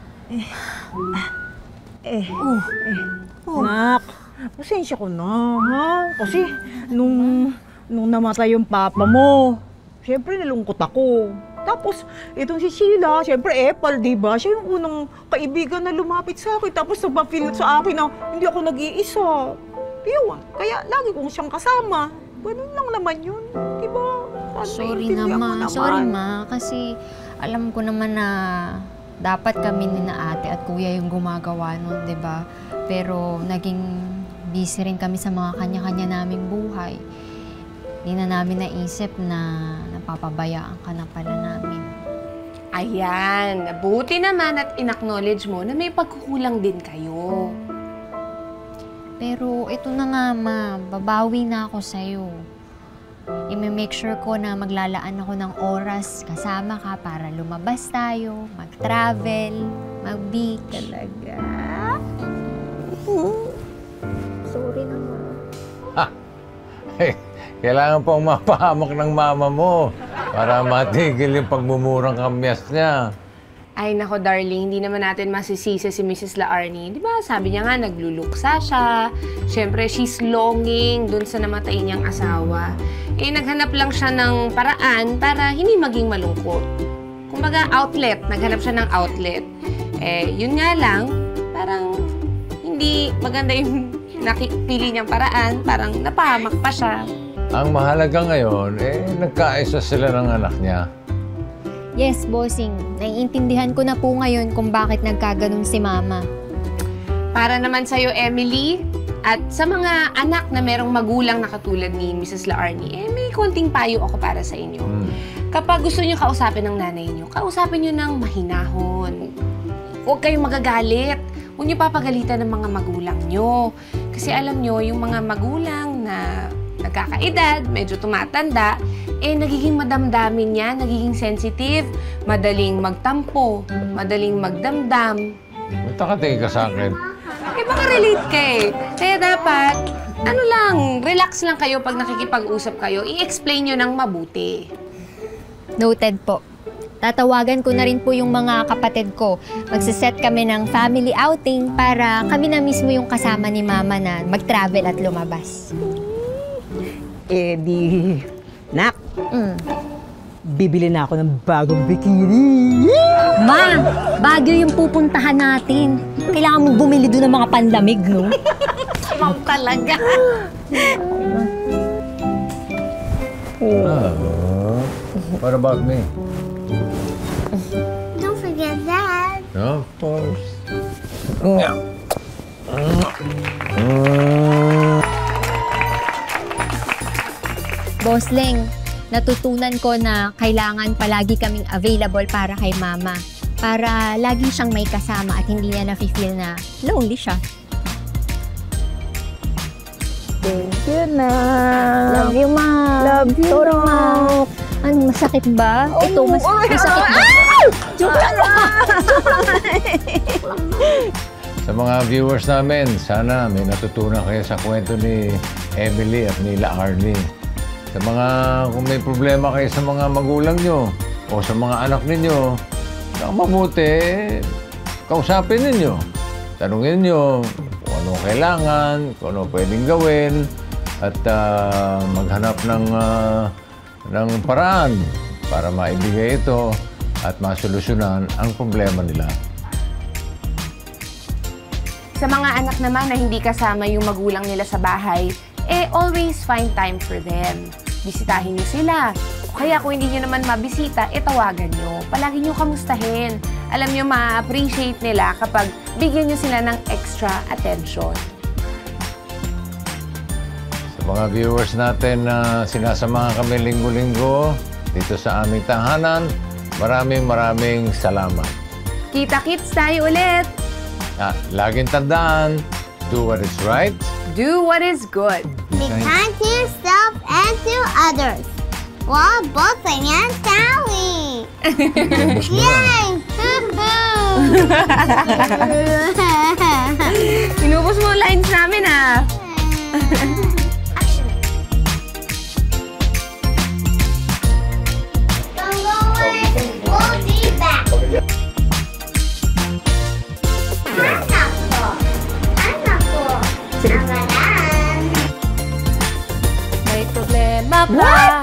Nak, pasensya ko na, ha? Kasi nung namatay yung papa mo, syempre nalungkot ako. Tapos, itong si Sheila, syempre Apple, di ba? Siya yung unang kaibigan na lumapit sa akin. Tapos nagpa-feel sa akin na hindi ako nag-iisa. Yun, kaya lagi kong siyang kasama. Ganun lang naman yun, di ba? Sorry naman. Sorry, Ma. Kasi alam ko naman na dapat kami ni na ate at kuya yung gumagawa nun, di ba? Pero naging busy rin kami sa mga kanya-kanya naming buhay. Hindi na namin naisip na napapabayaan ka na pala namin. Ayan, buti naman at in-acknowledge mo na may pagkukulang din kayo. Pero ito na nga, Ma, babawi na ako sa'yo. I-make sure ko na maglalaan ako ng oras kasama ka para lumabas tayo, mag-travel, mag-beach. Talaga? Sorry naman. Kailangan pang mapahamak ng mama mo para matigil yung pagmumurang kamyas niya. Ay, nako darling, hindi naman natin masisisi si Mrs. Laarni. Di ba, sabi niya nga, nagluluksa siya. Siyempre, she's longing dun sa namatay niyang asawa. Eh, naghanap lang siya ng paraan para hindi maging malungkot. Kumbaga, outlet. Naghanap siya ng outlet. Eh, yun nga lang, parang hindi maganda yung nakipili niyang paraan. Parang napahamak pa siya. Ang mahalaga ngayon, nagkaisa sila ng anak niya. Yes, bossing. Naiintindihan ko na po ngayon kung bakit nagkaganon si Mama. Para naman sa'yo, Emily, at sa mga anak na merong magulang na katulad ni Mrs. Laarni, may konting payo ako para sa inyo. Kapag gusto niyo kausapin ng nanay niyo, kausapin niyo ng mahinahon. Huwag kayong magagalit. Huwag niyo papagalitan ng mga magulang niyo. Kasi alam niyo, yung mga magulang na nagkakaedad, medyo tumatanda, nagiging madamdamin niya, nagiging sensitive, madaling magtampo, madaling magdamdam. Ba't nakatingin ka sa akin? Baka relate ka Kaya dapat, relax lang kayo pag nakikipag-usap kayo, i-explain nyo ng mabuti. Noted po. Tatawagan ko na rin po yung mga kapatid ko. Magsiset kami ng family outing para kami na mismo yung kasama ni Mama na mag-travel at lumabas. Nak, bibili na ako ng bagong bikini. Ma, Baguio yung pupuntahan natin. Kailangan mong bumili doon ng mga panlamig, no? Ma'am talaga. What about me? Don't forget that. Of course. Boss Leng, natutunan ko na kailangan palagi kaming available para kay Mama. Para lagi siyang may kasama at hindi niya na-feel na lonely siya. Thank you, na. Love you, Ma. Love you, Sorry, Ma. Ano, masakit ba? Ito, masakit ba? Joke lang. Sa mga viewers namin, sana may natutunan kayo sa kwento ni Emily at ni Laarni. Sa mga, kung may problema kayo sa mga magulang nyo o sa mga anak ninyo, ang mabuti, kausapin ninyo. Tanungin nyo kung ano kailangan, kung ano pwedeng gawin, at maghanap ng paraan para maibigay ito at masolusyonan ang problema nila. Sa mga anak naman na hindi kasama yung magulang nila sa bahay, always find time for them. Bisitahin nyo sila. Kaya kung hindi nyo naman mabisita, tawagan nyo. Palagi nyo kamustahin. Alam nyo, ma-appreciate nila kapag bigyan nyo sila ng extra attention. Sa mga viewers natin na sinasamahan kami linggo-linggo dito sa aming tahanan, maraming salamat. Kita-kits tayo ulit! Laging tandaan, do what is right. Do what is good. Be kind to yourself and to others. While bossing and Sally. Yay! Inubos mo lines namin, Don't go away. We'll be back. May problema ba?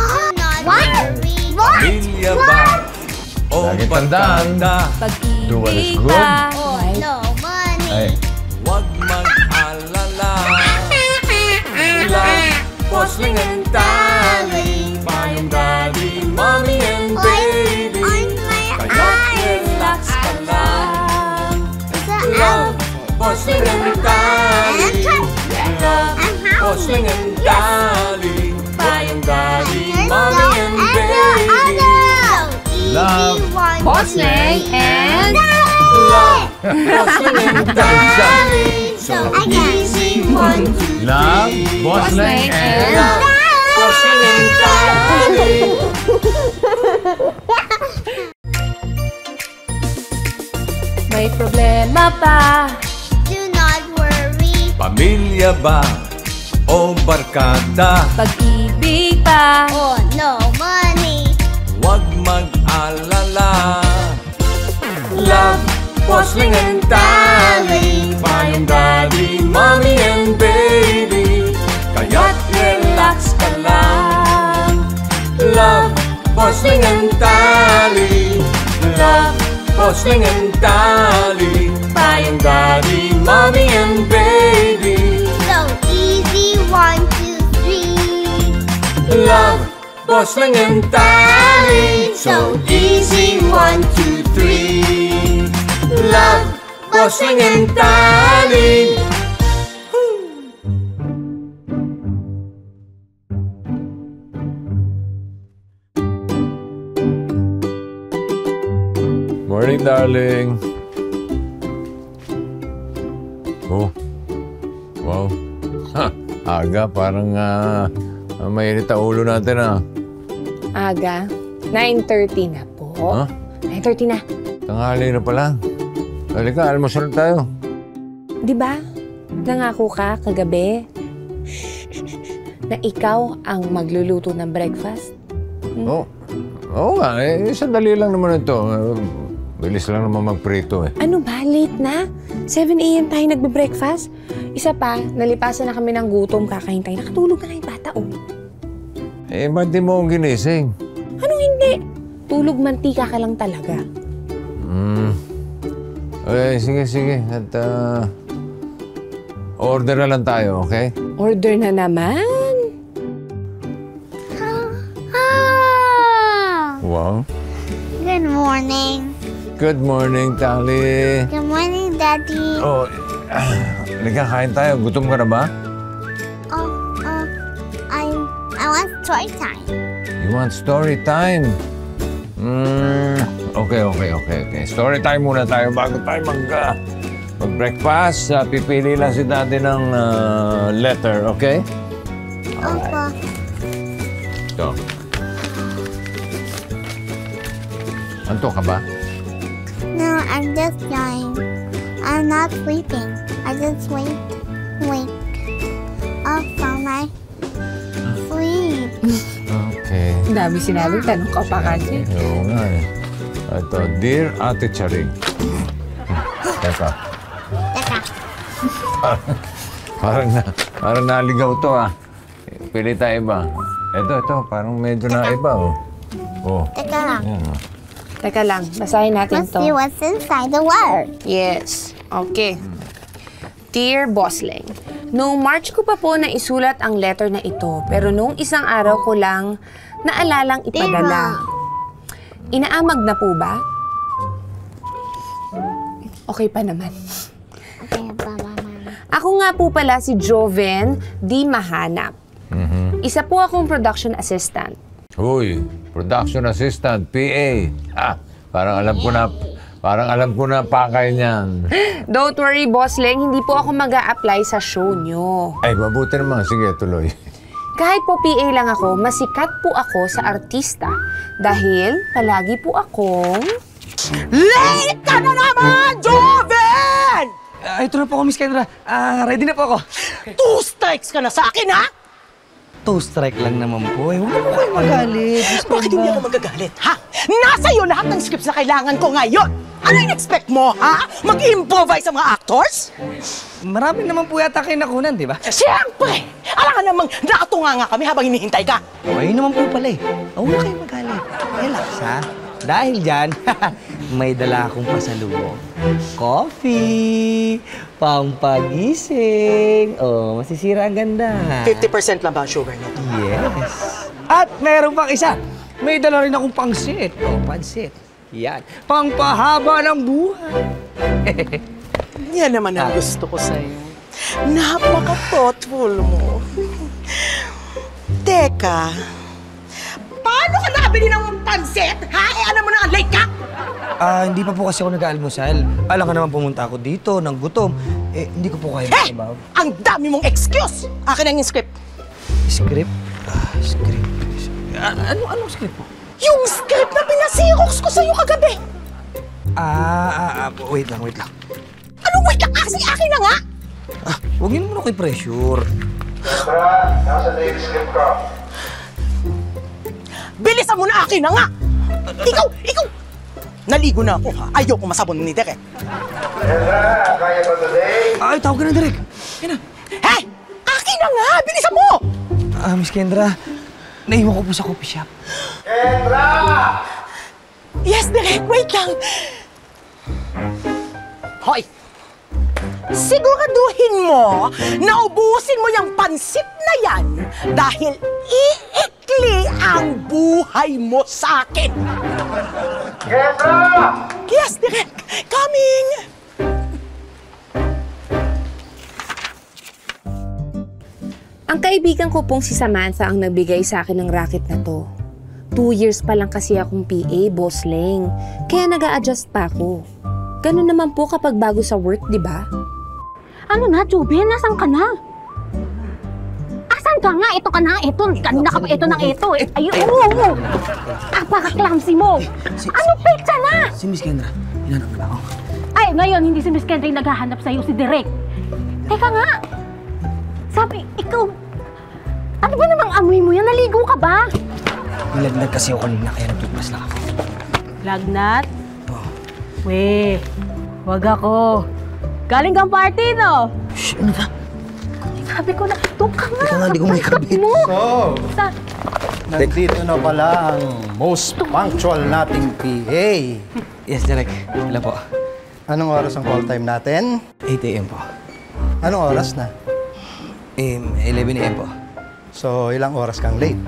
Pamilya ba? O Laging tandaan, do what is good. No money. Huwag mag-alala. Love, Bossling and Tally, Payong Daddy, Mommy and Baby. Kaya't relax ka lang. Love, Bossling and Tally. Love, Bossling and Tally, Payong Daddy, Mommy and Baby. Love, Bossling and Love, Bossling and Tally. So easy, 1, 2, 3. Love, Bossling and Bossling and Tally. may problema ba? Do not worry. Pamilya ba o barkada? Pag-ibig ba? Oh, no money. Huwag mag-alala. Bossling and Tally, tayong daddy, mommy and baby, kaya't relax ka lang. Love, Bossling and Tally, love, Bossling and Tally, tayong daddy, mommy and baby. So easy, 1, 2, 3. Love, Bossling and Tally, so easy, 1, 2, 3. Love, Bossling and Tally. Morning, darling. Oh. Wow. Ha, aga, parang mainit ang ulo natin, Aga, 9:30 na po. Ha? 9:30 na. Tanghali na pala. Halika, almusal tayo. Di ba? Nangako ka kagabi na ikaw ang magluluto ng breakfast? Oo nga, sandali lang naman ito. Bilis lang naman magprito eh. Ano ba? Late na? 7 a.m. tayo nagbe-breakfast? Isa pa, nalipasan na kami ng gutom, kakain tayo. Nakatulog na nga yung bata, Ba't di mo akong ginising? Anong hindi? Tulog mantika ka lang talaga. Okay, sige. At order na lang tayo, okay? Order na naman? Wow. Good morning. Good morning, Tally. Good morning, Daddy. Halika, kain tayo. Gutom ka na ba? I want story time. You want story time? Okay. Story time muna tayo bago tayo mag-breakfast. Pipili lang si Daddy ng letter, okay? Opo. Ito. Anto ka ba? No, I'm just lying. I'm not sleeping. I just wake up from my sleep. Okay. Dami sinabing tanong ka pa kasi. Oo nga eh. Ito, Dear Ate Charing. Teka. Parang naligaw to Pili tayo iba. Ito, parang medyo na iba Teka lang. Teka lang, basahin natin Let's see what's inside the word. Yes. Okay. Dear Bossling, noong March ko pa po na isulat ang letter na ito, pero noong isang araw ko lang naalalang ipadala. Inaamag na po ba? Okay pa naman. Okay pa naman. Ako nga po pala si Joven Di Mahanap. Isa po akong production assistant. Uy, production assistant, PA. Parang alam ko na pakay niyan. Don't worry, Bossling, hindi po ako mag-a-apply sa show nyo. Ay, mabuti naman. Sige, tuloy. Kahit po PA lang ako, masikat po ako sa artista dahil palagi po akong... Late ka na naman, Joven! Ito na po ako, Miss Kendra. Ready na po ako. 2 strikes ka na sa akin, ha? 2 strike lang naman po. Huwag na po kayo magalit. Bakit hindi ako magagalit, ha? Nasa iyo lahat ng scripts na kailangan ko ngayon. Ano in-expect mo, ha? Mag-improvise ang mga actors? Marami naman po yata kayo nakunan, di ba? Siyempre! Alam ka namang nakatunga nga kami habang hinihintay ka. Ayun naman po pala Huwag na kayo magalit. Relax, ha? Dahil dyan, may dala akong pasalubong. Coffee! Pampagising! Masisira ang ganda. 50% lang ba ang sugar nito? Yes. At meron pang isa. May dala rin akong pangsit. Pansit. Yan. Pangpahaba ng buhay. Yan naman ang gusto ko sa'yo. Napaka-thoughtful mo. Teka, paano ka nakabili ng pansit? Ha? Alam mo na ang late ka? Hindi pa po kasi ako nag-aalmusal. Alam ka naman pumunta ako dito ng gutom. Hindi ko po kaya magsabaw. Ang dami mong excuse! Akin ang yung script. Script? Script. Anong script po? Yung script na pinasirox ko sa'yo kagabi. Wait lang. Anong wait lang? Kasi akin na nga! Huwag yun muna kay pressure. Nasa daily script ka. Bilisan mo na akin na nga! Ikaw! Naligo na ako, ha? Ayoko masabon ni Derek. Kendra, kaya ba today? Ay, tawag ka na, Derek. Hey! Akin na nga! Bilisan mo! Miss Kendra, naiwan ko po sa coffee shop. Kendra! Yes, Derek! Wait lang! Hoy! Siguraduhin mo na ubusin mo yung pansit na yan dahil iikli ang buhay mo sa akin! Kendra! Yes, Derek! Coming! Ang kaibigan ko pong si Samantha ang nagbigay sa akin ng racket na to. 2 years pa lang kasi akong PA, Boss Leng. Kaya nag-a-adjust pa ako. Ganun naman po kapag bago sa work, di ba? Ano na, Joben? Nasaan ka na? Asan ka nga? Ito ka na, ito. Kanina ka pa ito ng ito. Ayun, oo. Napaka-clumsy mo. Ano pizza na? Si Miss Kendra, hinanap na ako. Ay, ngayon, hindi si Miss Kendra yung naghahanap sa'yo, si Derek. Teka nga. Sabi, ikaw, ano ba namang amoy mo yan? Naligo ka ba? Nilagnat kasi ako kanina, kaya nag-toothbrush lang ako. Lagnat? Weh, wag ako. Galing kang party, no? Shh, ano ba? Sabi ko na, doon ka nga. Teka nga, di ko may kabit. Sa... Nandito na pala ang most punctual nating PA. Yes, Derek. Ilan po? Anong oras ang call time natin? 8 a.m. po. Anong oras na? 11 a.m. po. So, ilang oras kang late?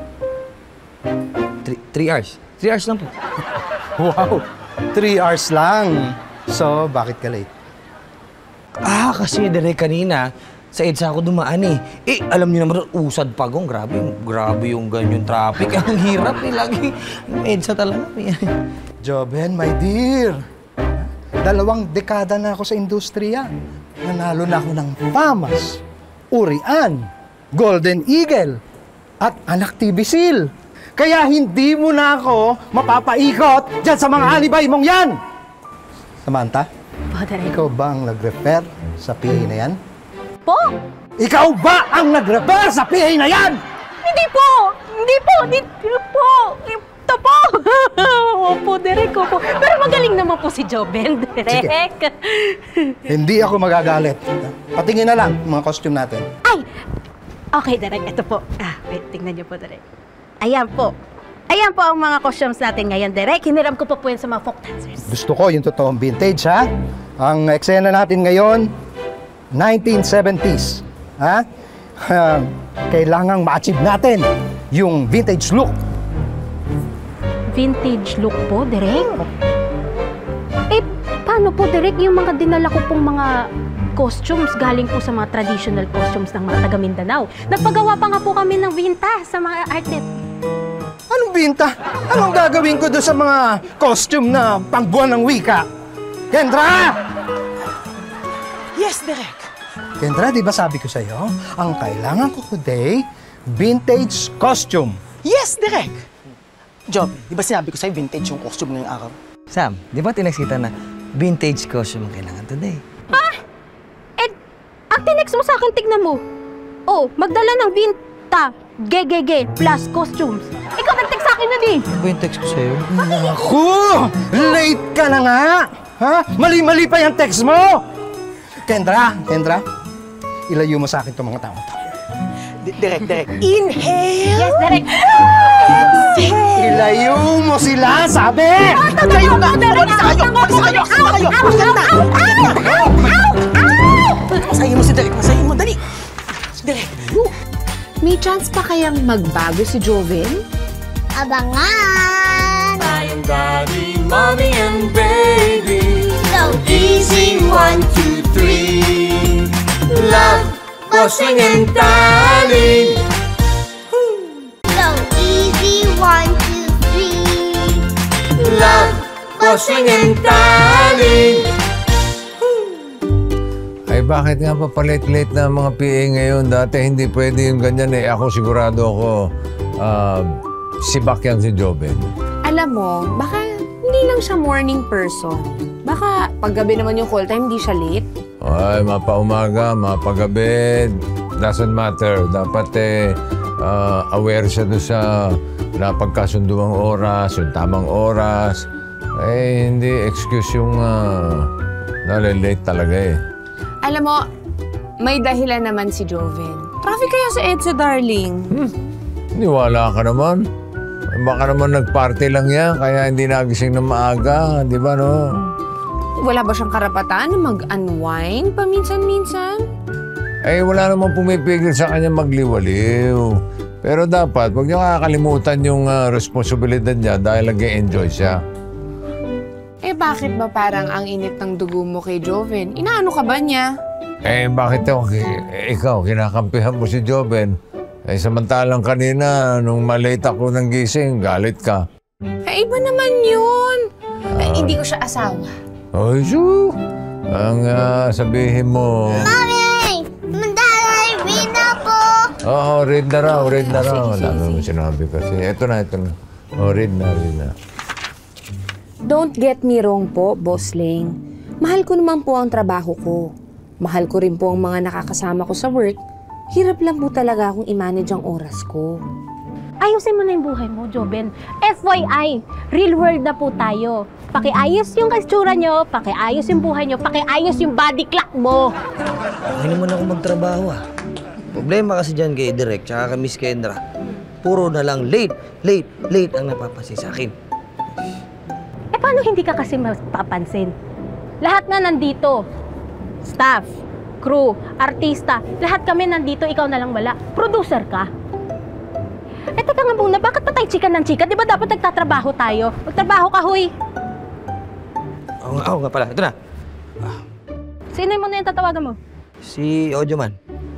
3 hours. 3 hours lang po. Wow! 3 hours lang. So, bakit ka late? Kasi Derek, kanina, sa EDSA ako dumaan eh. Alam niyo naman, usad pagong. Grabe yung ganyan traffic. Ang hirap eh. Lagi EDSA talaga. Joben, my dear. 2 dekada na ako sa industriya. Nanalo na ako ng FAMAS, Urian, Golden Eagle, at Anak TV Seal. Kaya hindi mo na ako mapapaikot dyan sa mga alibay mong yan! Samantha, ikaw ba ang nag-refer sa PA na yan? Po? Ikaw ba ang nag-refer sa PA na yan? Hindi po! Hindi po! Hindi po! Ito po! Opo, Derek, opo. Pero magaling naman po si Joben, Derek. Hindi ako magagalit. Patingin na lang mga costume natin. Ay! Okay, Derek, ito po. Wait, tingnan niyo po, Derek. Ayan po. Ayan po ang mga costumes natin ngayon, Derek. Hiniram ko pa po yan sa mga folk dancers. Gusto ko yung totoong vintage, ha? Ang eksena natin ngayon, 1970s. Ha? Kailangang ma-achieve natin yung vintage look. Vintage look po, Derek? Paano po, Derek, yung mga dinala ko pong mga costumes galing po sa mga traditional costumes ng mga taga Mindanao? Nagpagawa pa nga po kami ng vinta sa mga artist. Anong binta? Anong gagawin ko doon sa mga costume na pangbuwan ng wika? Kendra! Yes, Derek. Kendra, di ba sabi ko sa'yo, ang kailangan ko today, vintage costume. Yes, Derek. Job, di ba sinabi ko sa'yo vintage yung costume ngayong araw? Sam, di ba tinext kita na vintage costume ang kailangan today? Ang tinext mo sa akin, tignan mo. Oh, magdala ng vinta, gegege, plus costumes. Ikaw nag-text sa akin na din. Ano ba yung text ko sa'yo? Naku! Late ka na nga! Ha? Mali-mali pa yung text mo! Kendra, ilayo mo sa akin itong mga tao. Direk. Inhale! Yes, Derek. Exhale! Ilayo mo sila, sabi! Ilayo nga! Umalis na kayo! Umalis na kayo! Masahin mo si Derek! Masahin mo! Dali! Derek! May chance pa kayang magbago si Joven? Abangan! Tayong daddy, mommy, and baby. So easy, 1, 2, 3. Love, bossing, and darling. So easy, 1, 2, 3. Love, bossing, and darling. Ay bakit nga pa palit-late na mga PA ngayon? Dati hindi pwede yung ganyan eh. Ako sigurado ako sibak yan si Joven. Alam mo, baka hindi lang siya morning person. Baka paggabi naman yung call time, hindi siya late. Ay, mapaumaga, mapagabi, doesn't matter. Dapat aware siya doon sa napagkasunduang oras, yung tamang oras. Eh, hindi excuse yung nalilate talaga eh. Alam mo, may dahilan naman si Joven. Traffic kaya sa EDSA, darling. Niwala ka naman. Baka naman nag-party lang yan, kaya hindi nagising na maaga, di ba no? Wala ba siyang karapatan na mag-unwind paminsan-minsan? Eh, wala namang pumipigil sa kanya magliwaliw. Pero dapat, huwag niya kakalimutan yung responsibilidad niya dahil nag-enjoy siya. Eh, bakit ba parang ang init ng dugo mo kay Joven? Inaano ka ba niya? Eh, bakit ikaw, kinakampihan mo si Joven? Eh, samantalang kanina, nung malate ako ng gising, galit ka. Eh, iba naman yun. Hindi ko siya asawa. Ay, so, ang sabihin mo... Mami! Mandalay, read na po! Oo, read na raw. Wala naman sinabi kasi. Ito na. Oh, read na. Don't get me wrong po, Boss Ling. Mahal ko naman po ang trabaho ko. Mahal ko rin po ang mga nakakasama ko sa work. Hirap lang po talaga akong i-manage ang oras ko. Ayusin mo na yung buhay mo, Joven. FYI, real world na po tayo. Pakiayos yung kastura nyo, pakiayos yung buhay nyo, pakiayos yung body clock mo. Okay naman ako magtrabaho Problema kasi dyan kay Direk tsaka kay Miss Kendra. Puro na lang late ang napapansin sa akin. Eh paano hindi ka kasi mapapansin? Lahat na nandito. Staff, crew, artista, lahat kami nandito, ikaw na lang wala. Producer ka. Eh teka nga muna, bakit pa tayo chika ng chika? Di ba dapat nagtatrabaho tayo? Magtrabaho ka, huy! Oo nga pala, ito na. Sino mo na yung tatawagan mo? Si Ojoman.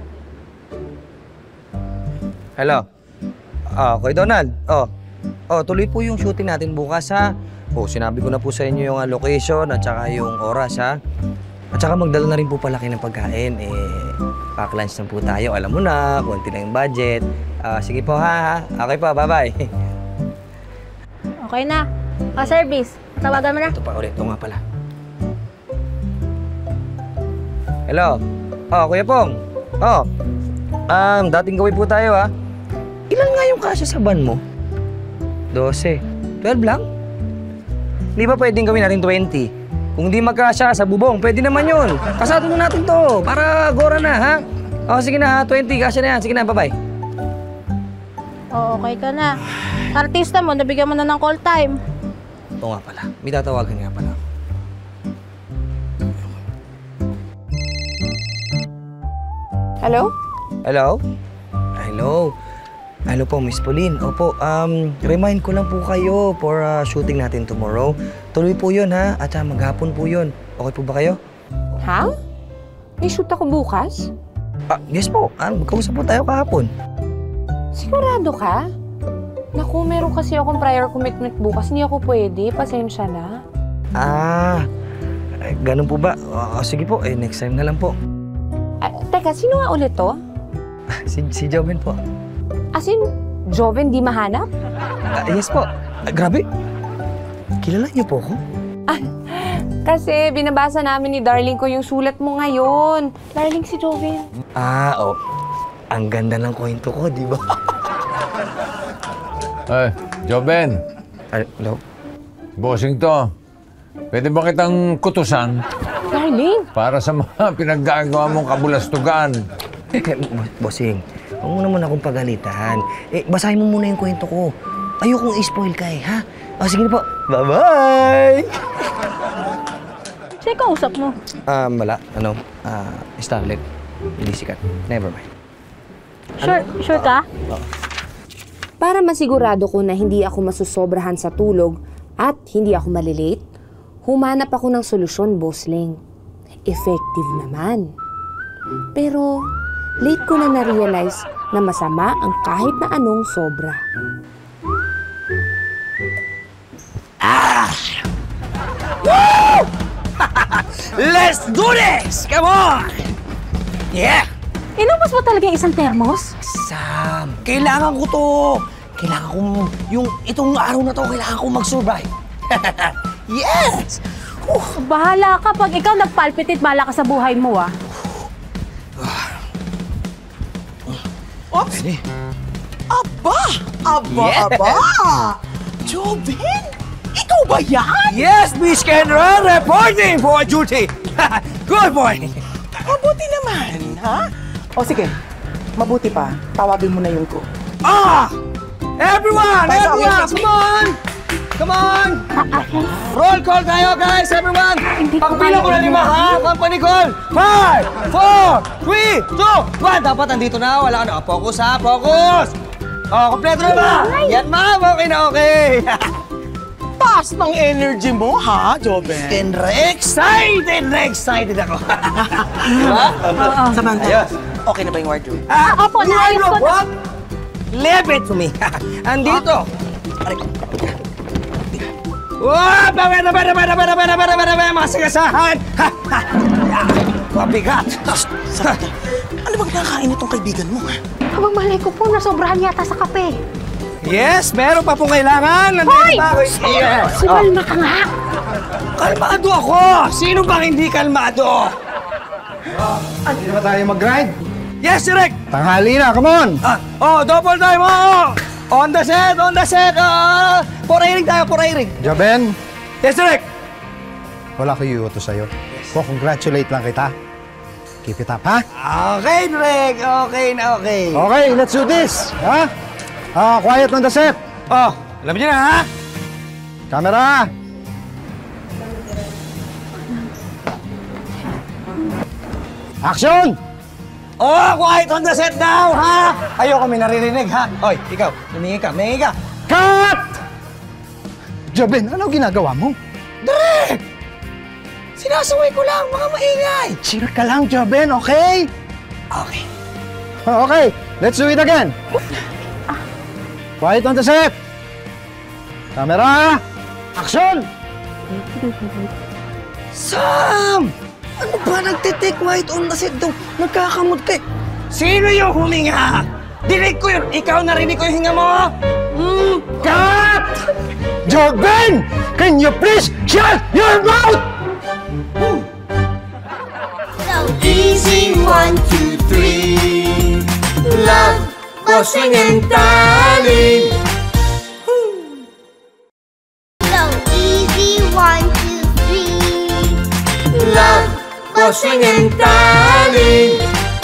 Hello? Kuya Donald. Tuloy po yung shooting natin bukas ha. Sinabi ko na po sa inyo yung location at saka yung oras ha. At saka magdala na rin po pala kayo ng pagkain. Pack-lunch na po tayo. Alam mo na, konti lang yung budget. Sige po ha. Okay po, bye-bye. Okay na. Service. Tawagan mo na. Ito pa ulit. Ito nga pala. Hello? Kuya Pong. Dating gawin po tayo ha. Ilan nga yung kasya sa van mo? 12. 12 lang? Di ba pwedeng gawin natin 20? Kung di magkasya sa bubong, pwede naman yun. Kasado na natin to para gora na ha. Sige na ha. 20. Kasya na yan. Sige na. Bye-bye. Okay ka na. Artista mo, nabigyan mo na ng call time. Oo nga pala. May tatawagan nga pala. Hello? Hello po, Miss Pauline. Opo, remind ko lang po kayo for shooting natin tomorrow. Tuloy po yun, ha? At maghapon po yun. Okay po ba kayo? Ha? May shoot ako bukas? Yes po. Magkausap po tayo kahapon. Sigurado ka? Naku, meron kasi akong prior commitment bukas. Hindi ako pwede. Pasensya na. Ganun po ba? Sige po, next time na lang po. Teka, sino nga ulit to? Si Joven po. As in, Joven di mahanap? Yes po. Grabe. Kilala niyo po ako? Kasi binabasa namin ni darling ko yung sulat mo ngayon. Darling si Joven. Ang ganda ng kwento ko, di ba? Joven. Hello? Bossing to. Pwede ba kitang kutusan? Darling? Para sa mga pinaggagawa mong kabulastugan. Bossing, huwag mo naman akong pagalitan. Basahin mo muna yung kwento ko. Ayokong i-spoil ka ha? Sige na po. Bye-bye! Sino kausap mo? Wala. Starlet. Hindi sikat. Never mind. Sure ka? Para masigurado ko na hindi ako masusobrahan sa tulog at hindi ako malilate, humanap ako ng solusyon, Boss Ling. Effective naman. Pero late ko na na-realize na masama ang kahit na anong sobra. Woo! Let's do this! Come on! Yeah! Inubos mo talaga yung isang thermos? Sam, kailangan ko to. Kailangan ko itong araw na to, kailangan ko mag-survive. Yes! Bahala ka. Pag ikaw nagpalpitate, bahala ka sa buhay mo, Oops! Aba! Yeah. Joven! Ikaw ba yan? Yes, Miss Kendra, reporting for duty. Good boy. Mabuti naman, ha? O sige, mabuti pa. Tawagin mo na yung crew. Everyone, come on! Come on! Roll call tayo, guys, everyone! Pagpila ko na 5, ha? Company call! 5, 4, 3, 2, 1! Dapat andito na, wala ka na. Focus, ha? Focus! Kompleto na ba? Yan, ma'am! Okay na, okay! Taas ng energy mo, ha, Joven? Kendra, excited na excited ako! Diba? Samantha, Ayos. okay na ba yung wardrobe? Opo, naayos ko na. What? Leave it to me! Andito! Wow! Bada! Mga sagasahan! Mabigat! Samantha, ano bang nakakain itong kaibigan mo, ha? Abang malay ko po, nasobrahan yata sa kape. Yes, meron pa pong kailangan. Hoy! Yes. Sumalma ka nga. Kalmado ako! Sino bang hindi kalmado? Hindi na ba tayo mag-grind? Yes, direct! Tanghali na, come on! Double time! On the set! Porairing tayo, porairing! Joben, Yes, direct! wala ko iuto sa'yo. Congratulate lang kita. Keep it up, ha? Okay, direct! Okay na okay. Okay, let's do this! Ha? Quiet on the set! Alam niyo na, ha? Camera! Action! Quiet on the set now, ha? Ayoko may naririnig, ha? Hoy, ikaw, humingi ka. Cut! Joben, ano ginagawa mo? Direk! Sinasaway ko lang, mga maingay. Chill ka lang, Joben, okay? Okay. Okay, let's do it again. Quiet on the set. Camera, action! Sam! Ano ba nagtitake white on the set daw? Nagkakamot ka. Sino yung huminga? Dinig ko yun. Ikaw narinig ko yung hinga mo? Cut! Joben! Can you please shut your mouth? Easy, 1, 2, 3. Love, bossing and darling. So easy, 1, 2, 3. Love, bossing and darling.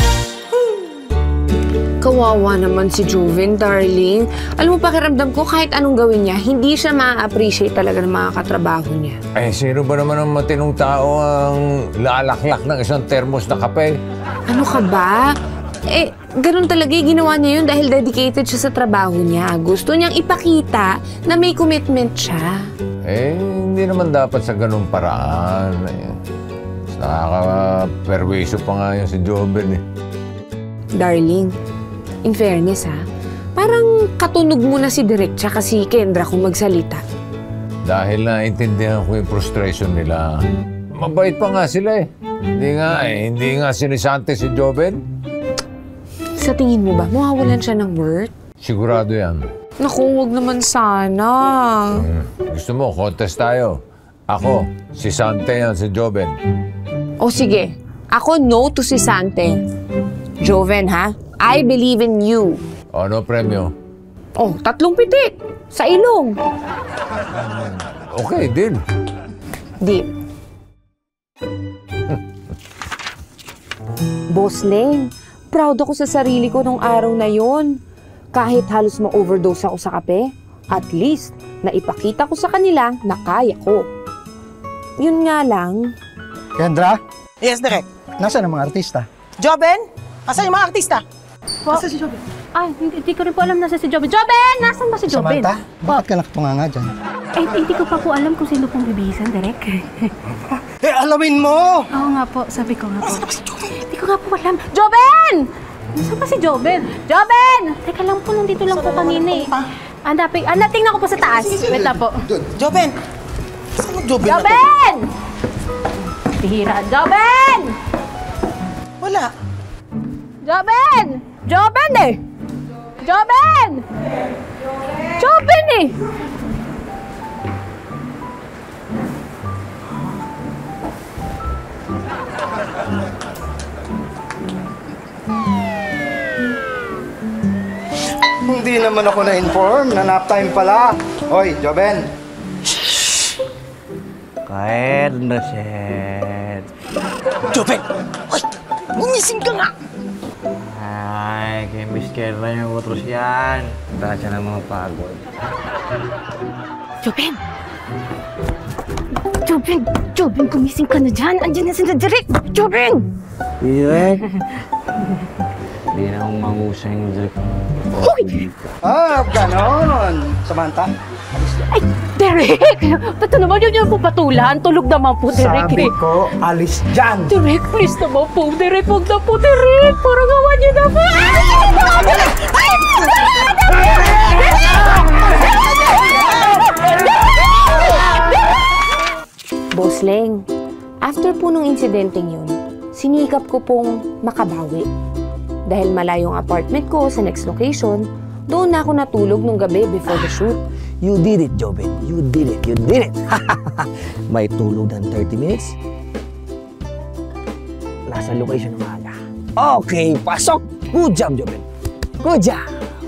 Kawawa naman si Joven, darling. Alam mo, pakiramdam ko kahit anong gawin niya, hindi siya ma-appreciate talaga ng mga katrabaho niya. Sino ba naman ang matinong tao ang lalaklak ng isang termos na kape? Ano ka ba? Ganun talaga ginawa niya yun dahil dedicated siya sa trabaho niya. Gusto niyang ipakita na may commitment siya. Hindi naman dapat sa ganung paraan. Nakaka-perwiso pa nga yun si Joven eh. Darling, in fairness parang katunog mo na si Direk tsaka si Kendra kung magsalita. Dahil naintindihan ko yung frustration nila. Mabait pa nga sila eh. Hindi nga sinisante si Joven. Sa tingin mo ba, mawawalan siya ng work? Sigurado yan. Naku, wag naman sana. Gusto mo, contest tayo. Ako, si Sante yan, si Joven. O sige, ako no to si Sante. Joven, ha? I believe in you. Ano premyo? 3 pitik. Sa ilong. Okay, deal. Deal. Boss Leng, proud ako sa sarili ko nung araw na yon. Kahit halos ma-overdose ako sa kape, at least, naipakita ko sa kanila na kaya ko. Yun nga lang. Kendra? Yes, Direk. Nasaan ang mga artista? Joven, asan yung mga artista? Nasaan si Joven? Ay, hindi ko rin po alam nasa si Joven. Joven! Nasaan ba si Joven? Samantha, bakit ka nakatunganga dyan? Hindi ko pa po alam kung sino pong bibihisan, Direk. Alamin mo! Oo nga po, sabi ko nga po. Nasaan ba si Joven? Hindi ko nga po alam. Joven! Nasaan ba si Joven? Joven! Teka lang po, nandito lang po kanina eh. Tingnan ko po sa taas. Wait lang po. Joven! Saan ang Joven na to? Joven! Tihira. Joven! Wala. Joven! Joven eh! Joven! Joven eh! Hindi naman ako na-inform na nap time pala. Hoy, Joben. Kaerneset. Joven! Uy! Gumising ka nga! Ay, kay Miss Kerla yung utros yan. Tasya ng mga pagod. Joven! Joven, gumising ka na dyan. Andiyan na sila Derek. Joven! Direk? Hindi na akong mangusay yung Direk. Ganon. Samantha, alis yan. Ay, Derek! Ba't naman yun yung pupatulan? Tulog naman po, Derek. Sabi ko, alis dyan. Derek, please naman po. Derek, huwag na po, Derek. Parang awan niyo na po. Boss Leng, after po nung insidenteng yun, sinikap ko pong makabawi. Dahil malayong apartment ko sa next location, doon na ako natulog nung gabi before the shoot. You did it, Joven. You did it. You did it. May tulog ng 30 minutes. Nasa location ng maaga. Okay, pasok. Good job, Joven. Good job.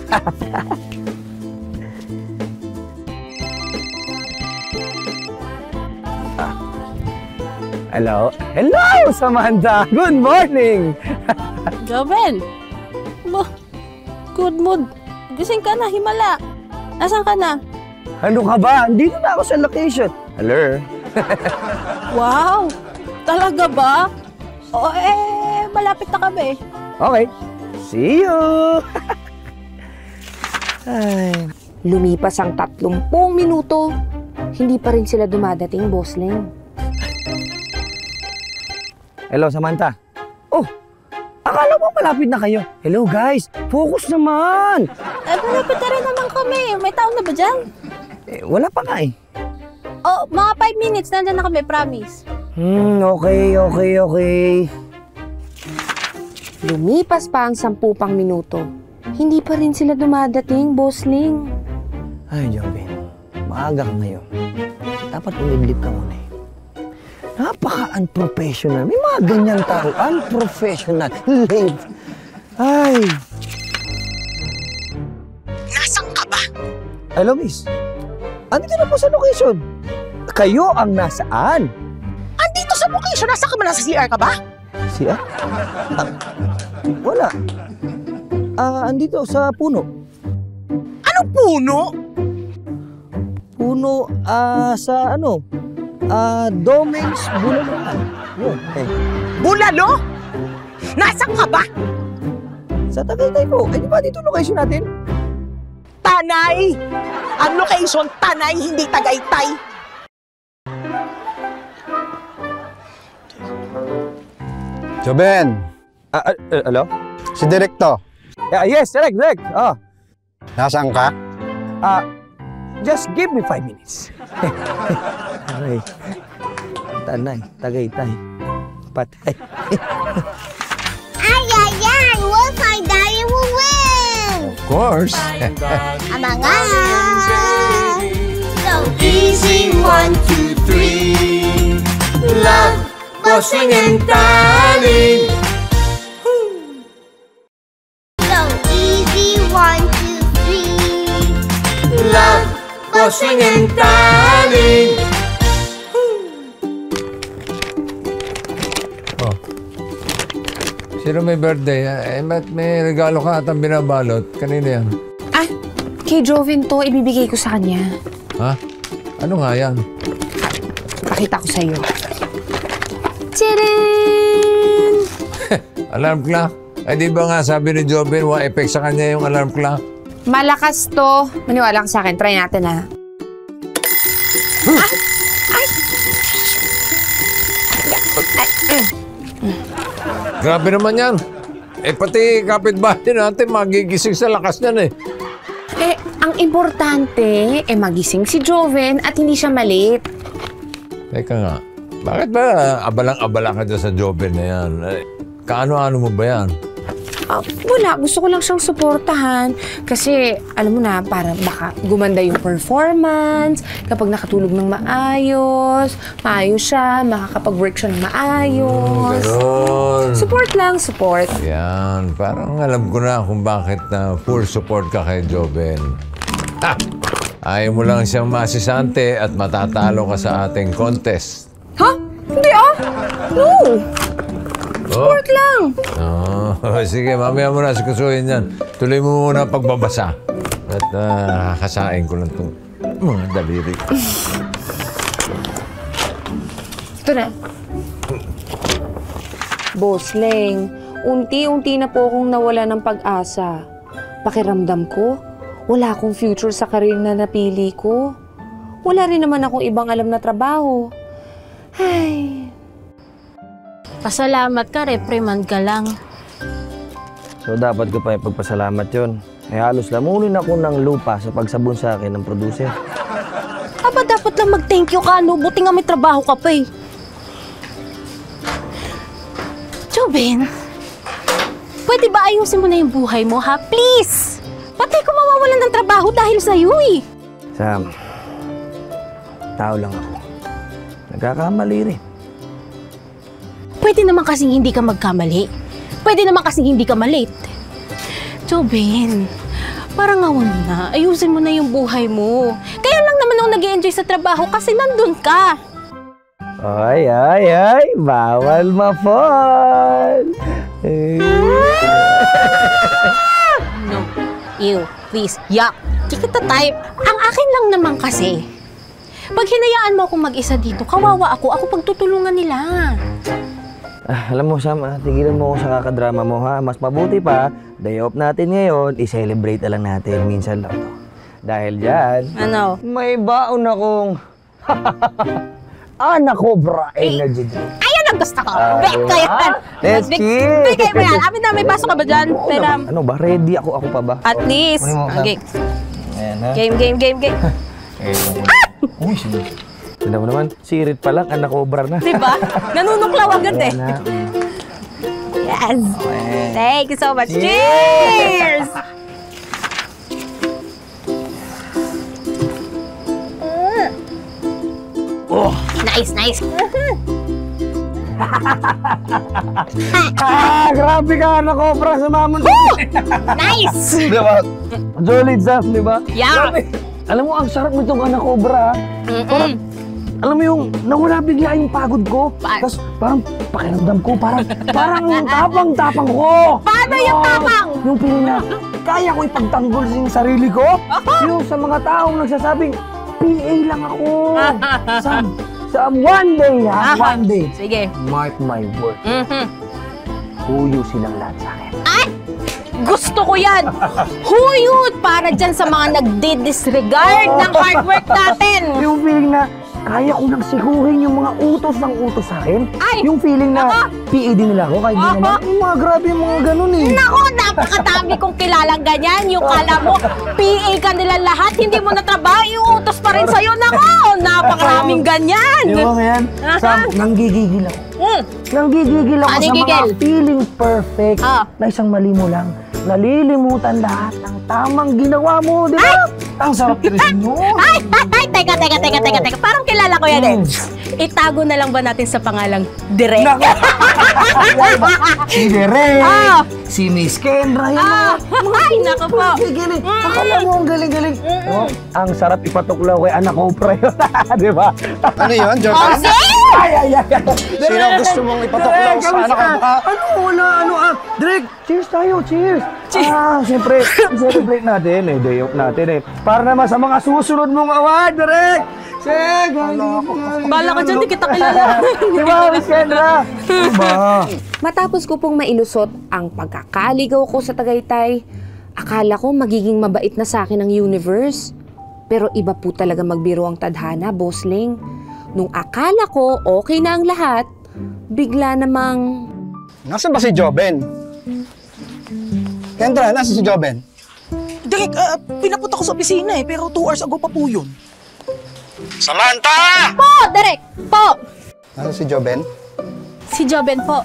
Hello? Hello, Samantha! Good morning! Joven! Good mood. Gising ka na, himala. Nasaan ka na? Ano ka ba? Andito na ako sa location. Hello? Wow! Talaga ba? O malapit na kami. Okay. See you! Ay. Lumipas ang 30 minuto. Hindi pa rin sila dumadating, Boss Leng. Hello, Samantha. Oh, akala mo malapit na kayo. Hello, guys. Focus naman. Malapit na rin naman kami. May tao na ba dyan? Wala pa nga eh. Oh, mga 5 minutes. Nandyan na kami, promise. Okay. Lumipas pa ang 10 pang minuto. Hindi pa rin sila dumadating, Boss Leng. Ay, Joven. Maaga ka ngayon. Dapat umidlip ka muna eh. Napaka-unprofessional. May mga ganyang tao. Unprofessional. Late. Ay. Nasaan ka ba? Hello, miss. Andito na po sa location. Kayo ang nasaan? Andito sa location. Nasa ka ba? Nasa CR ka ba? CR? Wala. Andito sa puno. Anong puno? Puno, sa ano? Domengs Bulalo. Bulalo? Nasaan ka ba? Sa Tagaytay po. Di ba dito location natin? Tanay! Ang location, Tanay, hindi Tagaytay. Joven! Hello? Si Direk to. Yes, Direk. Oh. Nasaan ka? Just give me 5 minutes. Okay. Tanay, Tagaytay, Patay. Ay! Looks like Daddy will win! Of course. Among us! So easy, 1, 2, 3. Love, bossing and darling. So easy, 1, 2, 3. Love, bossing and darling. Oh. Sino may birthday? May regalo ka atang binabalot. Kanina yan? Kay Joven to. Ibibigay ko sa kanya. Ha? Ano nga yan? Pakita ko sa'yo. Tcharan! Alarm clock? Di ba nga sabi ni Joven, effect sa kanya yung alarm clock? Malakas to. Maniwala ka sa akin. Try natin, ha? Grabe naman yan. Pati kapitbahay natin magigising sa lakas niyan eh. Ang importante, magising si Joven at hindi siya malit. Teka nga, bakit ba abalang-abala ka dyan sa Joven na yan? Kaano-ano mo ba yan? Wala, gusto ko lang siyang suportahan. Kasi, alam mo na, para baka gumanda yung performance, kapag nakatulog ng maayos siya, makakapag-work siya ng maayos. Ganon. Support lang, support. Yan, parang alam ko na kung bakit na full support ka kay Joven. Ayaw mo lang siyang masisante at matatalo ka sa ating contest. Ha? Hindi No! Sport lang! Sige, mamaya mo na sikusuhin yan. Tuloy mo muna pagbabasa. At kasain ko lang itong mga daliri. Ito na. Boss Leng, unti-unti na po akong nawala ng pag-asa. Pakiramdam ko, wala akong future sa career na napili ko. Wala rin naman akong ibang alam na trabaho. Ay. Pasalamat ka, reprimand ka lang. So dapat ko pa ipagpasalamat yun. Halos lamunin ako ng lupa sa pagsabon sa akin ng producer. Aba, dapat lang mag-thank you ka, no? Buti nga may trabaho ka pa eh. Joben, pwede ba ayusin mo na yung buhay mo, ha? Please! Pati ko mawawalan ng trabaho dahil sa'yo eh. Sam, tao lang ako. Nagkakamali rin. Pwede naman kasing hindi ka magkamali. Pwede naman kasing hindi ka malate. Joben, parang awan na. Ayusin mo na yung buhay mo. Kaya lang naman ako nag-i-enjoy sa trabaho kasi nandun ka. Ay, bawal ma-fall. No, ew, please, yuck. Di kita type. Ang akin lang naman kasi, pag hinayaan mo akong mag-isa dito, kawawa ako pagtutulungan nila. Alam mo, Sam, tigilan mo ako sa kakadrama mo, ha? Mas mabuti pa, day off natin ngayon, i-celebrate na lang natin minsan lang to. Dahil dyan, may baon akong Ana Cobra Energy Drink. Ayan ang gusto ko! Bet ko yan! Let's cheers! Bigay mo yan! Amin na, may pasok ka ba dyan? Ano ba? Ready ako pa ba? At least! Okay. Game. Uy, Tignan mo naman, sirit pa lang, Ana Cobra na. Diba? Nanunuklaw agad eh. Yes! Thank you so much! Cheers! Oh! Nice! Grabe ka, Ana Cobra, sumamon. Nice! Diba? Solid, Sam, diba? Yeah! Alam mo, ang sarap nitong Ana Cobra. Alam mo yung nawala bigla yung pagod ko. Tapos parang pakiramdam ko, parang tapang-tapang ko. Paano yung tapang? Yung feeling na kaya ko ipagtanggol sa sarili ko. Yung sa mga taong nagsasabing, PA lang ako. Sam, one day ha, one day. Sige. Mark my word. Huyo silang lahat sa akin. Ay! Gusto ko yan! Huyot! Para dyan sa mga nagdi-disregard ng hard work natin! Yung feeling na kaya ko nang siguhin yung mga utos ng utos sa akin. Ay! Yung feeling na PA din nila ako, kahit di naman. Yung mga grabe yung mga ganun eh. Nako, napakadami kong kilalang ganyan. Yung kala mo, PA ka nila lahat, hindi mo na trabaho, yung utos pa rin sa'yo. Nako, napakaraming ganyan. Di ba ngayon? Sam, nanggigigil ako. Nanggigigil ako sa mga feeling perfect na isang mali mo lang. Nalilimutan lahat ng tamang ginawa mo, di ba? Ang sarap rin mo. Ay, teka. Parang kilala ko yan eh. Itago na lang ba natin sa pangalang Direk? Si Direk, si Miss Kendra, yan. Ay, naku po. Akala mo ang galing-galing. Ang sarap ipatuklaw kay Ana Cobra yun, di ba? Ano yun, Jordan? Ay. Sino gusto mong ipatuklaw sa Ana Cobra? Ano? Direk, cheers tayo, cheers. Siyempre, celebrate natin eh, day off natin eh. Para naman sa mga susunod mong award, Direk! Bala ka dyan, di kita kilala. Di ba, Miss Kendra? Diba? Matapos ko pong mailusot ang pagkakaligaw ko sa Tagaytay, akala ko magiging mabait na sa akin ang universe. Pero iba po talaga magbiro ang tadhana, Boss Leng. Nung akala ko okay na ang lahat, bigla namang... Nasaan ba si Joben? Kendra, nasa si Joben? Direk, pinapunta ko sa opisina eh, pero 2 hours ago pa po yun. Samantha! Po, Direk! Po! Nasa si Joben? Si Joben po.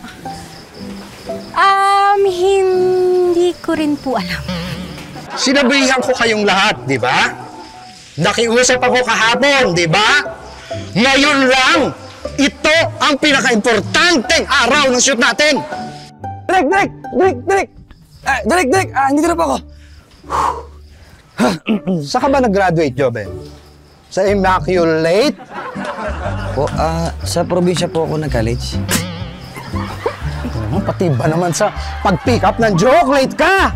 Hindi ko rin po alam. Sinabihan ko kayong lahat, di ba? Nakiusap ako kahapon, di ba? Ngayon lang, ito ang pinaka-importanteng araw ng shoot natin. Direk! Direk! Nandito na po ako. Saan ka ba nag-graduate, Joben? Sa Immaculate? Po, sa probinsya po ako nag-college. Pati ba naman sa pag-pick up ng chocolate ka?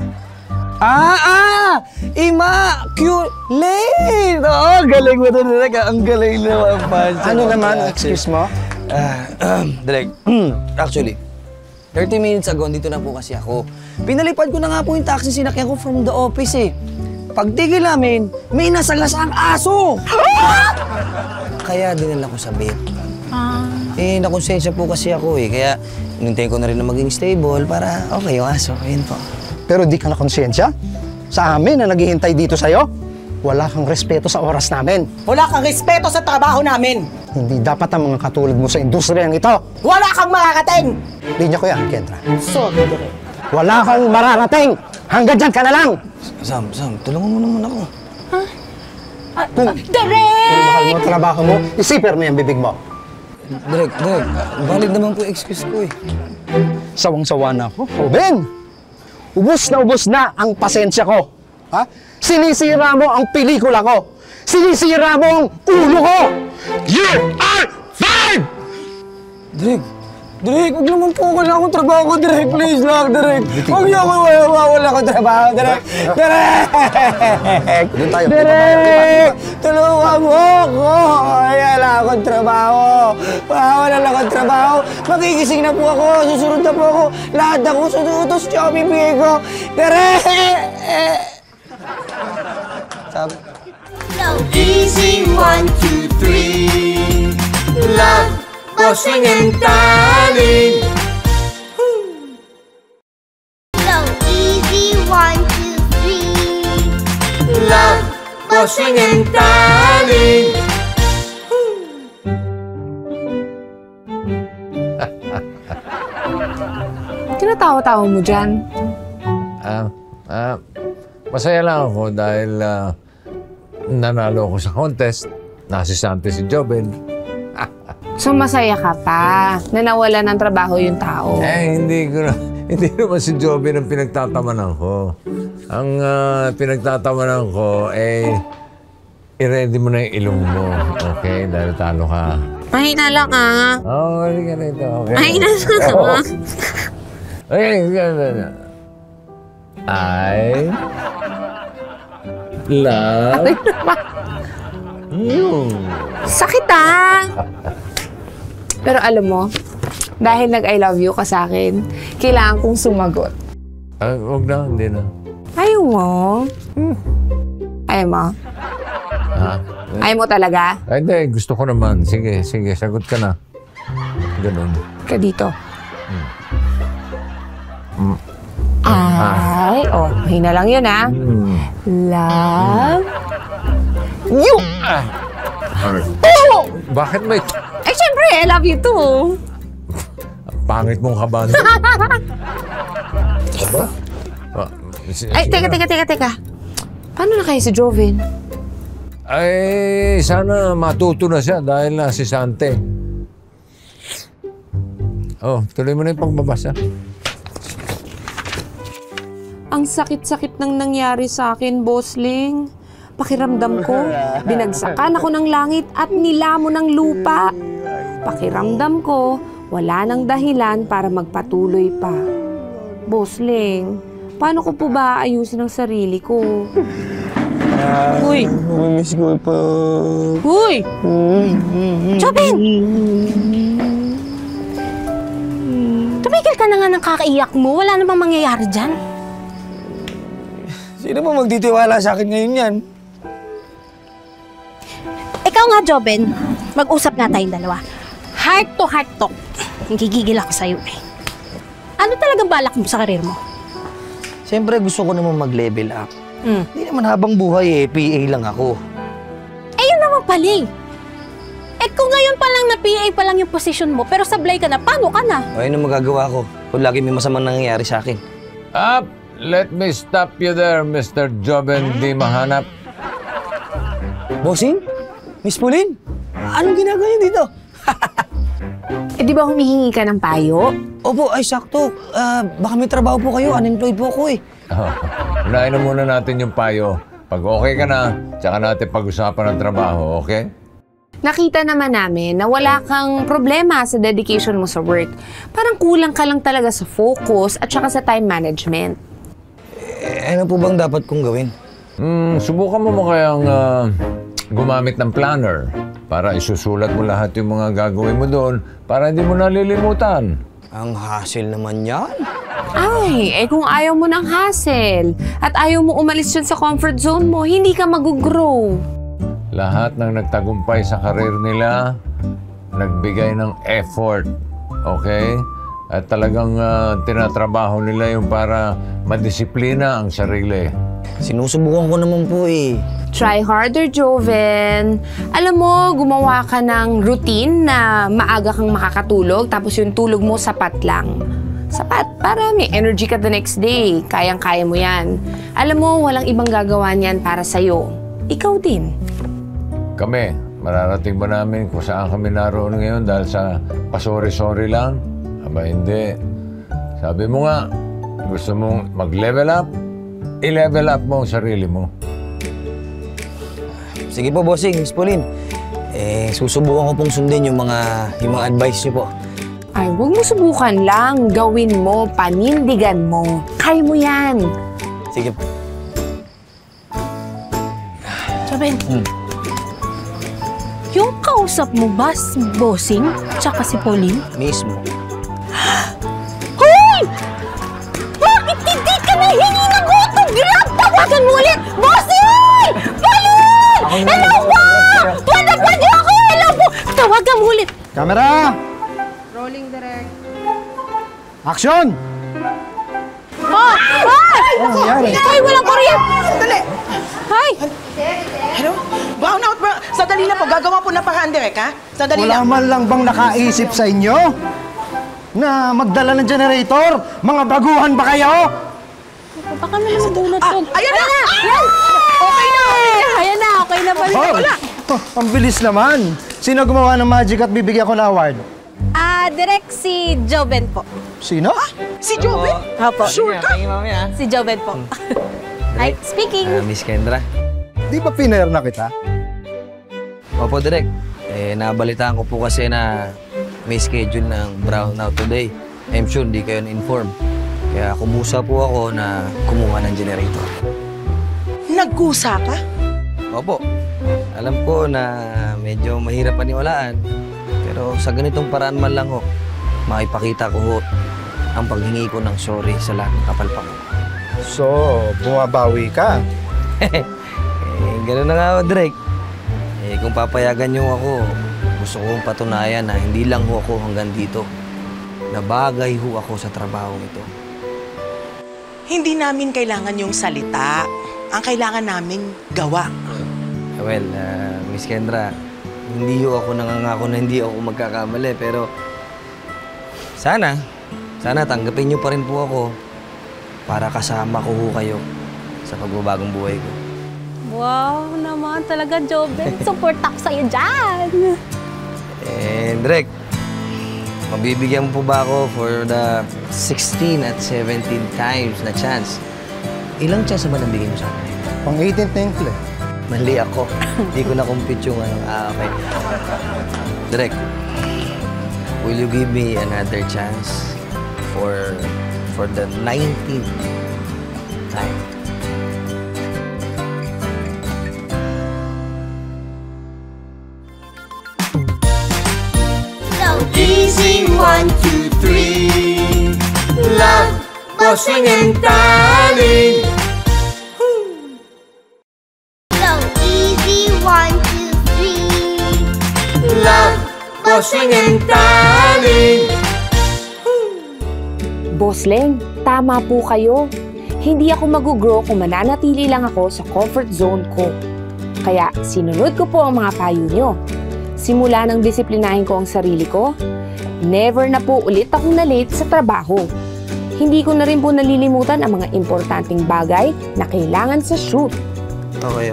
Immaculate! Oo, galing mo doon talaga. Ang galing naman pa. Ano naman, excuse mo? Direk, actually, 30 minutes ago, dito na po kasi ako. Pinalipad ko na nga po yung taxi sinakyan ko from the office eh. Pagtigil namin, may nasagasang aso! Kaya dinala ko sa vet. Nakonsensya po kasi ako eh. Kaya hinintay ko na rin na maging stable para okay yung aso. Ayun po. Pero di ka na konsensya? Sa amin na naghihintay dito sa'yo? Wala kang respeto sa oras namin. Wala kang respeto sa trabaho namin. Hindi dapat ang mga katulad mo sa industriyang ito. Wala kang makakating! Linya ko yan, Kendra. Sorry, Direk. Wala kang mararating! Hanggang dyan ka na lang! Sam, tulungan mo naman ako. Kung mahal mo ang trabaho mo, isipir mo yung bibig mo. Direk, valid naman po excuse ko eh. Sawang-sawa na ako. O Ben, ubos na ang pasensya ko. Ha? Sinisira mo ang pelikula ko. Sinisira mo ang ulo ko. You are fired! Direk, huwag naman po wala akong trabaho ko, Direk. Please lang, Direk. Huwag niyo ako wala akong trabaho, Direk. Direk! Tulungan mo ako! Wala akong trabaho. Wala akong trabaho. Makigising na po ako. Susunod na po ako. Lahat ako susutos siya ang bibigay ko. Direk! Sabi. So easy, 1, 2, 3. Love, bossing and darling. So easy, 1, 2, 3. Love, bossing and darling. Tinatawa-tawa mo dyan? Masaya lang ako dahil nanalo ako sa contest. Nasisante si Jobel. So masaya ka pa na nawala ng trabaho yung tao? Hindi naman si Jobel ang pinagtatamanan ko. Ang pinagtatamanan ko, i-ready mo na yung ilong mo. Okay? Dahil talo ka. Mahina lang Oo, hindi ka rito. Okay. Mahina lang Okay, I love you. Sakit Pero alam mo, dahil nag-I love you ka sa akin, kailangan kong sumagot. Huwag na, hindi na. Ayaw mo? Ayaw mo? Ha? Ayaw mo talaga? Hindi, gusto ko naman. Sige, sagot ka na. Ganun. Ka dito. Mahina lang yun Love you! Bakit may... Siyempre, I love you too. Pangit mong kaban. Teka. Paano na kayo si Joven? Sana matuto na siya dahil nasisante. Tuloy mo na yung pagbabasa. Ang sakit-sakit nang nangyari sa akin, Bossling. Pakiramdam ko, binagsakan ako ng langit at nilamon ng lupa. Pakiramdam ko, wala nang dahilan para magpatuloy pa. Bossling, paano ko po ba ayusin ang sarili ko? Uy! Miss ko pa. Uy! Jobin! Tumigil ka na nga ng kakaiyak mo. Wala namang mangyayari dyan. Sino ba magtitiwala sa akin ngayon yan? Ikaw nga, Joben. Mag-usap nga tayong dalawa. Heart to heart talk. Gigigil ako sa'yo Ano talagang balak mo sa karir mo? Siyempre gusto ko naman mag-level up. Hindi naman habang buhay PA lang ako. Yun naman pala kung ngayon pa lang na PA pa lang yung posisyon mo, pero sablay ka na, paano ka na? Ayun ang magagawa ko. Kung lagi may masamang nangyayari sa akin. Let me stop you there, Mr. Joben Di Mahanap. Bossing? Miss Pauline? Anong ginagawa niyo dito? Di ba humihingi ka ng payo? Opo, sakto. Baka may trabaho po kayo. Unemployed po ako Unahin na muna natin yung payo. Pag okay ka na, tsaka natin pag-usapan ng trabaho, okay? Nakita naman namin na wala kang problema sa dedication mo sa work. Parang kulang ka lang talaga sa focus at saka sa time management. Ano po bang dapat kong gawin? Subukan mo kayang gumamit ng planner para isusulat mo lahat yung mga gagawin mo doon para hindi mo nalilimutan. Ang hassle naman yan. Ay, kung ayaw mo ng hassle at ayaw mo umalis dyan sa comfort zone mo, hindi ka mag-grow. Lahat ng nagtagumpay sa karir nila, nagbigay ng effort, okay? At talagang tinatrabaho nila yung para madisiplina ang sarili. Sinusubukan ko naman po eh. Try harder, Joven. Alam mo, gumawa ka ng routine na maaga kang makakatulog tapos yung tulog mo sapat lang. Sapat para may energy ka the next day. Kayang-kaya mo yan. Alam mo, walang ibang gagawa niyan para sa'yo. Ikaw din. Kami, mararating ba namin kung saan kami naroon ngayon dahil sa pasori-sori lang? Aba, hindi. Sabi mo nga, gusto mong mag-level up, i-level up mo ang sarili mo. Sige po, bossing, Miss Pauline. Susubukan ko pong sundin yung mga advice niyo po. Ay, huwag mo subukan lang. Gawin mo, panindigan mo. Kaya mo yan. Sige po. Joven, yung kausap mo ba si bossing tsaka si Pauline? Mismo. Hoy! Bakit hindi ka nahingi ng autograph? Tawagan mo ulit! Bossing! Pauline! Hello po! Pwede ako! Hello po! Tawagan mo ulit! Camera! Rolling direct. Action! Ay! Ano nangyari? Ay, walang kuryente! Sandali! Ay! Hello? Brown out, bro. Sandali na po. Gagawa po na paka-direct, ha? Sandali Wala lang. man lang bang nakaisip sa inyo na magdala ng generator? Mga baguhan ba kayo? Baka naman nadunot ko. Ayan na! Ayan! Okay na! Ayan na, okay na pala. Ang bilis naman. Sino gumawa ng magic at bibigyan ko ng award? Direct si Joven po. Sino? Si Joven? Opo. Sure ka? Si Joven po. Hi, speaking. Miss Kendra. Di ba pinair na kita? Opo, Direk. Nabalitaan ko po kasi na may schedule ng brownout today. I'm sure hindi kayo na-inform. Kaya kumusa po ako na kumuha ng generator. Nagkusa ka? Opo. Alam ko na medyo mahirap paniwalaan. Pero sa ganitong paraan man lang ho, makipakita ko ho ang paghingi ko ng sorry sa lahat ng kapalpak ko. So, bumabawi ka? Gano'n na nga ako, Drake. Kung papayagan niyo ako, gusto kong patunayan na hindi lang ho ako hanggang dito. Nabagay ho ako sa trabaho ito. Hindi namin kailangan yung salita. Ang kailangan namin gawa. Well, Miss Kendra, hindi ho ako nangangako na hindi ako magkakamali, pero sana tanggapin niyo pa rin po ako para kasama ko ho kayo sa pagbabagong buhay ko. Wow naman talaga, Joven. Support ako sa'yo dyan. Drake, mabibigyan mo po ba ako for the 16 at 17 times na chance? Ilang chance ba nabigyan mo sa akin? Pang 18th na yung Mali ako. Hindi ko na-compute yung ano. Okay. Drake, will you give me another chance for the 19th time? Easy, 1, 2, 3. Love, bossing and darling. So easy, 1, 2, 3. Love, bossing and darling. Boss Leng, tama po kayo. Hindi ako mag-grow kung mananatili lang ako sa comfort zone ko. Kaya sinunod ko po ang mga payo nyo. Simula nang disiplinahin ko ang sarili ko, never na po ulit akong na-late sa trabaho. Hindi ko na rin po nalilimutan ang mga importanteng bagay na kailangan sa shoot. Okay.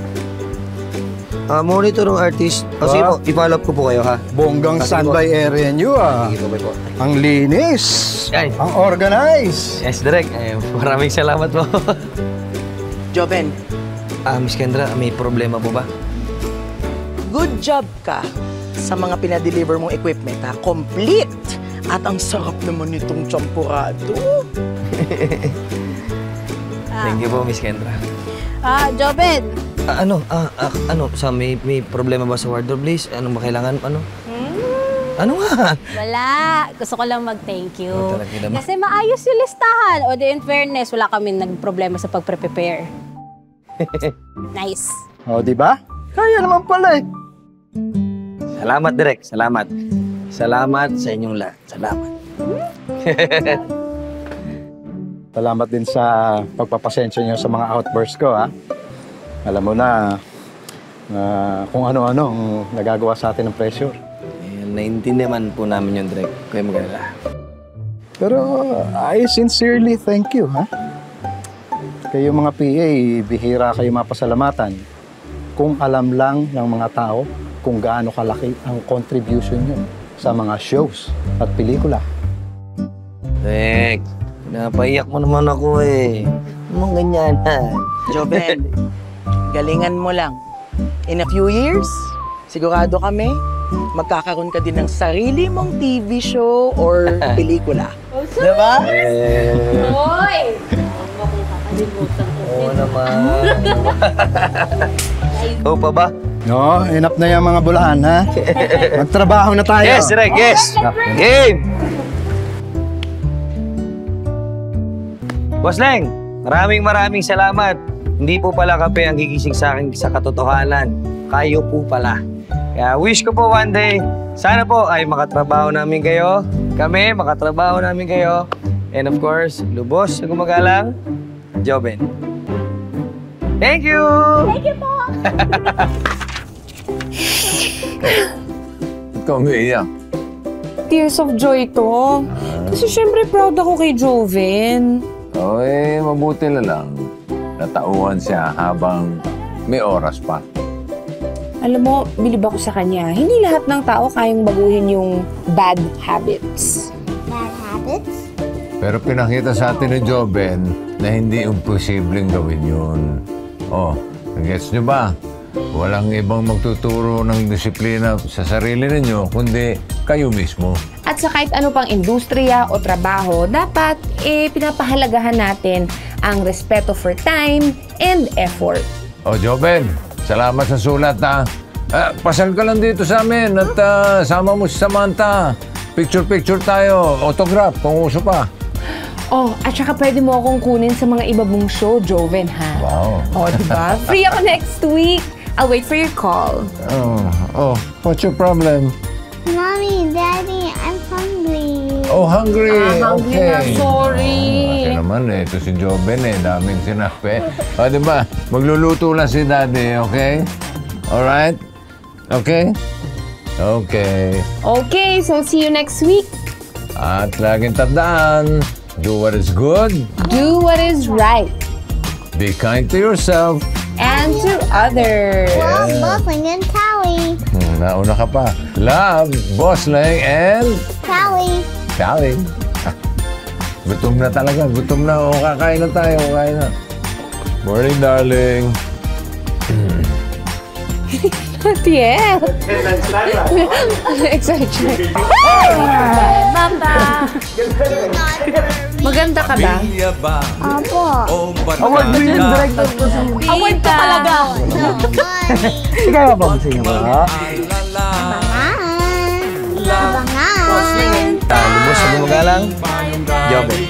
Monitor ng artist. Sige po, i-follow up ko po kayo, ha? Bonggang standby area nyo, ah. Sige po. Ang linis. Ay. Ang organized. Yes, Direk. Maraming salamat po. Joven, Miss Kendra, may problema po ba? Good job ka sa mga pinadeliver mong equipment, ha? Complete! At ang sarap naman nitong champurado. Thank you po, Miss Kendra. Joben. Ano, may problema ba sa wardrobe, please? Anong ba kailangan, Ano nga? Wala. Gusto ko lang mag-thank you. Talaga naman. Kasi maayos yung listahan. O di in fairness, wala kami nag-problema sa pag-prepare. Nice. O, di ba? Kaya naman pala eh. Salamat, Direk. Salamat. Salamat sa inyong lahat. Salamat. Salamat din sa pagpapasensya niyo sa mga outbursts ko, ha? Alam mo na kung ano-ano ang nagagawa sa atin ng pressure. Naintindihan po namin yung Direk. Kuya Magalala. Pero I sincerely thank you, ha? Kayo mga PA, bihira kayo mapasalamatan. Kung alam lang ng mga tao kung gaano kalaki ang contribution nyo sa mga shows at pelikula. Direk, napaiyak mo naman ako eh. Anong ganyan, ha? Joben, galingan mo lang. In a few years, sigurado kami, magkakaroon ka din ng sarili mong TV show or pelikula. Diba? Hoy! Oo naman. Oo pa ba? No, enough na yung mga bulahan, ha? Magtrabaho na tayo. Yes, Direk, yes! Game! Boss Leng, maraming salamat. Hindi po pala kape ang gigising sa akin sa katotohanan. Kayo po pala. Kaya wish ko po one day, sana po ay makatrabaho namin kayo. Kami, makatrabaho namin kayo. And of course, lubos na gumagalang, Joben. Thank you! Thank you po! Ikaw umiiyak. Tears of joy to. Kasi syempre proud ako kay Joven. Mabuti na lang. Natauhan siya habang may oras pa. Alam mo, bilib ako sa kanya. Hindi lahat ng tao kayang baguhin yung bad habits. Bad habits? Pero pinakita sa atin ni Joben na hindi imposibleng gawin yun. Gets nyo ba? Walang ibang magtuturo ng disiplina sa sarili ninyo, kundi kayo mismo. At sa kahit ano pang industriya o trabaho, dapat pinapahalagahan natin ang respeto for time and effort. Joben, salamat sa sulat, ha? Pasal ka lang dito sa amin at sama mo si Samantha. Picture-picture tayo, autograph kung uso pa. At saka pwede mo akong kunin sa mga iba mong show, Joven, ha? Wow. Diba? Free ako next week. I'll wait for your call. What's your problem? Mommy, Daddy, I'm hungry. Hungry. Hungry Okay. na, sorry. Kasi naman ito si Joben daming sinabi. Diba? Magluluto lang si Daddy, okay? Alright? Okay? Okay. Okay, so see you next week. At laging tandaan, do what is good. Do what is right. Be kind to yourself. And to others. Love, Bossling, and Tally. Nauna ka pa. Love, Bossling, and Tally. Tally. Gutom na talaga. Gutom na. Kakain na tayo. Kakain na. Morning, darling. Not yet. Excited. Mama. Maganda ka ba? Opo. Award mo yun, director. Award ka talaga! Ikaw ba gusto niyo ba? Abangan. Lubos na gumagalang, Joben.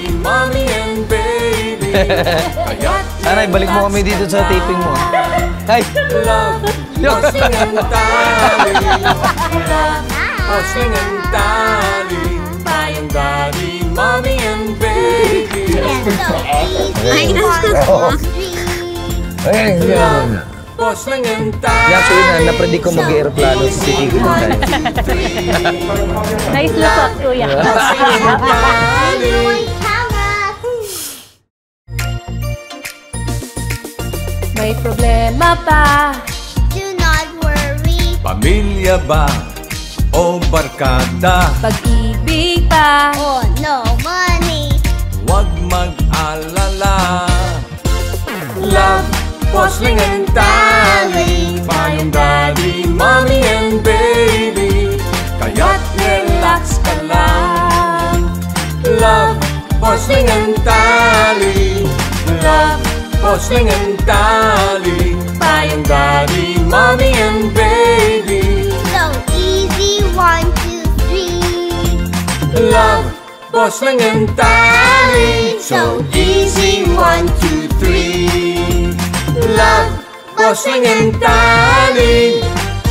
Sana ibalik mo kami dito sa taping mo. Ay! Bossing and Daddy, tayong Daddy, Mommy and Baby. Bossing and Daddy. Actually, napredict ko mag-aeroplano sa titigil mo tayo. Nice lusot, kuya. May problema pa. Do not worry. Pamilya ba o barkada? Pag-ibig pa. Oh, no money. Huwag mag-alala. Love, Bossling and Love, Bossling and Tally. Love, Bossling and Tally. Tayong daddy, mommy and baby. So easy, 1, 2, 3. Love, Bossling and Tally. So easy, 1, 2, 3. Love, Bossling and Tally.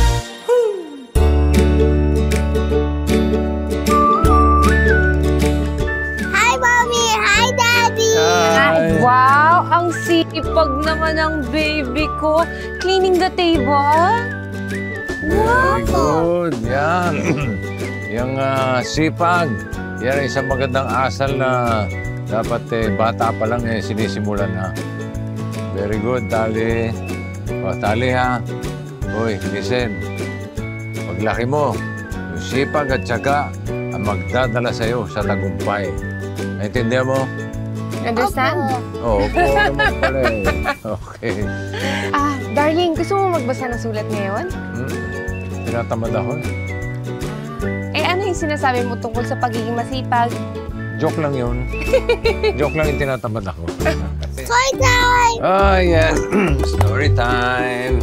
Hi, Mommy! Hi, Daddy! Wow, ang sipag naman ng baby ko. Cleaning the table. Very good. Yan. Yung sipag. Yan ay isang magandang asal na dapat bata pa lang sinisimulan na. Very good, Tali. O, Tali ha. Uy, listen. Paglaki mo, yung sipag at syaga ang magdadala sa'yo sa tagumpay. Naintindihan mo? Understand? Oo, po naman pala eh. Okay. Darling, gusto mo magbasa ng sulat ngayon? Tinatamad ako eh. Ano yung sinasabi mo tungkol sa pagiging masipag? Joke lang yun. Joke lang yung tinatamad ako. Story time! Oh, yes. Story time.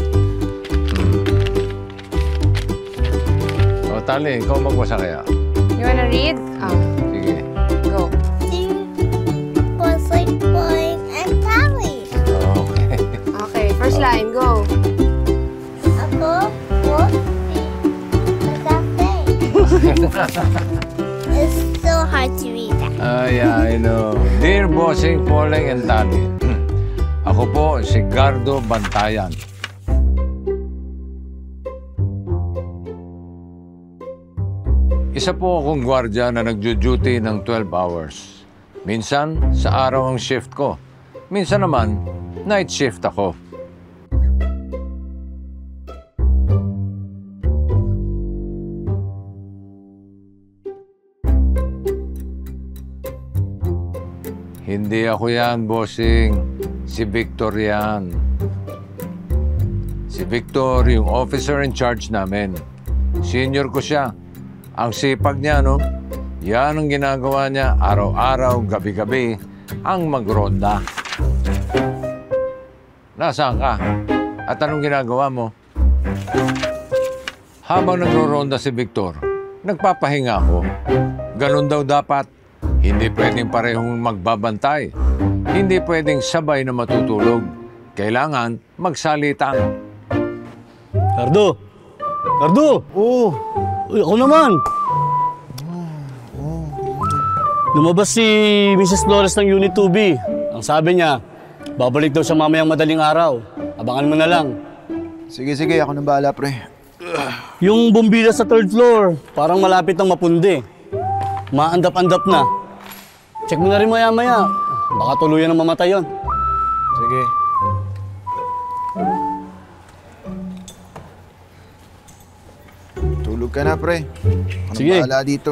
O, Tali, ikaw magbasa kaya? You wanna read? Sige. Go. Bossling, Boing, and Tally. Okay. Okay, first line, go. Ako, what? It's so hard to read that. Yeah, I know. Dear Bossing, Poleng, and Tali. Ako po si Gardo Bantayan. Isa po akong gwardya na nagjo-duty ng 12 hours. Minsan, sa araw ang shift ko. Minsan naman, night shift ako. Hindi ako yan, bossing. Si Victor yan. Si Victor, yung officer in charge namin. Senior ko siya. Ang sipag niya, no? Yan ang ginagawa niya araw-araw, gabi-gabi, ang magronda. Nasaan ka? At anong ginagawa mo? Habang nagro-ronda si Victor, nagpapahinga ako. Ganun daw dapat. Hindi pwedeng parehong magbabantay. Hindi pwedeng sabay na matutulog. Kailangan magsalitang. Gardo! Gardo! Oo. Uy, ako naman. Lumabas si Mrs. Flores ng Unit 2B. Ang sabi niya, babalik daw siya mamayang madaling araw. Abangan mo na lang. Sige, ako nang bahala, pre. Yung bumbila sa 3rd floor, parang malapit ng mapundi. Maandap-andap na. Check mo na rin maya-maya. Baka tuluyan ang mamatay yun. Sige. Tulog ka na, pre. Ako Sige. nang bahala dito.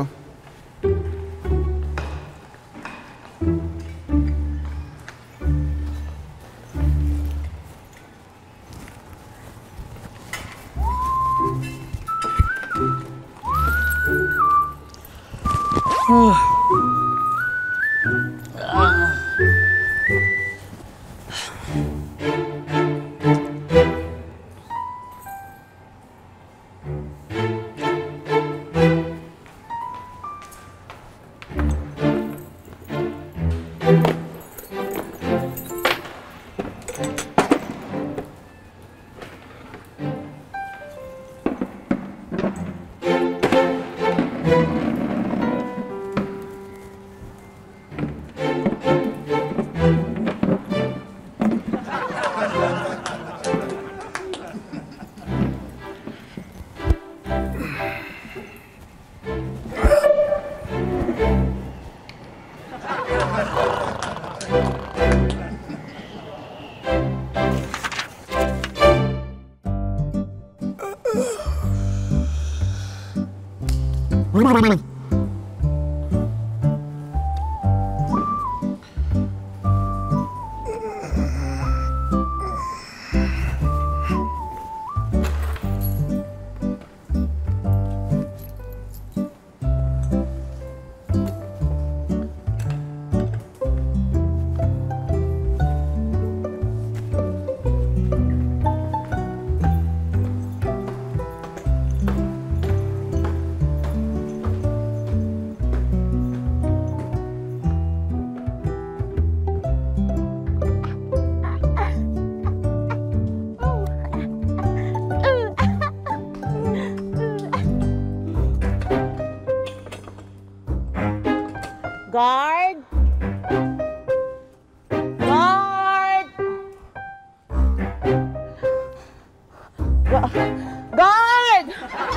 Guard! Guard! Guard!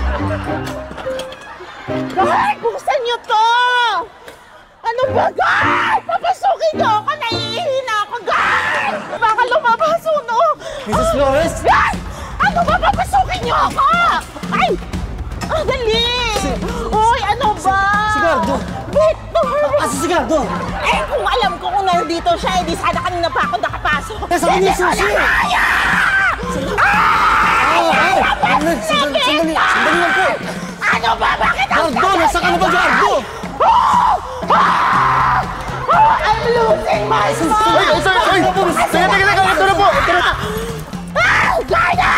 Guard! Buksan niyo to! Ano ba, guard? Papasukin niyo ako! Naiihina ako, guard! Baka lumabas uno! Mrs. Flores? Guard! Ano ba? Papasukin niyo ako! Ay! Ang dali! Uy, ano ba? Sigardo! Victor! Asa sigardo? Eh, kung alam ko kung nandito siya, edi sana kanina pa ako nakapasok. Nasa kanya susi! Sandali lang po! Ano ba? Bakit ang Gardo! Nasa ka na ba, Gardo? I'm losing my mind! Teka! Ito na po! Gardo!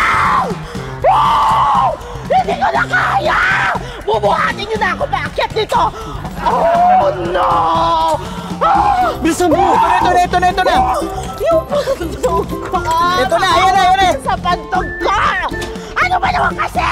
Hindi ko na kaya! Bubuhatin niyo na ako maakyat dito! Oh, no! Bilisan mo! Ito na! Yung pantog ko! Ito na, ayan na! Sa pantog ko! Ano ba naman kasi?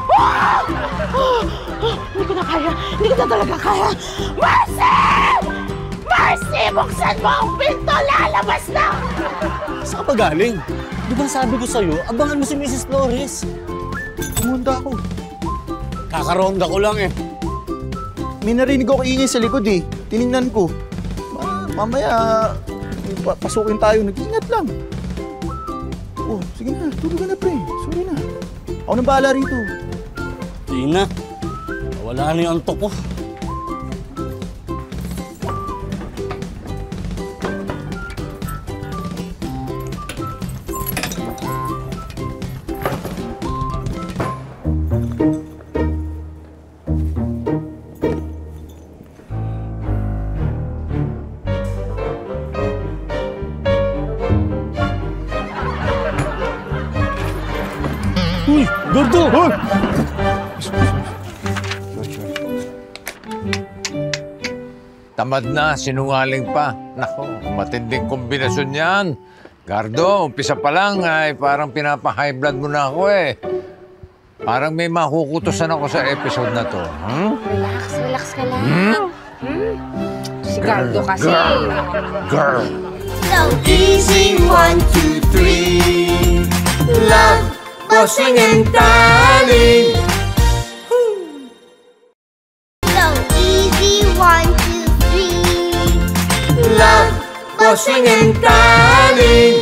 Hindi ko na kaya! Hindi ko na talaga kaya! Mercy! Mercy! Buksan mo ang pinto! Lalabas na! Saan ka ba galing? Di ba sabi ko sa'yo, abangan mo si Mrs. Flores? Pumunta ako. Kakaronda ko lang eh. May narinig ako ingay sa likod eh. Tinignan ko. Mamaya, pasukin tayo. Nag-ingat lang. Oh, sige na. Tulog ka na, pre. Sorry na. Ako nang bahala rito. Di na. Wala na yung antok ko. Uy! Gordo! Hoy! Tamad na, sinungaling pa. Nako, matinding kombinasyon yan. Gardo, umpisa pa lang ay parang pinapa-high blood mo na ako eh. Parang may makukutusan ako sa episode na to. Relax ka lang. Si Gardo kasi. Girl. So easy, 1, 2, 3. Love, bossing and darling. So easy, 1, 2, 3. Love, bossing and darling.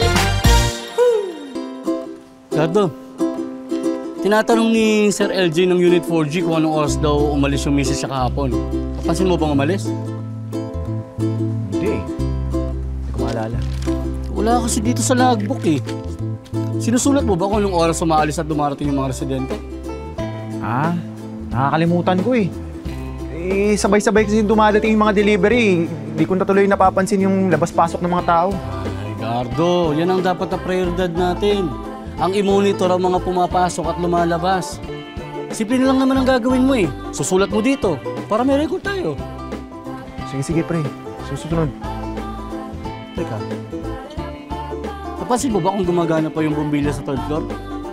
Gardo, tinatanong ni Sir LJ ng Unit 4G kung anong oras daw umalis yung misis siya kahapon. Pansin mo bang umalis? Hindi. Hindi ko maalala. Wala kasi dito sa logbook eh. Sinusulat mo ba kung anong oras umaalis at dumarating yung mga residente? Nakakalimutan ko eh. Sabay-sabay kasi dumadating yung mga delivery. Hindi ko na tuloy napapansin yung labas-pasok ng mga tao. Ay, Gardo, yan ang dapat na prioridad natin. Ang i-monitor ang mga pumapasok at lumalabas. Simple na lang naman ang gagawin mo eh. Susulat mo dito para may record tayo. Sige, pre. Susunod. Teka. Napansin mo ba kung gumagana pa yung bombilya sa 3rd floor?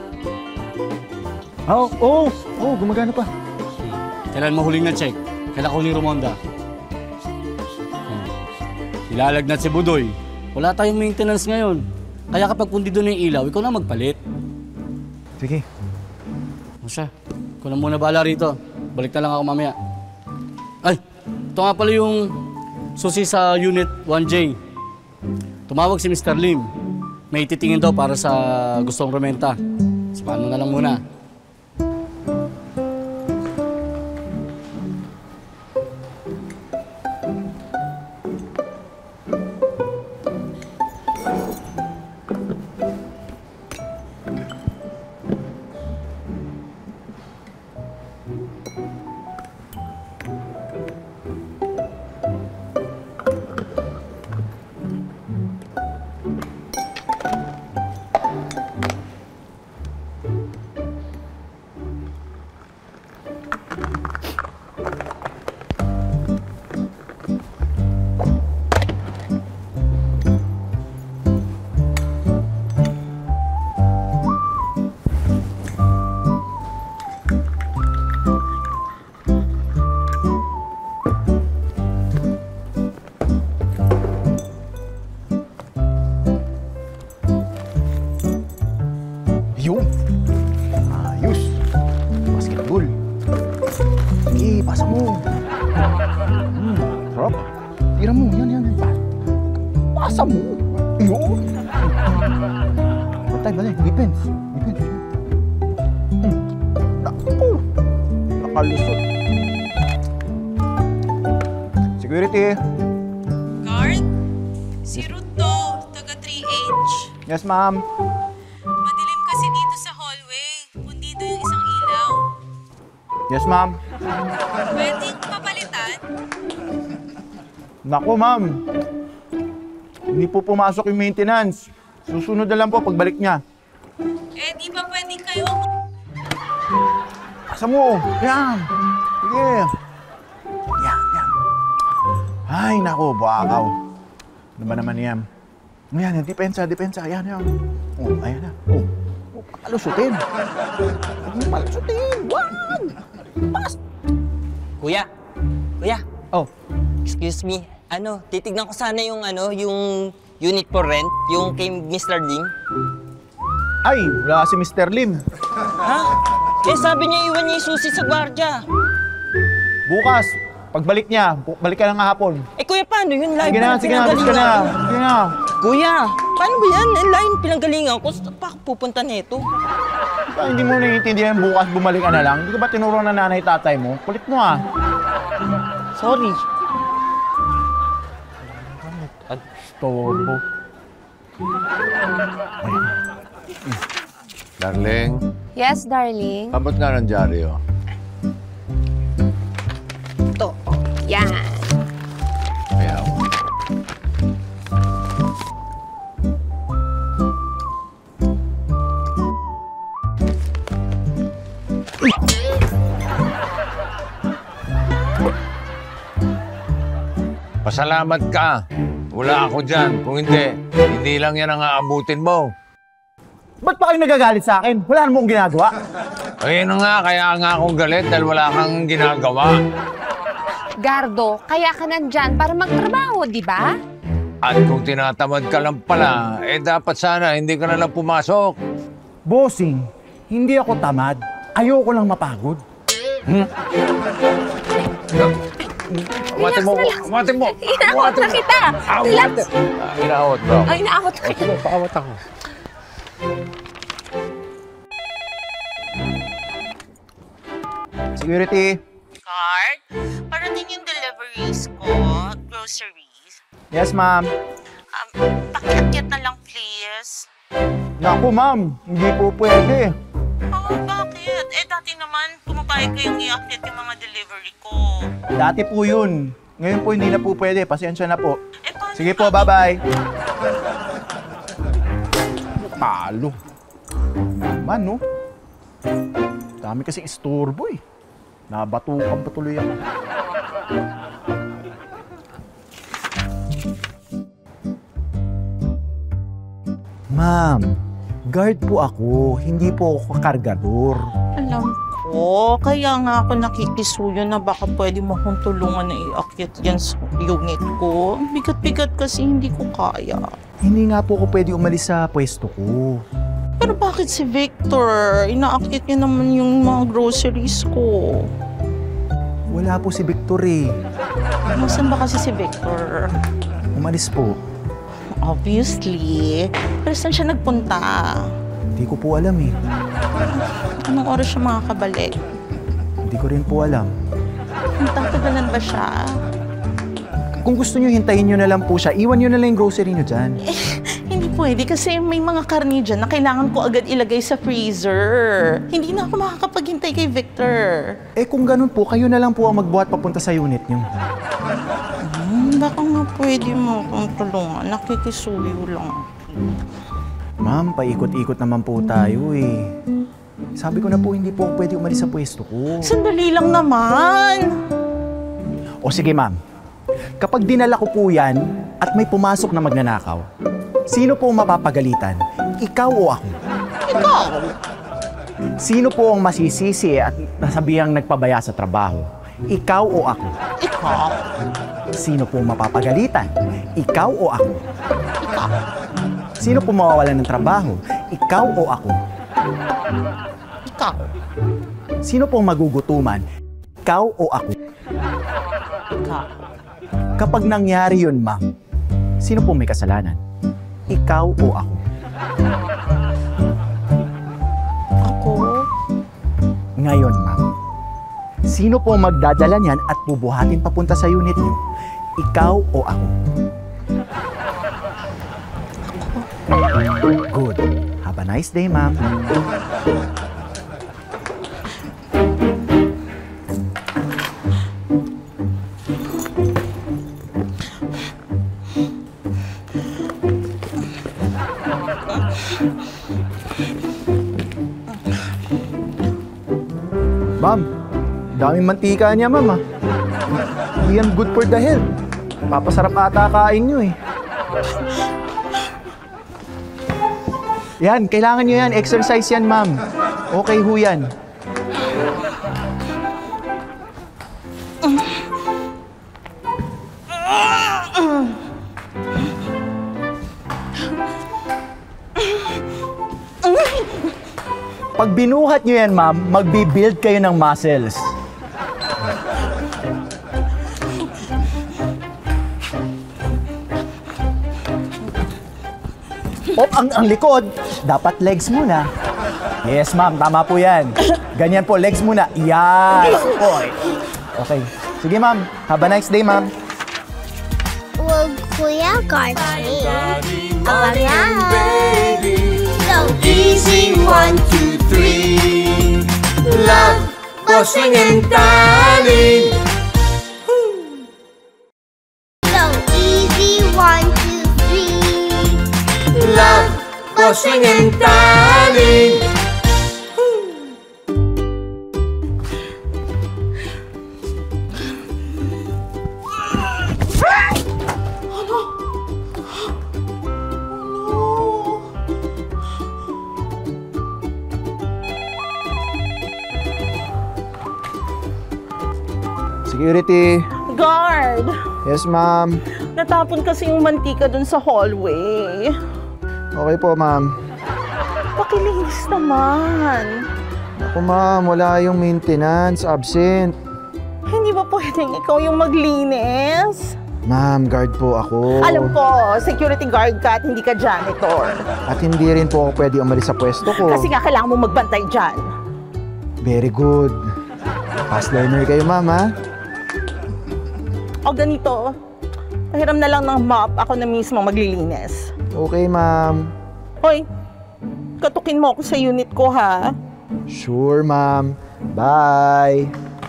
Oo, gumagana pa. Kailan mo huling na-check? Kailan ko ni Romonda? Ilalagnat si Budoy. Wala tayong maintenance ngayon. Kaya kapag pundido na yung ilaw, ikaw na magpalit. Sige. O siya, ikaw na muna bahala rito. Balik na lang ako mamaya. Ay, ito nga pala yung susi sa Unit 1J. Tumawag si Mr. Lim. May titingin daw para sa gustong rumenta. So, paano na lang muna? Yan mo, yan. Pasa mo. Yun. Bantay. Depends. Naku. Nakalusot. Security. Guard? Si Ruth to, taga 3H. Yes, ma'am. Madilim kasi dito sa hallway. Pundido yung isang ilaw. Yes, ma'am. Pwedeng papalitan? Naku, ma'am. Hindi po pumasok yung maintenance. Susunod na lang po pagbalik niya. Eh, di ba pwedeng kayo? Asa mo? Yan. Sige. Yan. Ay, naku, bakaw. Ano ba naman yan? Yan, depensa. Yan. Oh, ayan na. Oh, palusutin. Wag! Pas! Kuya! Oh. Excuse me. Titignan ko sana yung unit for rent, yung kay Mr. Lim. Ay, wala si Mr. Lim. Ha? Eh, sabi niya iwan niya yung susi sa gwardya. Bukas, pagbalik niya, balik ka lang hapon. Eh, kuya, paano yun? Live Sige na. Kuya, paano ba yan? Live pinanggalingan ko. Saan pa ako pupunta nito? Hindi mo naiintindihan bukas, bumalik ka na lang. Hindi ka ba tinuruan ng nanay tatay mo? Kulit mo ah. Sorry. Storbo. Darling, Yes, darling. abot nga ng dyaryo. Ito. Yan. Kaya ako. Pasalamat ka. Wala ako dyan. Kung hindi lang yan ang aabutin mo. Ba't pa kayo nagagalit sa akin? Wala namang ginagawa. Ayun na nga, kaya nga akong galit dahil wala kang ginagawa. Gardo, kaya ka nandyan para magtrabaho, di ba? At kung tinatamad ka lang pala, dapat sana hindi ka na lang pumasok. Bossing, hindi ako tamad. Ayoko lang mapagod. Amate mo! Inaawat na kita! Relax! Inaawat ba ako? Ay, inaawat ka. Sige, paawat ako. Security. Guard, parating yung deliveries ko, groceries. Yes, ma'am. Pakiakyat na lang, please. Naku, ma'am. Hindi po pwede. Bakit? Dati naman, pumapayag kayong iakyat yung mga delivery ko. Dati po yun. Ngayon po hindi na po pwede. Pasensya na po. Sige po, bye-bye. Talo. Naman, no? Dami kasing istorbo eh. Nabatukan pa tuloy ako. Ma'am, guard po ako. Hindi po ako kargador. Alam ko, kaya nga ako nakikisuyo na baka pwede mo akong tulungan na iakyat yan sa unit ko. Bigat-bigat kasi hindi ko kaya. Hindi nga po ako pwede umalis sa pwesto ko. Pero bakit si Victor? Inaakyat niya naman yung mga groceries ko. Wala po si Victor eh. Nasaan ba kasi si Victor? Umalis po. Obviously. Pero saan siya nagpunta? Hindi ko po alam eh. Anong oras siya makakabalik? Hindi ko rin po alam. Tatagalan ba siya? Kung gusto nyo, hintayin nyo na lang po siya. Iwan nyo na lang yung grocery nyo dyan. Hindi pwede kasi may mga karni dyan na kailangan ko agad ilagay sa freezer. Hindi na ako makakapaghintay kay Victor. Kung ganun po, kayo na lang po ang magbuhat papunta sa unit nyo. Baka nga pwede mo akong tulungan. Nakikisuyo lang. Ma'am, paikot-ikot naman po tayo eh. Sabi ko na po, hindi po ako pwede umalis sa pwesto ko. Sandali lang naman. O sige ma'am, kapag dinala ko po yan at may pumasok na magnanakaw, sino po ang mapapagalitan? Ikaw o ako? Ikaw! Sino po ang masisisi at nasabihang nagpabaya sa trabaho? Ikaw o ako? Ikaw. Sino po ang mapapagalitan? Ikaw o ako? Ikaw. Sino po mawawalan ng trabaho? Ikaw o ako? Ikaw. Sino po ang magugutuman? Ikaw o ako? Ikaw. Kapag nangyari yun, ma'am, sino po may kasalanan? Ikaw o ako? Ako? Ngayon, ma'am, sino po magdadala niyan at bubuhatin papunta sa unit niyo? Ikaw o ako? Good. Have a nice day, ma'am. Ma'am, daming mantika niya, ma'am. Hindi yan good for the health. Papasarap ata kain nyo eh. Yan, kailangan nyo yan. Exercise yan, ma'am. Okay ho yan. Pag binuhat nyo yan, ma'am, magbi-build kayo ng muscles. Ang likod, dapat legs muna. Yes, ma'am, tama po yan. Ganyan po, legs muna. Yan. Okay. Sige, ma'am. Have a nice day, ma'am. Well, Kuya Garchi, abangan. So Easy 1, 2, 3. Love, bossing and darling. So easy 1, 2, 3. Love, bossing and darling. Security. Guard! Yes, ma'am. Natapon kasi yung mantika dun sa hallway. Okay po, ma'am. Pakilinis naman. Ako, ma'am, wala yung maintenance. Absent. Hindi ba pwedeng ikaw yung maglinis? Ma'am, guard po ako. Alam ko, security guard ka at hindi ka janitor. At hindi rin po ako pwede umalis sa pwesto ko. Kasi nga kailangan mo magbantay dyan. Very good. Fast learner kayo, ma'am, ha? O ganito, pahiram na lang ng mop, ako na mismo maglilinis. Okay, ma'am. Hoy, katukin mo ako sa unit ko, ha? Sure, ma'am. Bye.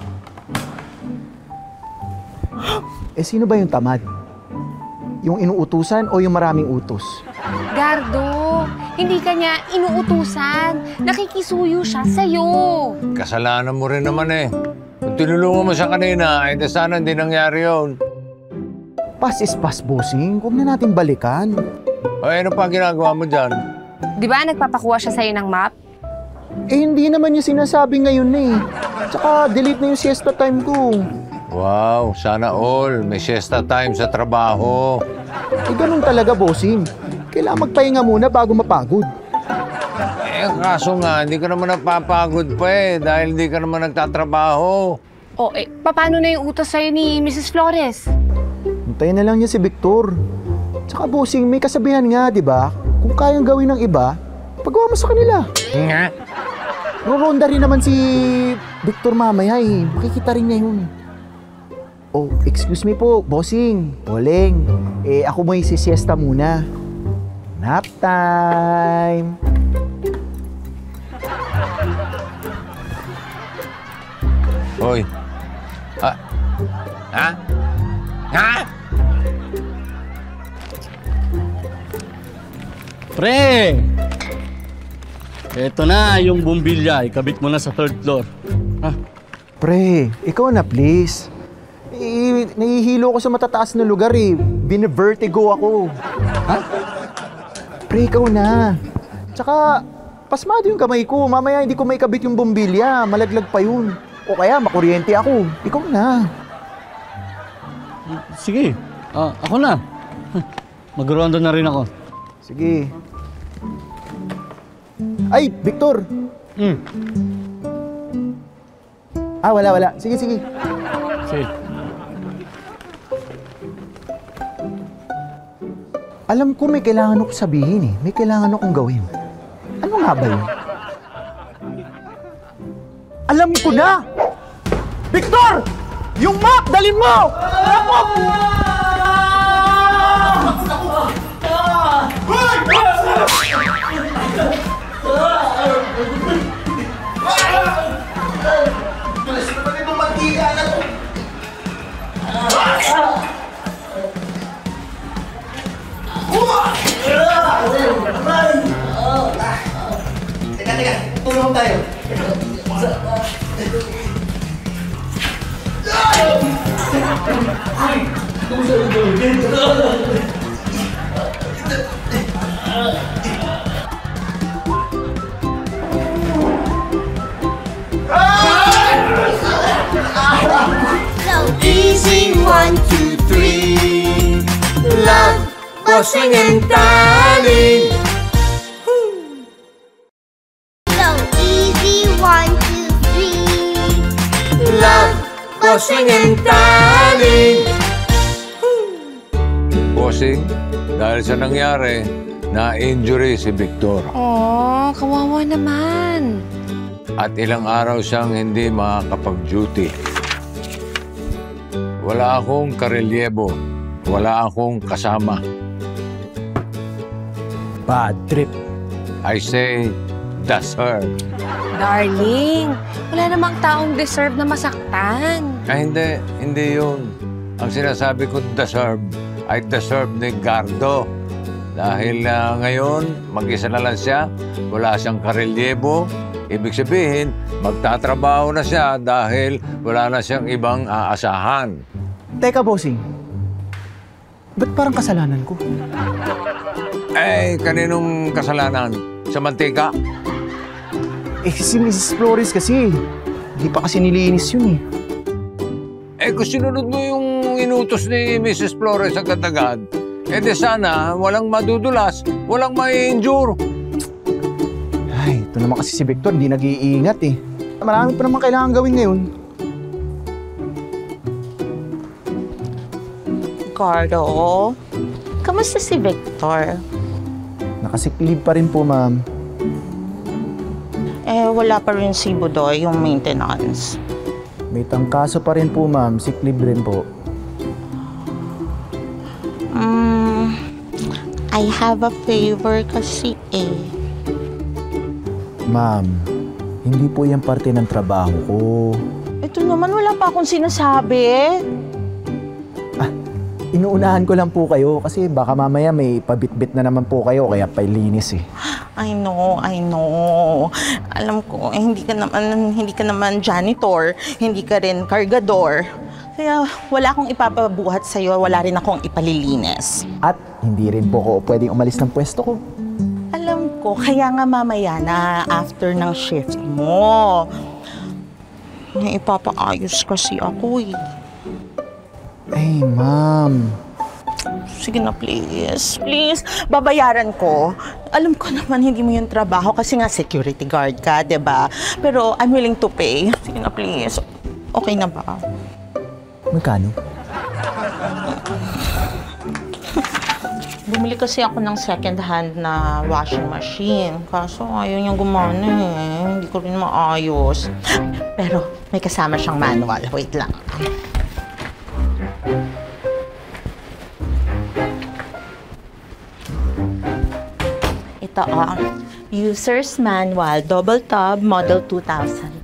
Sino ba yung tamad? Yung inuutusan o yung maraming utos? Gardo, hindi ka niya inuutusan. Nakikisuyo siya sa'yo. Kasalanan mo rin naman eh. Kung tinulungan mo siya kanina, ay sana hindi nangyari yun. Pass is pass, bossing. Huwag na natin balikan. Ay, ano pa ginagawa mo dyan? Di ba nagpapakuha siya sa'yo ng map? Hindi naman niya sinasabi ngayon eh. Tsaka delete na yung siesta time ko. Wow, sana all. May siesta time sa trabaho. Ganun talaga, bossing. Kailangan magpahinga muna bago mapagod. Kaso nga, hindi ka naman napapagod pa eh, dahil hindi ka naman nagtatrabaho. Paano na yung utos sa'yo ni Mrs. Flores? Hintayin na lang niya si Victor. Tsaka bossing, may kasabihan nga, di ba? Kung kayang gawin ng iba, pagawa mo sa kanila. Nga? Roronda rin naman si Victor mamaya eh. Makikita rin niya yun. Oh, excuse me po, bossing. Oleng, ako mo isi-siesta muna. Nap time! Hoy. Pre! Eto na, yung bumbilya. Ikabit mo na sa 3rd floor. Pre, ikaw na please. Nahihilo ko sa matataas na lugar eh. Bine-vertigo ako. Ha? Pre, ikaw na. Tsaka, pasmado yung kamay ko. Mamaya hindi ko maikabit yung bumbilya. Malaglag pa yun. O kaya, makuryente ako. Ikaw na. Sige. Ako na. Mag-ronda na rin ako. Sige. Ay, Victor! Wala. Sige. Sige. Alam ko may kailangan akong sabihin eh. May kailangan akong gawin. Ano nga ba yun? Alam ko na! Victor! Yung map! Dalhin mo! Teka, tulong tayo. So easy, 1, 2, 3. Love, bossing and darling. So easy, 1, 2, 3. Love, bossing and darling. Bossing, dahil sa nangyari, na-injury si Victor. Oh, kawawa naman. At ilang araw siyang hindi makakapag-duty. Wala akong karelyebo. Wala akong kasama. Bad trip. I say, deserve. Darling, wala namang taong deserve na masaktan. Ay, hindi yun. Ang sinasabi ko deserve, ay deserve ni Gardo. Dahil ngayon, mag-isa na lang siya, wala siyang karelyebo. Ibig sabihin, magtatrabaho na siya dahil wala na siyang ibang aasahan. Teka, bossing. Ba't parang kasalanan ko? Eh, kaninong kasalanan? Sa mantika? Eh, si Mrs. Flores kasi. Hindi pa kasi nilinis yun eh. Eh, kung sinunod mo yung inutos ni Mrs. Flores agad-agad, eh di sana walang madudulas, walang mai-injure. Ay, ito naman kasi si Victor, di nag-iingat eh. Marami pa naman kailangan gawin ngayon. Cardo, kamusta si Victor? Nakasick leave pa rin po, ma'am. Eh, wala pa rin si Budoy, yung maintenance. May tangkaso pa rin po, ma'am. Sick leave rin po. I have a favor kasi eh. Ma'am, hindi po yan parte ng trabaho ko. Ito naman, wala pa akong sinasabi. Inuunahan ko lang po kayo kasi baka mamaya may pabitbit na naman po kayo kaya pailinis eh. I know. Alam ko, hindi ka naman janitor, hindi ka rin kargador. Kaya wala akong ipapabuhat sa'yo, wala rin akong ipalilinis. At hindi rin po ako pwedeng umalis ng pwesto ko. Alam ko, kaya nga mamaya na after ng shift mo, may ipapaayos kasi ako eh. Ay, ma'am. Sige na, please. Please, babayaran ko. Alam ko naman hindi mo yung trabaho kasi nga security guard ka, diba? Pero I'm willing to pay. Sige na, please. Okay na ba? Magkano? Bumili kasi ako ng second-hand na washing machine. Kaso ayaw niyang gumana eh. Hindi ko rin maayos. Pero may kasama siyang manual. Wait lang. Ito User's Manual, Double Tub, Model 2000.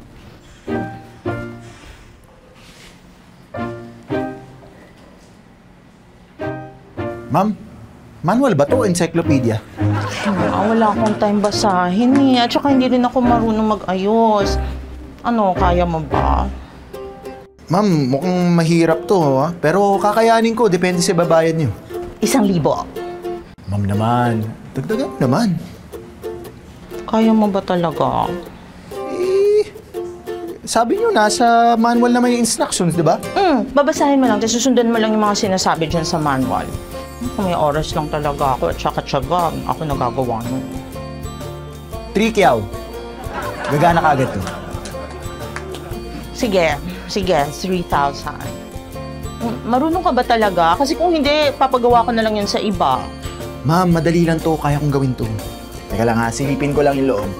Ma'am, manual ba to? Encyclopedia? Wala akong time basahin eh. At saka hindi rin ako marunong mag-ayos. Ano, kaya mo ba? Ma'am, mukhang mahirap to, ha? Pero kakayanin ko, depende sa babayad niyo. 1,000. Ma'am naman, dagdagan naman. Kaya mo ba talaga? Sabi niyo, nasa manual naman yung instructions, di ba? Babasahin mo lang, tapos susundan mo lang yung mga sinasabi dyan sa manual. Kung may oras lang talaga ako at saka tiyaga, ako nagagawa nun. 3 kyaw. Gagana ka agad to. Sige, 3,000. Marunong ka ba talaga? Kasi kung hindi, papagawa ko na lang yan sa iba. Ma'am, madali lang to. Kaya kong gawin to. Teka lang ha, silipin ko lang yung loob.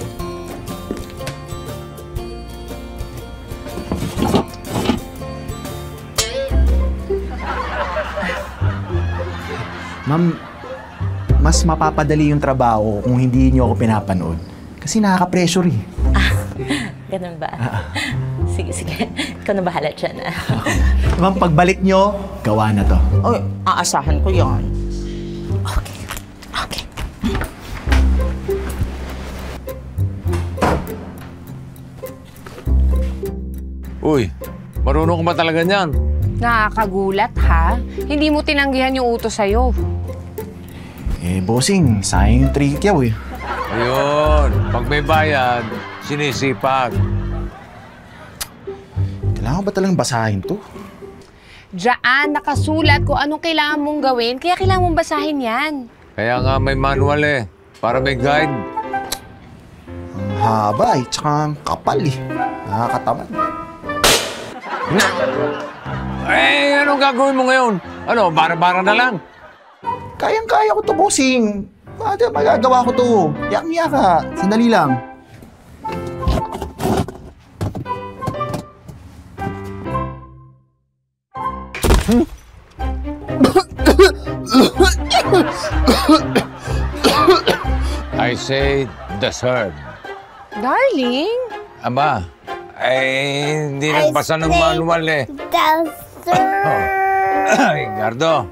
Ma'am, mas mapapadali yung trabaho kung hindi niyo ako pinapanood. Kasi nakaka-pressure eh. Ganun ba? Sige, sige. Ikaw na bahala dyan, ah. Ma'am, pagbalik niyo, gawa na to. Oy, aasahan ko yan. Okay. Okay. Uy, marunong ka ba talaga niyan? Nakakagulat, ha? Hindi mo tinanggihan yung utos sa'yo. Eh, bossing, sayang yung trikyaw eh. Ayun, pag may bayad, sinisipag. Kailangan ba talagang basahin to? Diyan, nakasulat kung anong kailangan mong gawin, kaya kailangan mong basahin yan. Kaya nga may manual eh, para may guide. Ang haba eh, tsaka ang kapal eh. Nakakatamad. Eh, anong gagawin mo ngayon? Ano, bara-bara na lang? Kayang-kaya ko to, bossing. Magagawa ko to. Yak-yak ka. Sandali lang. I say dessert. Darling? Aba, hindi nagbasa ng manual eh. Ay, Gardo.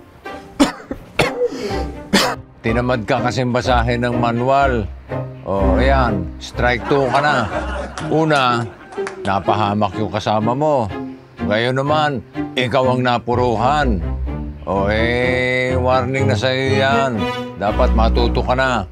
Tinamad ka kasing basahin ng manual. O, ayan, strike 2 ka na. Una, napahamak yung kasama mo. Ngayon naman, ikaw ang napuruhan. O, warning na sa'yo yan. Dapat matuto ka na.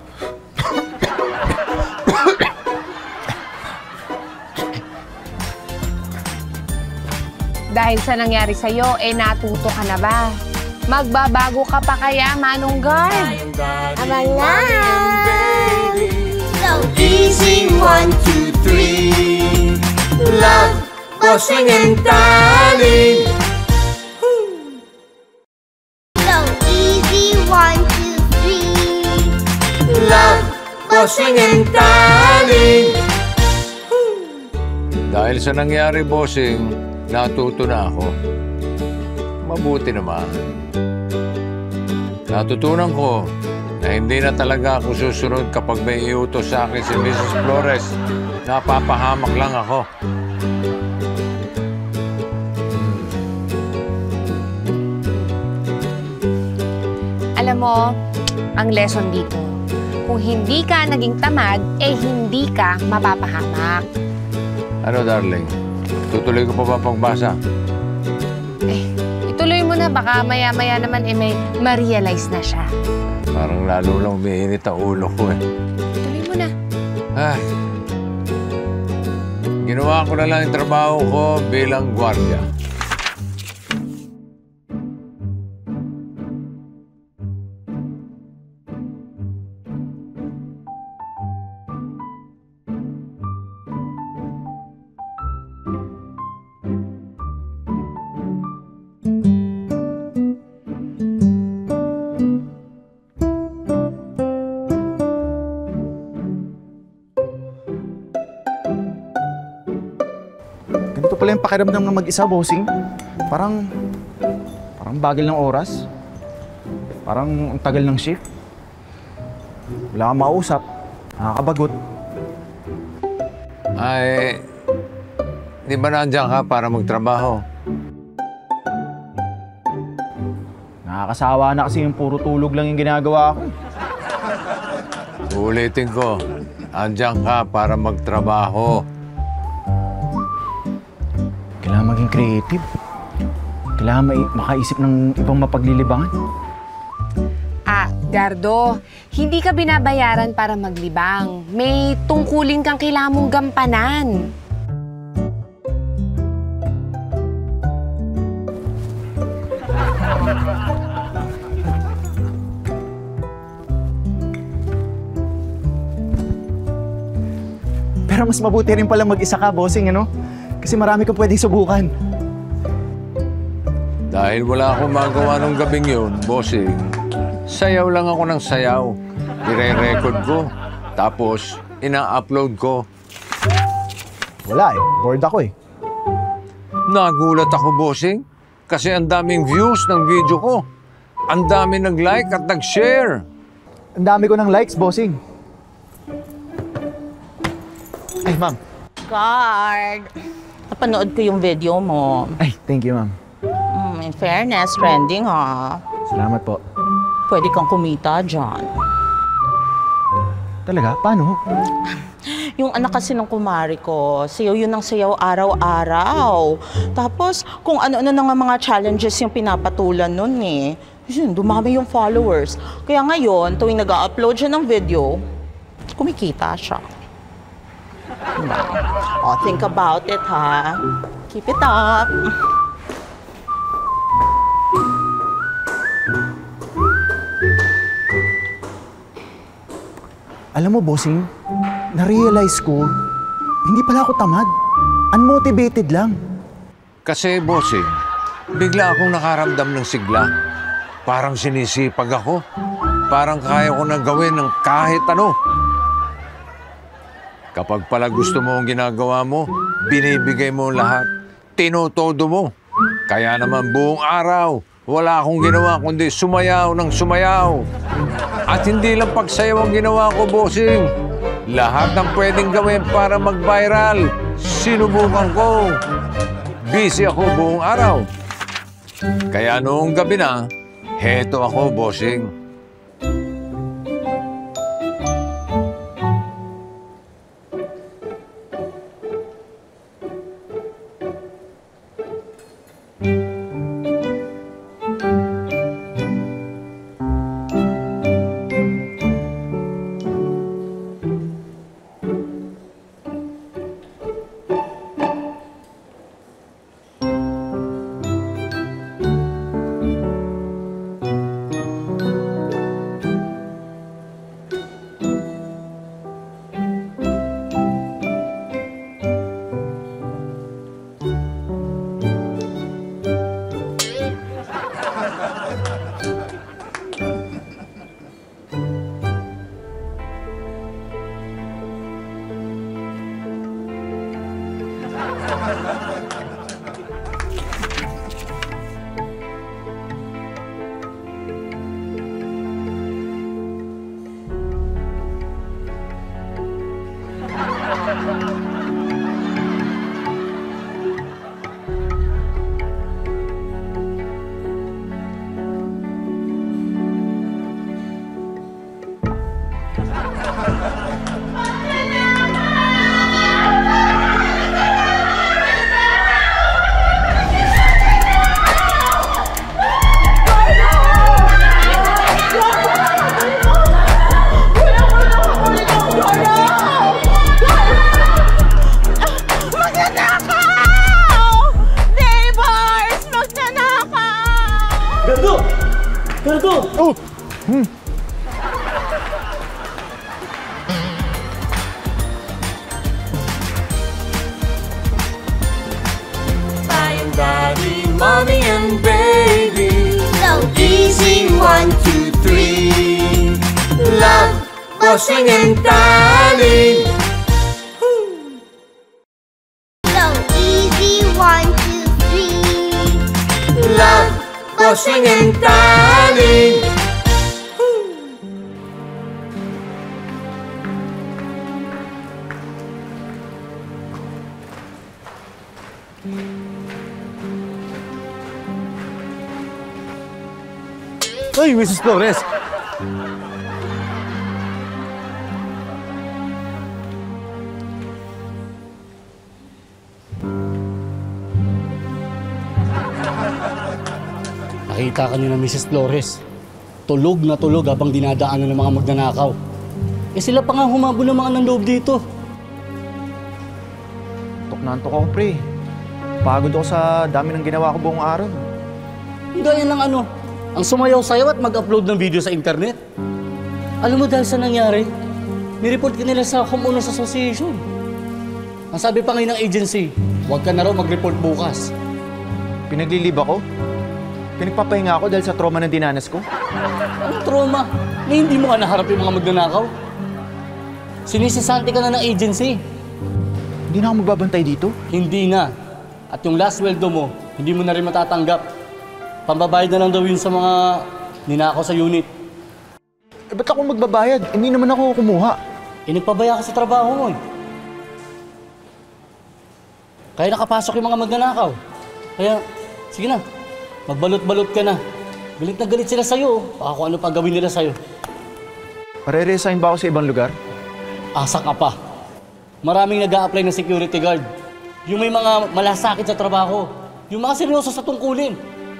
Dahil sa nangyari sa'yo, natuto ka na ba? Magbabago ka pa kaya, Manong Guard? So easy, 1, 2, 3. Love, bossing and darling. So easy, 1, 2, 3. Love, bossing and darling. Dahil sa nangyari, bossing, natuto na ako. Mabuti naman. Natutunan ko na hindi na talaga ako susunod kapag may iutos sa akin si Mrs. Flores. Napapahamak lang ako. Alam mo, ang lesson dito, kung hindi ka naging tamad, hindi ka mapapahamak. Ano, darling? Tutuloy ko pa ba pagbasa? Ituloy mo na, baka maya-maya naman may ma-realize na siya. Parang lalo lang umiinit ang ulo ko eh. Ituloy mo na. Ay. Ginawa ko na lang yung trabaho ko bilang gwardiya. Ganito pala yung pakiramdam ng mag-isa, bossing. Parang bagal ng oras. Parang ang tagal ng shift. Wala kang mausap. Nakakabagot. Ay, di ba nandiyan ka para magtrabaho? Nakakasawa na kasi yung puro tulog lang yung ginagawa ko. Ulitin ko, andiyan ka para magtrabaho. Kailangan maging creative. Kailangan makaisip ng ibang mapaglilibangan. Gardo, hindi ka binabayaran para maglibang. May tungkulin kang kailangan mong gampanan. Pero mas mabuti rin pala mag-isa ka, bossing, ano? Kasi marami kang pwedeng subukan. Dahil wala akong magawa nung gabing yun, bossing, Sayaw lang ako ng sayaw. Ire-record ko. Tapos, ina-upload ko. Wala eh. Bored ako eh. Nagulat ako, bossing. Kasi ang daming views ng video ko. Ang dami nag-like at nag-share. Ang dami ko ng likes, bossing. Ay, ma'am. Guard, napanood ko yung video mo. Ay, thank you, ma'am. In fairness, trending ha. Salamat po. Pwede kang kumita dyan. Talaga? Paano? Yung anak kasi ng kumari ko, sayaw yun ng sayaw araw-araw. Tapos, kung ano-ano na nga mga challenges yung pinapatulan nun eh. Yun, dumami yung followers. Kaya ngayon, tuwing nag-upload siya ng video, kumikita siya. Diba? Oh, think about it ha. Keep it up. Alam mo, bossing, na-realize ko, hindi pala ako tamad. Unmotivated lang. Kasi, bossing, bigla akong nakaramdam ng sigla. Parang sinisipag ako. Parang kaya ko na gawin ng kahit ano. Kapag pala gusto mo ang ginagawa mo, binibigay mo lahat. Tinutodo mo. Kaya naman buong araw, wala akong ginawa kundi sumayaw ng sumayaw. At hindi lang pagsayaw ang ginawa ko, bossing. Lahat ng pwedeng gawin para mag-viral, sinubukan ko. Busy ako buong araw. Kaya noong gabi na, heto ako, bossing. Mommy and baby, so easy, 1, 2, 3. Love, bossing and darling. So easy, 1, 2, 3. Love, bossing and darling. Ay, Mrs. Flores! Nakita ka niyo na Mrs. Flores. Tulog na tulog habang dinadaanan ng mga magnanakaw. Eh sila pa nga humabo ng mga nanloob dito. Tok na antok ako, pre. Pagod ako sa dami ng ginawa ko buong araw. Gaya ng ano, ang sumayaw-sayaw at mag-upload ng video sa internet. Alam mo dahil sa nangyari, nireport ka nila sa Homeowners Association. Ang sabi pa ngayon ng agency, huwag ka na raw mag-report bukas. Pinaglilib ako? Pinagpapahinga ako dahil sa trauma na dinanas ko. Anong trauma? Na hindi mo nga naharap yung mga magnanakaw? Sinisisante ka na ng agency. Hindi na ako magbabantay dito? Hindi na. At yung last weldo mo, hindi mo na rin matatanggap. Pambabayad na lang daw yun sa mga ninakaw sa unit. Eh, ba't ako magbabayad? Hindi naman ako kumuha. Inagpabaya ka sa trabaho mo. Kaya nakapasok yung mga magnanakaw. Kaya, sige na, magbalot-balot ka na. Galit na galit sila sa'yo. Baka kung ano pa gawin nila sa'yo. Pare-resign ba ako sa ibang lugar? Asa ka pa. Maraming nag-a-apply ng security guard. Yung may mga malasakit sa trabaho. Yung mga seryoso sa tungkulin.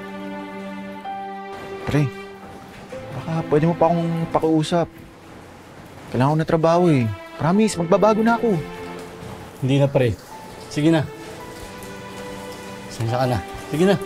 Pre, baka pwede mo pa akong pakiusap. Kailangan ko na trabaho eh. Promise, magbabago na ako. Hindi na pre. Sige na. Sensya ka na. Sige na.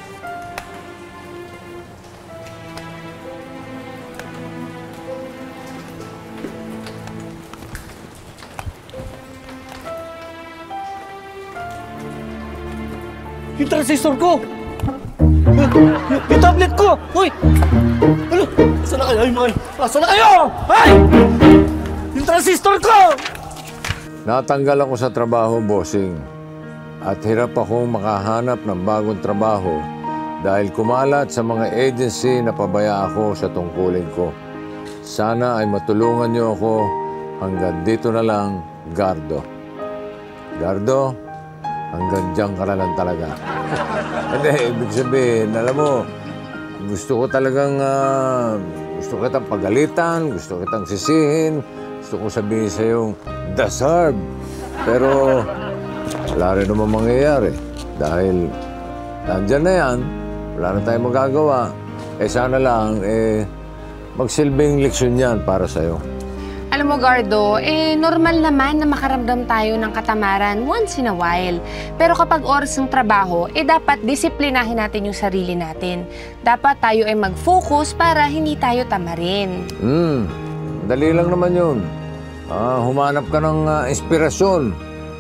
Yung transistor ko! Yung tablet ko! Hoy! Ano? Saan na kayo? Ay, mga... Saan na kayo? Ay! Yung transistor ko! Natanggal ako sa trabaho, bossing. At hirap akong makahanap ng bagong trabaho dahil kumalat sa mga agency na pabaya ako sa tungkulin ko. Sana ay matulungan niyo ako hanggang dito na lang, Gardo. Gardo, hanggang diyan ka na lang talaga. Hindi, ibig sabihin, alam mo, gusto ko talagang, gusto kitang pagalitan, gusto kitang sisihin, gusto ko sabihin sa'yo, deserve. Pero, wala rin naman mangyayari. Dahil, nandyan na yan, wala na tayong magagawa. Eh, sana lang, magsilbing leksyon yan para sa'yo. Alam mo, Gardo, normal naman na makaramdam tayo ng katamaran once in a while. Pero kapag oras ng trabaho, dapat disiplinahin natin yung sarili natin. Dapat tayo ay mag-focus para hindi tayo tamarin. Dali lang naman yun. Humanap ka ng inspirasyon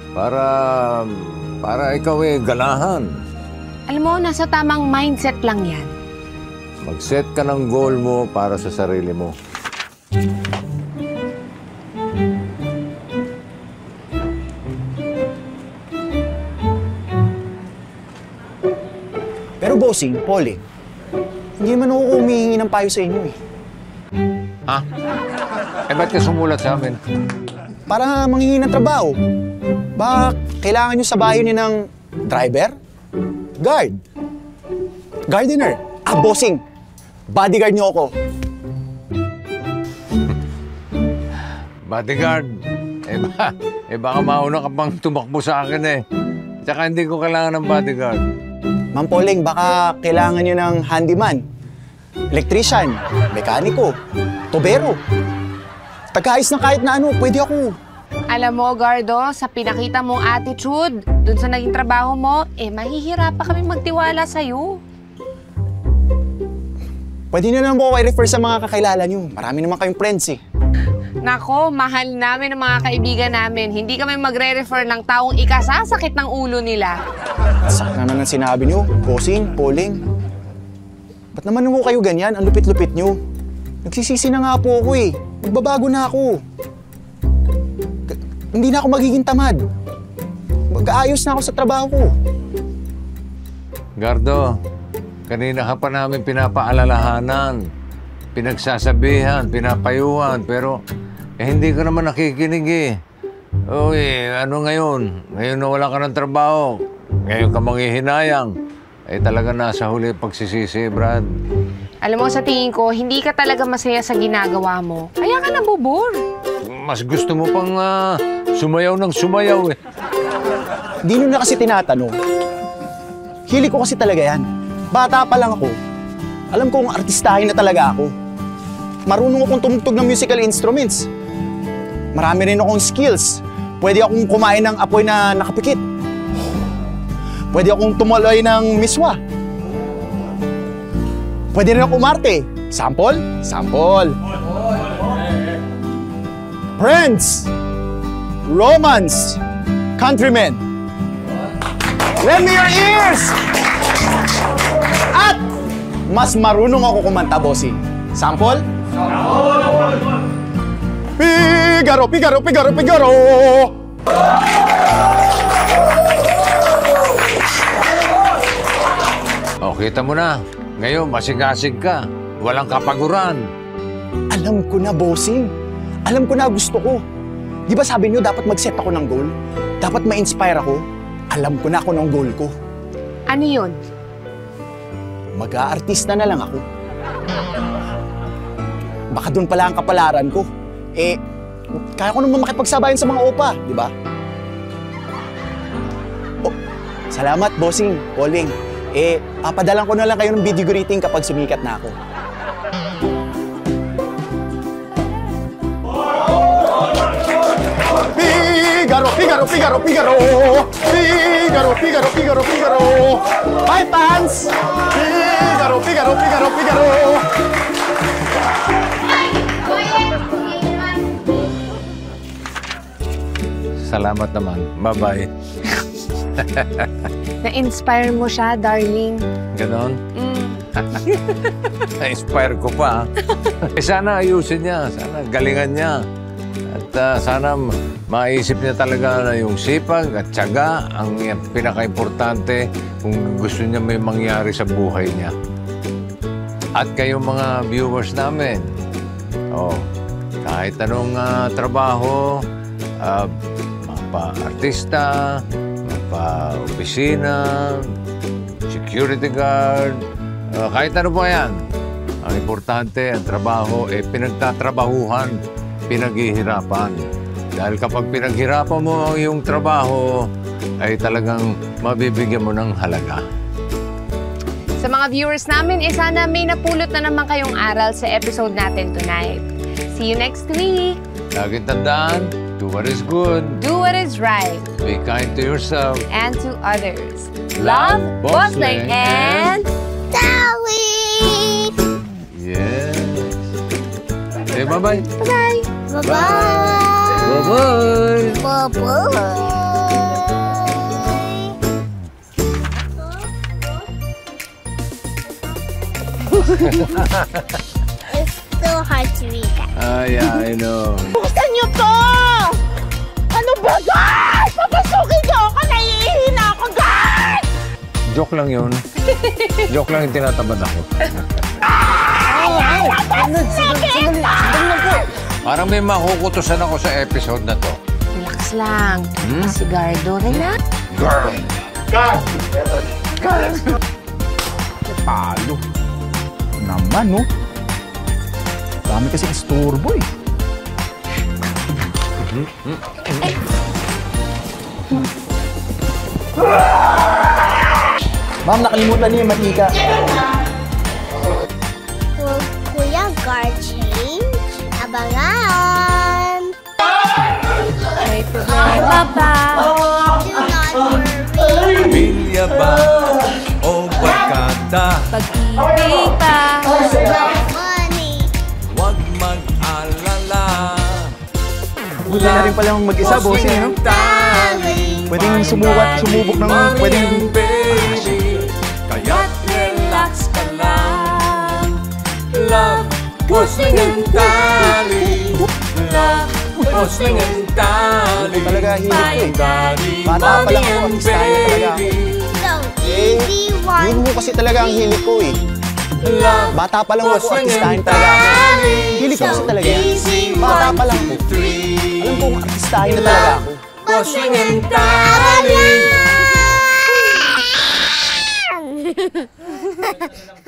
para ikaw ganahan. Alam mo, nasa tamang mindset lang yan. Mag-set ka ng goal mo para sa sarili mo. Pero bossing, Paulie, hindi naman ako humihingi ng payo sa inyo eh. Ha? Ba't ka sumulat sa amin? Para manghingi ng trabaho. Baka kailangan nyo sa bahay niyo ng driver? Guard? Gardener? Bossing, bodyguard nyo ako. Bodyguard? Baka mauna ka pang tumakbo sa akin eh. Tsaka hindi ko kailangan ng bodyguard. Ma'am Pauling, baka kailangan nyo ng handyman, electrician, mekaniko, tubero. Pagkaayos ng kahit na ano, pwede ako. Alam mo, Gardo, sa pinakita mong attitude, dun sa naging trabaho mo, mahihirapan kami magtiwala sa'yo. Pwede nyo naman po i-refer sa mga kakilala nyo. Marami naman kayong friends eh. Nako, mahal namin ang mga kaibigan namin. Hindi kami magre-refer ng taong ikasasakit ng ulo nila. Sak naman ang sinabi nyo, bossing, Pauling. Ba't naman mo kayo ganyan? Ang lupit-lupit nyo. Nagsisisi na nga po ako eh. Magbabago na ako. Hindi na ako magiging tamad. Mag-aayos na ako sa trabaho ko. Gardo, kanina ka pa namin pinapaalalahanan, pinagsasabihan, pinapayuhan, pero hindi ka naman nakikinig eh. Uy, ano ngayon? Ngayon na wala ka ng trabaho. Ngayon ka manghihinayang. Talaga nasa huli pagsisisi, Brad. Alam mo, sa tingin ko, hindi ka talaga masaya sa ginagawa mo. Kaya ka nabubur. Mas gusto mo pang sumayaw ng sumayaw eh. Di nyo na kasi tinatanong. Hilig ko kasi talaga yan. Bata pa lang ako. Alam kong artistahin na talaga ako. Marunong akong tumugtog ng musical instruments. Marami rin akong skills. Pwede akong kumain ng apoy na nakapikit. Pwede akong tumuloy ng miswa. Pwede rin akong umarte. Sample? Sample. Friends, romance, countrymen. Lend me your ears! At mas marunong ako kumanta, bossing. Sample? Figaro, Figaro, Figaro, Figaro! O, kita mo na. Ngayon, masigasig ka. Walang kapaguran. Alam ko na, bossing. Alam ko na gusto ko. Di ba sabi niyo dapat mag-set ako ng goal? Dapat ma-inspire ako? Alam ko na ako ng goal ko. Ano yun? Mag-aartista na lang ako. Baka doon pala ang kapalaran ko. Eh, kaya ko naman makipagsabayan sa mga opa, di ba? Oh, salamat, bossing, Pauling. Eh, papadalan ko na lang kayo ng video greeting kapag sumikat na ako. Figaro, Figaro, Figaro, Figaro! Figaro, Figaro, Figaro, Figaro! Bye, fans! Figaro, Figaro, Figaro, Figaro! Salamat naman. Bye-bye. Na-inspire mo siya, darling. Ganon? Na-inspire ko pa. Sana ayusin niya. Sana galingan niya. At sana maisip niya talaga na yung sipag at tiyaga ang pinaka-importante kung gusto niya may mangyari sa buhay niya. At kayong mga viewers namin, kahit anong trabaho, mapa-artista, mapa-opisina, security guard, kahit ano pa yan. Ang importante, ang trabaho, pinagtatrabahuhan, pinaghihirapan. Dahil kapag pinaghirapan mo yung trabaho, ay talagang mabibigyan mo ng halaga. Sa mga viewers namin, sana may napulot na naman kayong aral sa episode natin tonight. See you next week! Laging tandaan, do what is good. Do what is right. Be kind to yourself. And to others. Love, Bossling, and Sally! Yes. Okay, bye-bye. Bye-bye. Bye-bye. Bye-bye. Bye-bye. It's so hard to read that. Yeah, I know. Buksan niyo to! Ano ba, guys? Papasukin niyo ako! Naiihina ako, guys! Joke lang yun. Joke lang yung tinatabad ako. Parang may makukutusan ako sa episode na to. Relax lang. Si Gardo, relax. Girl! Palo. Naman, no? Dami kasi istorbo, eh. Ma'am, nakalimutan niyo yung matika. Will Kuya Guard change? Abangan! May problema ba? Do not worry. Pamilya ba o barkada? Pag-ibig ba? Money. Huwag mag-alala. Buti na rin palang mag-isa, bossing, no? Pwedeng sumubok ng pwedeng... Kaya't relax ka lang. Love, Bossling and Tally. Love, Bossling and Tally. Talaga hilig ko, eh. Bata pa lang ako, artistahin na talaga ako. Yun mo kasi talaga ang hilig ko, eh. Bata pa lang ako, artistahin talaga ako. Hilig ko kasi talaga yan. Bata pa lang ako. Alam kong artistahin na talaga ako. Bossling and Tally.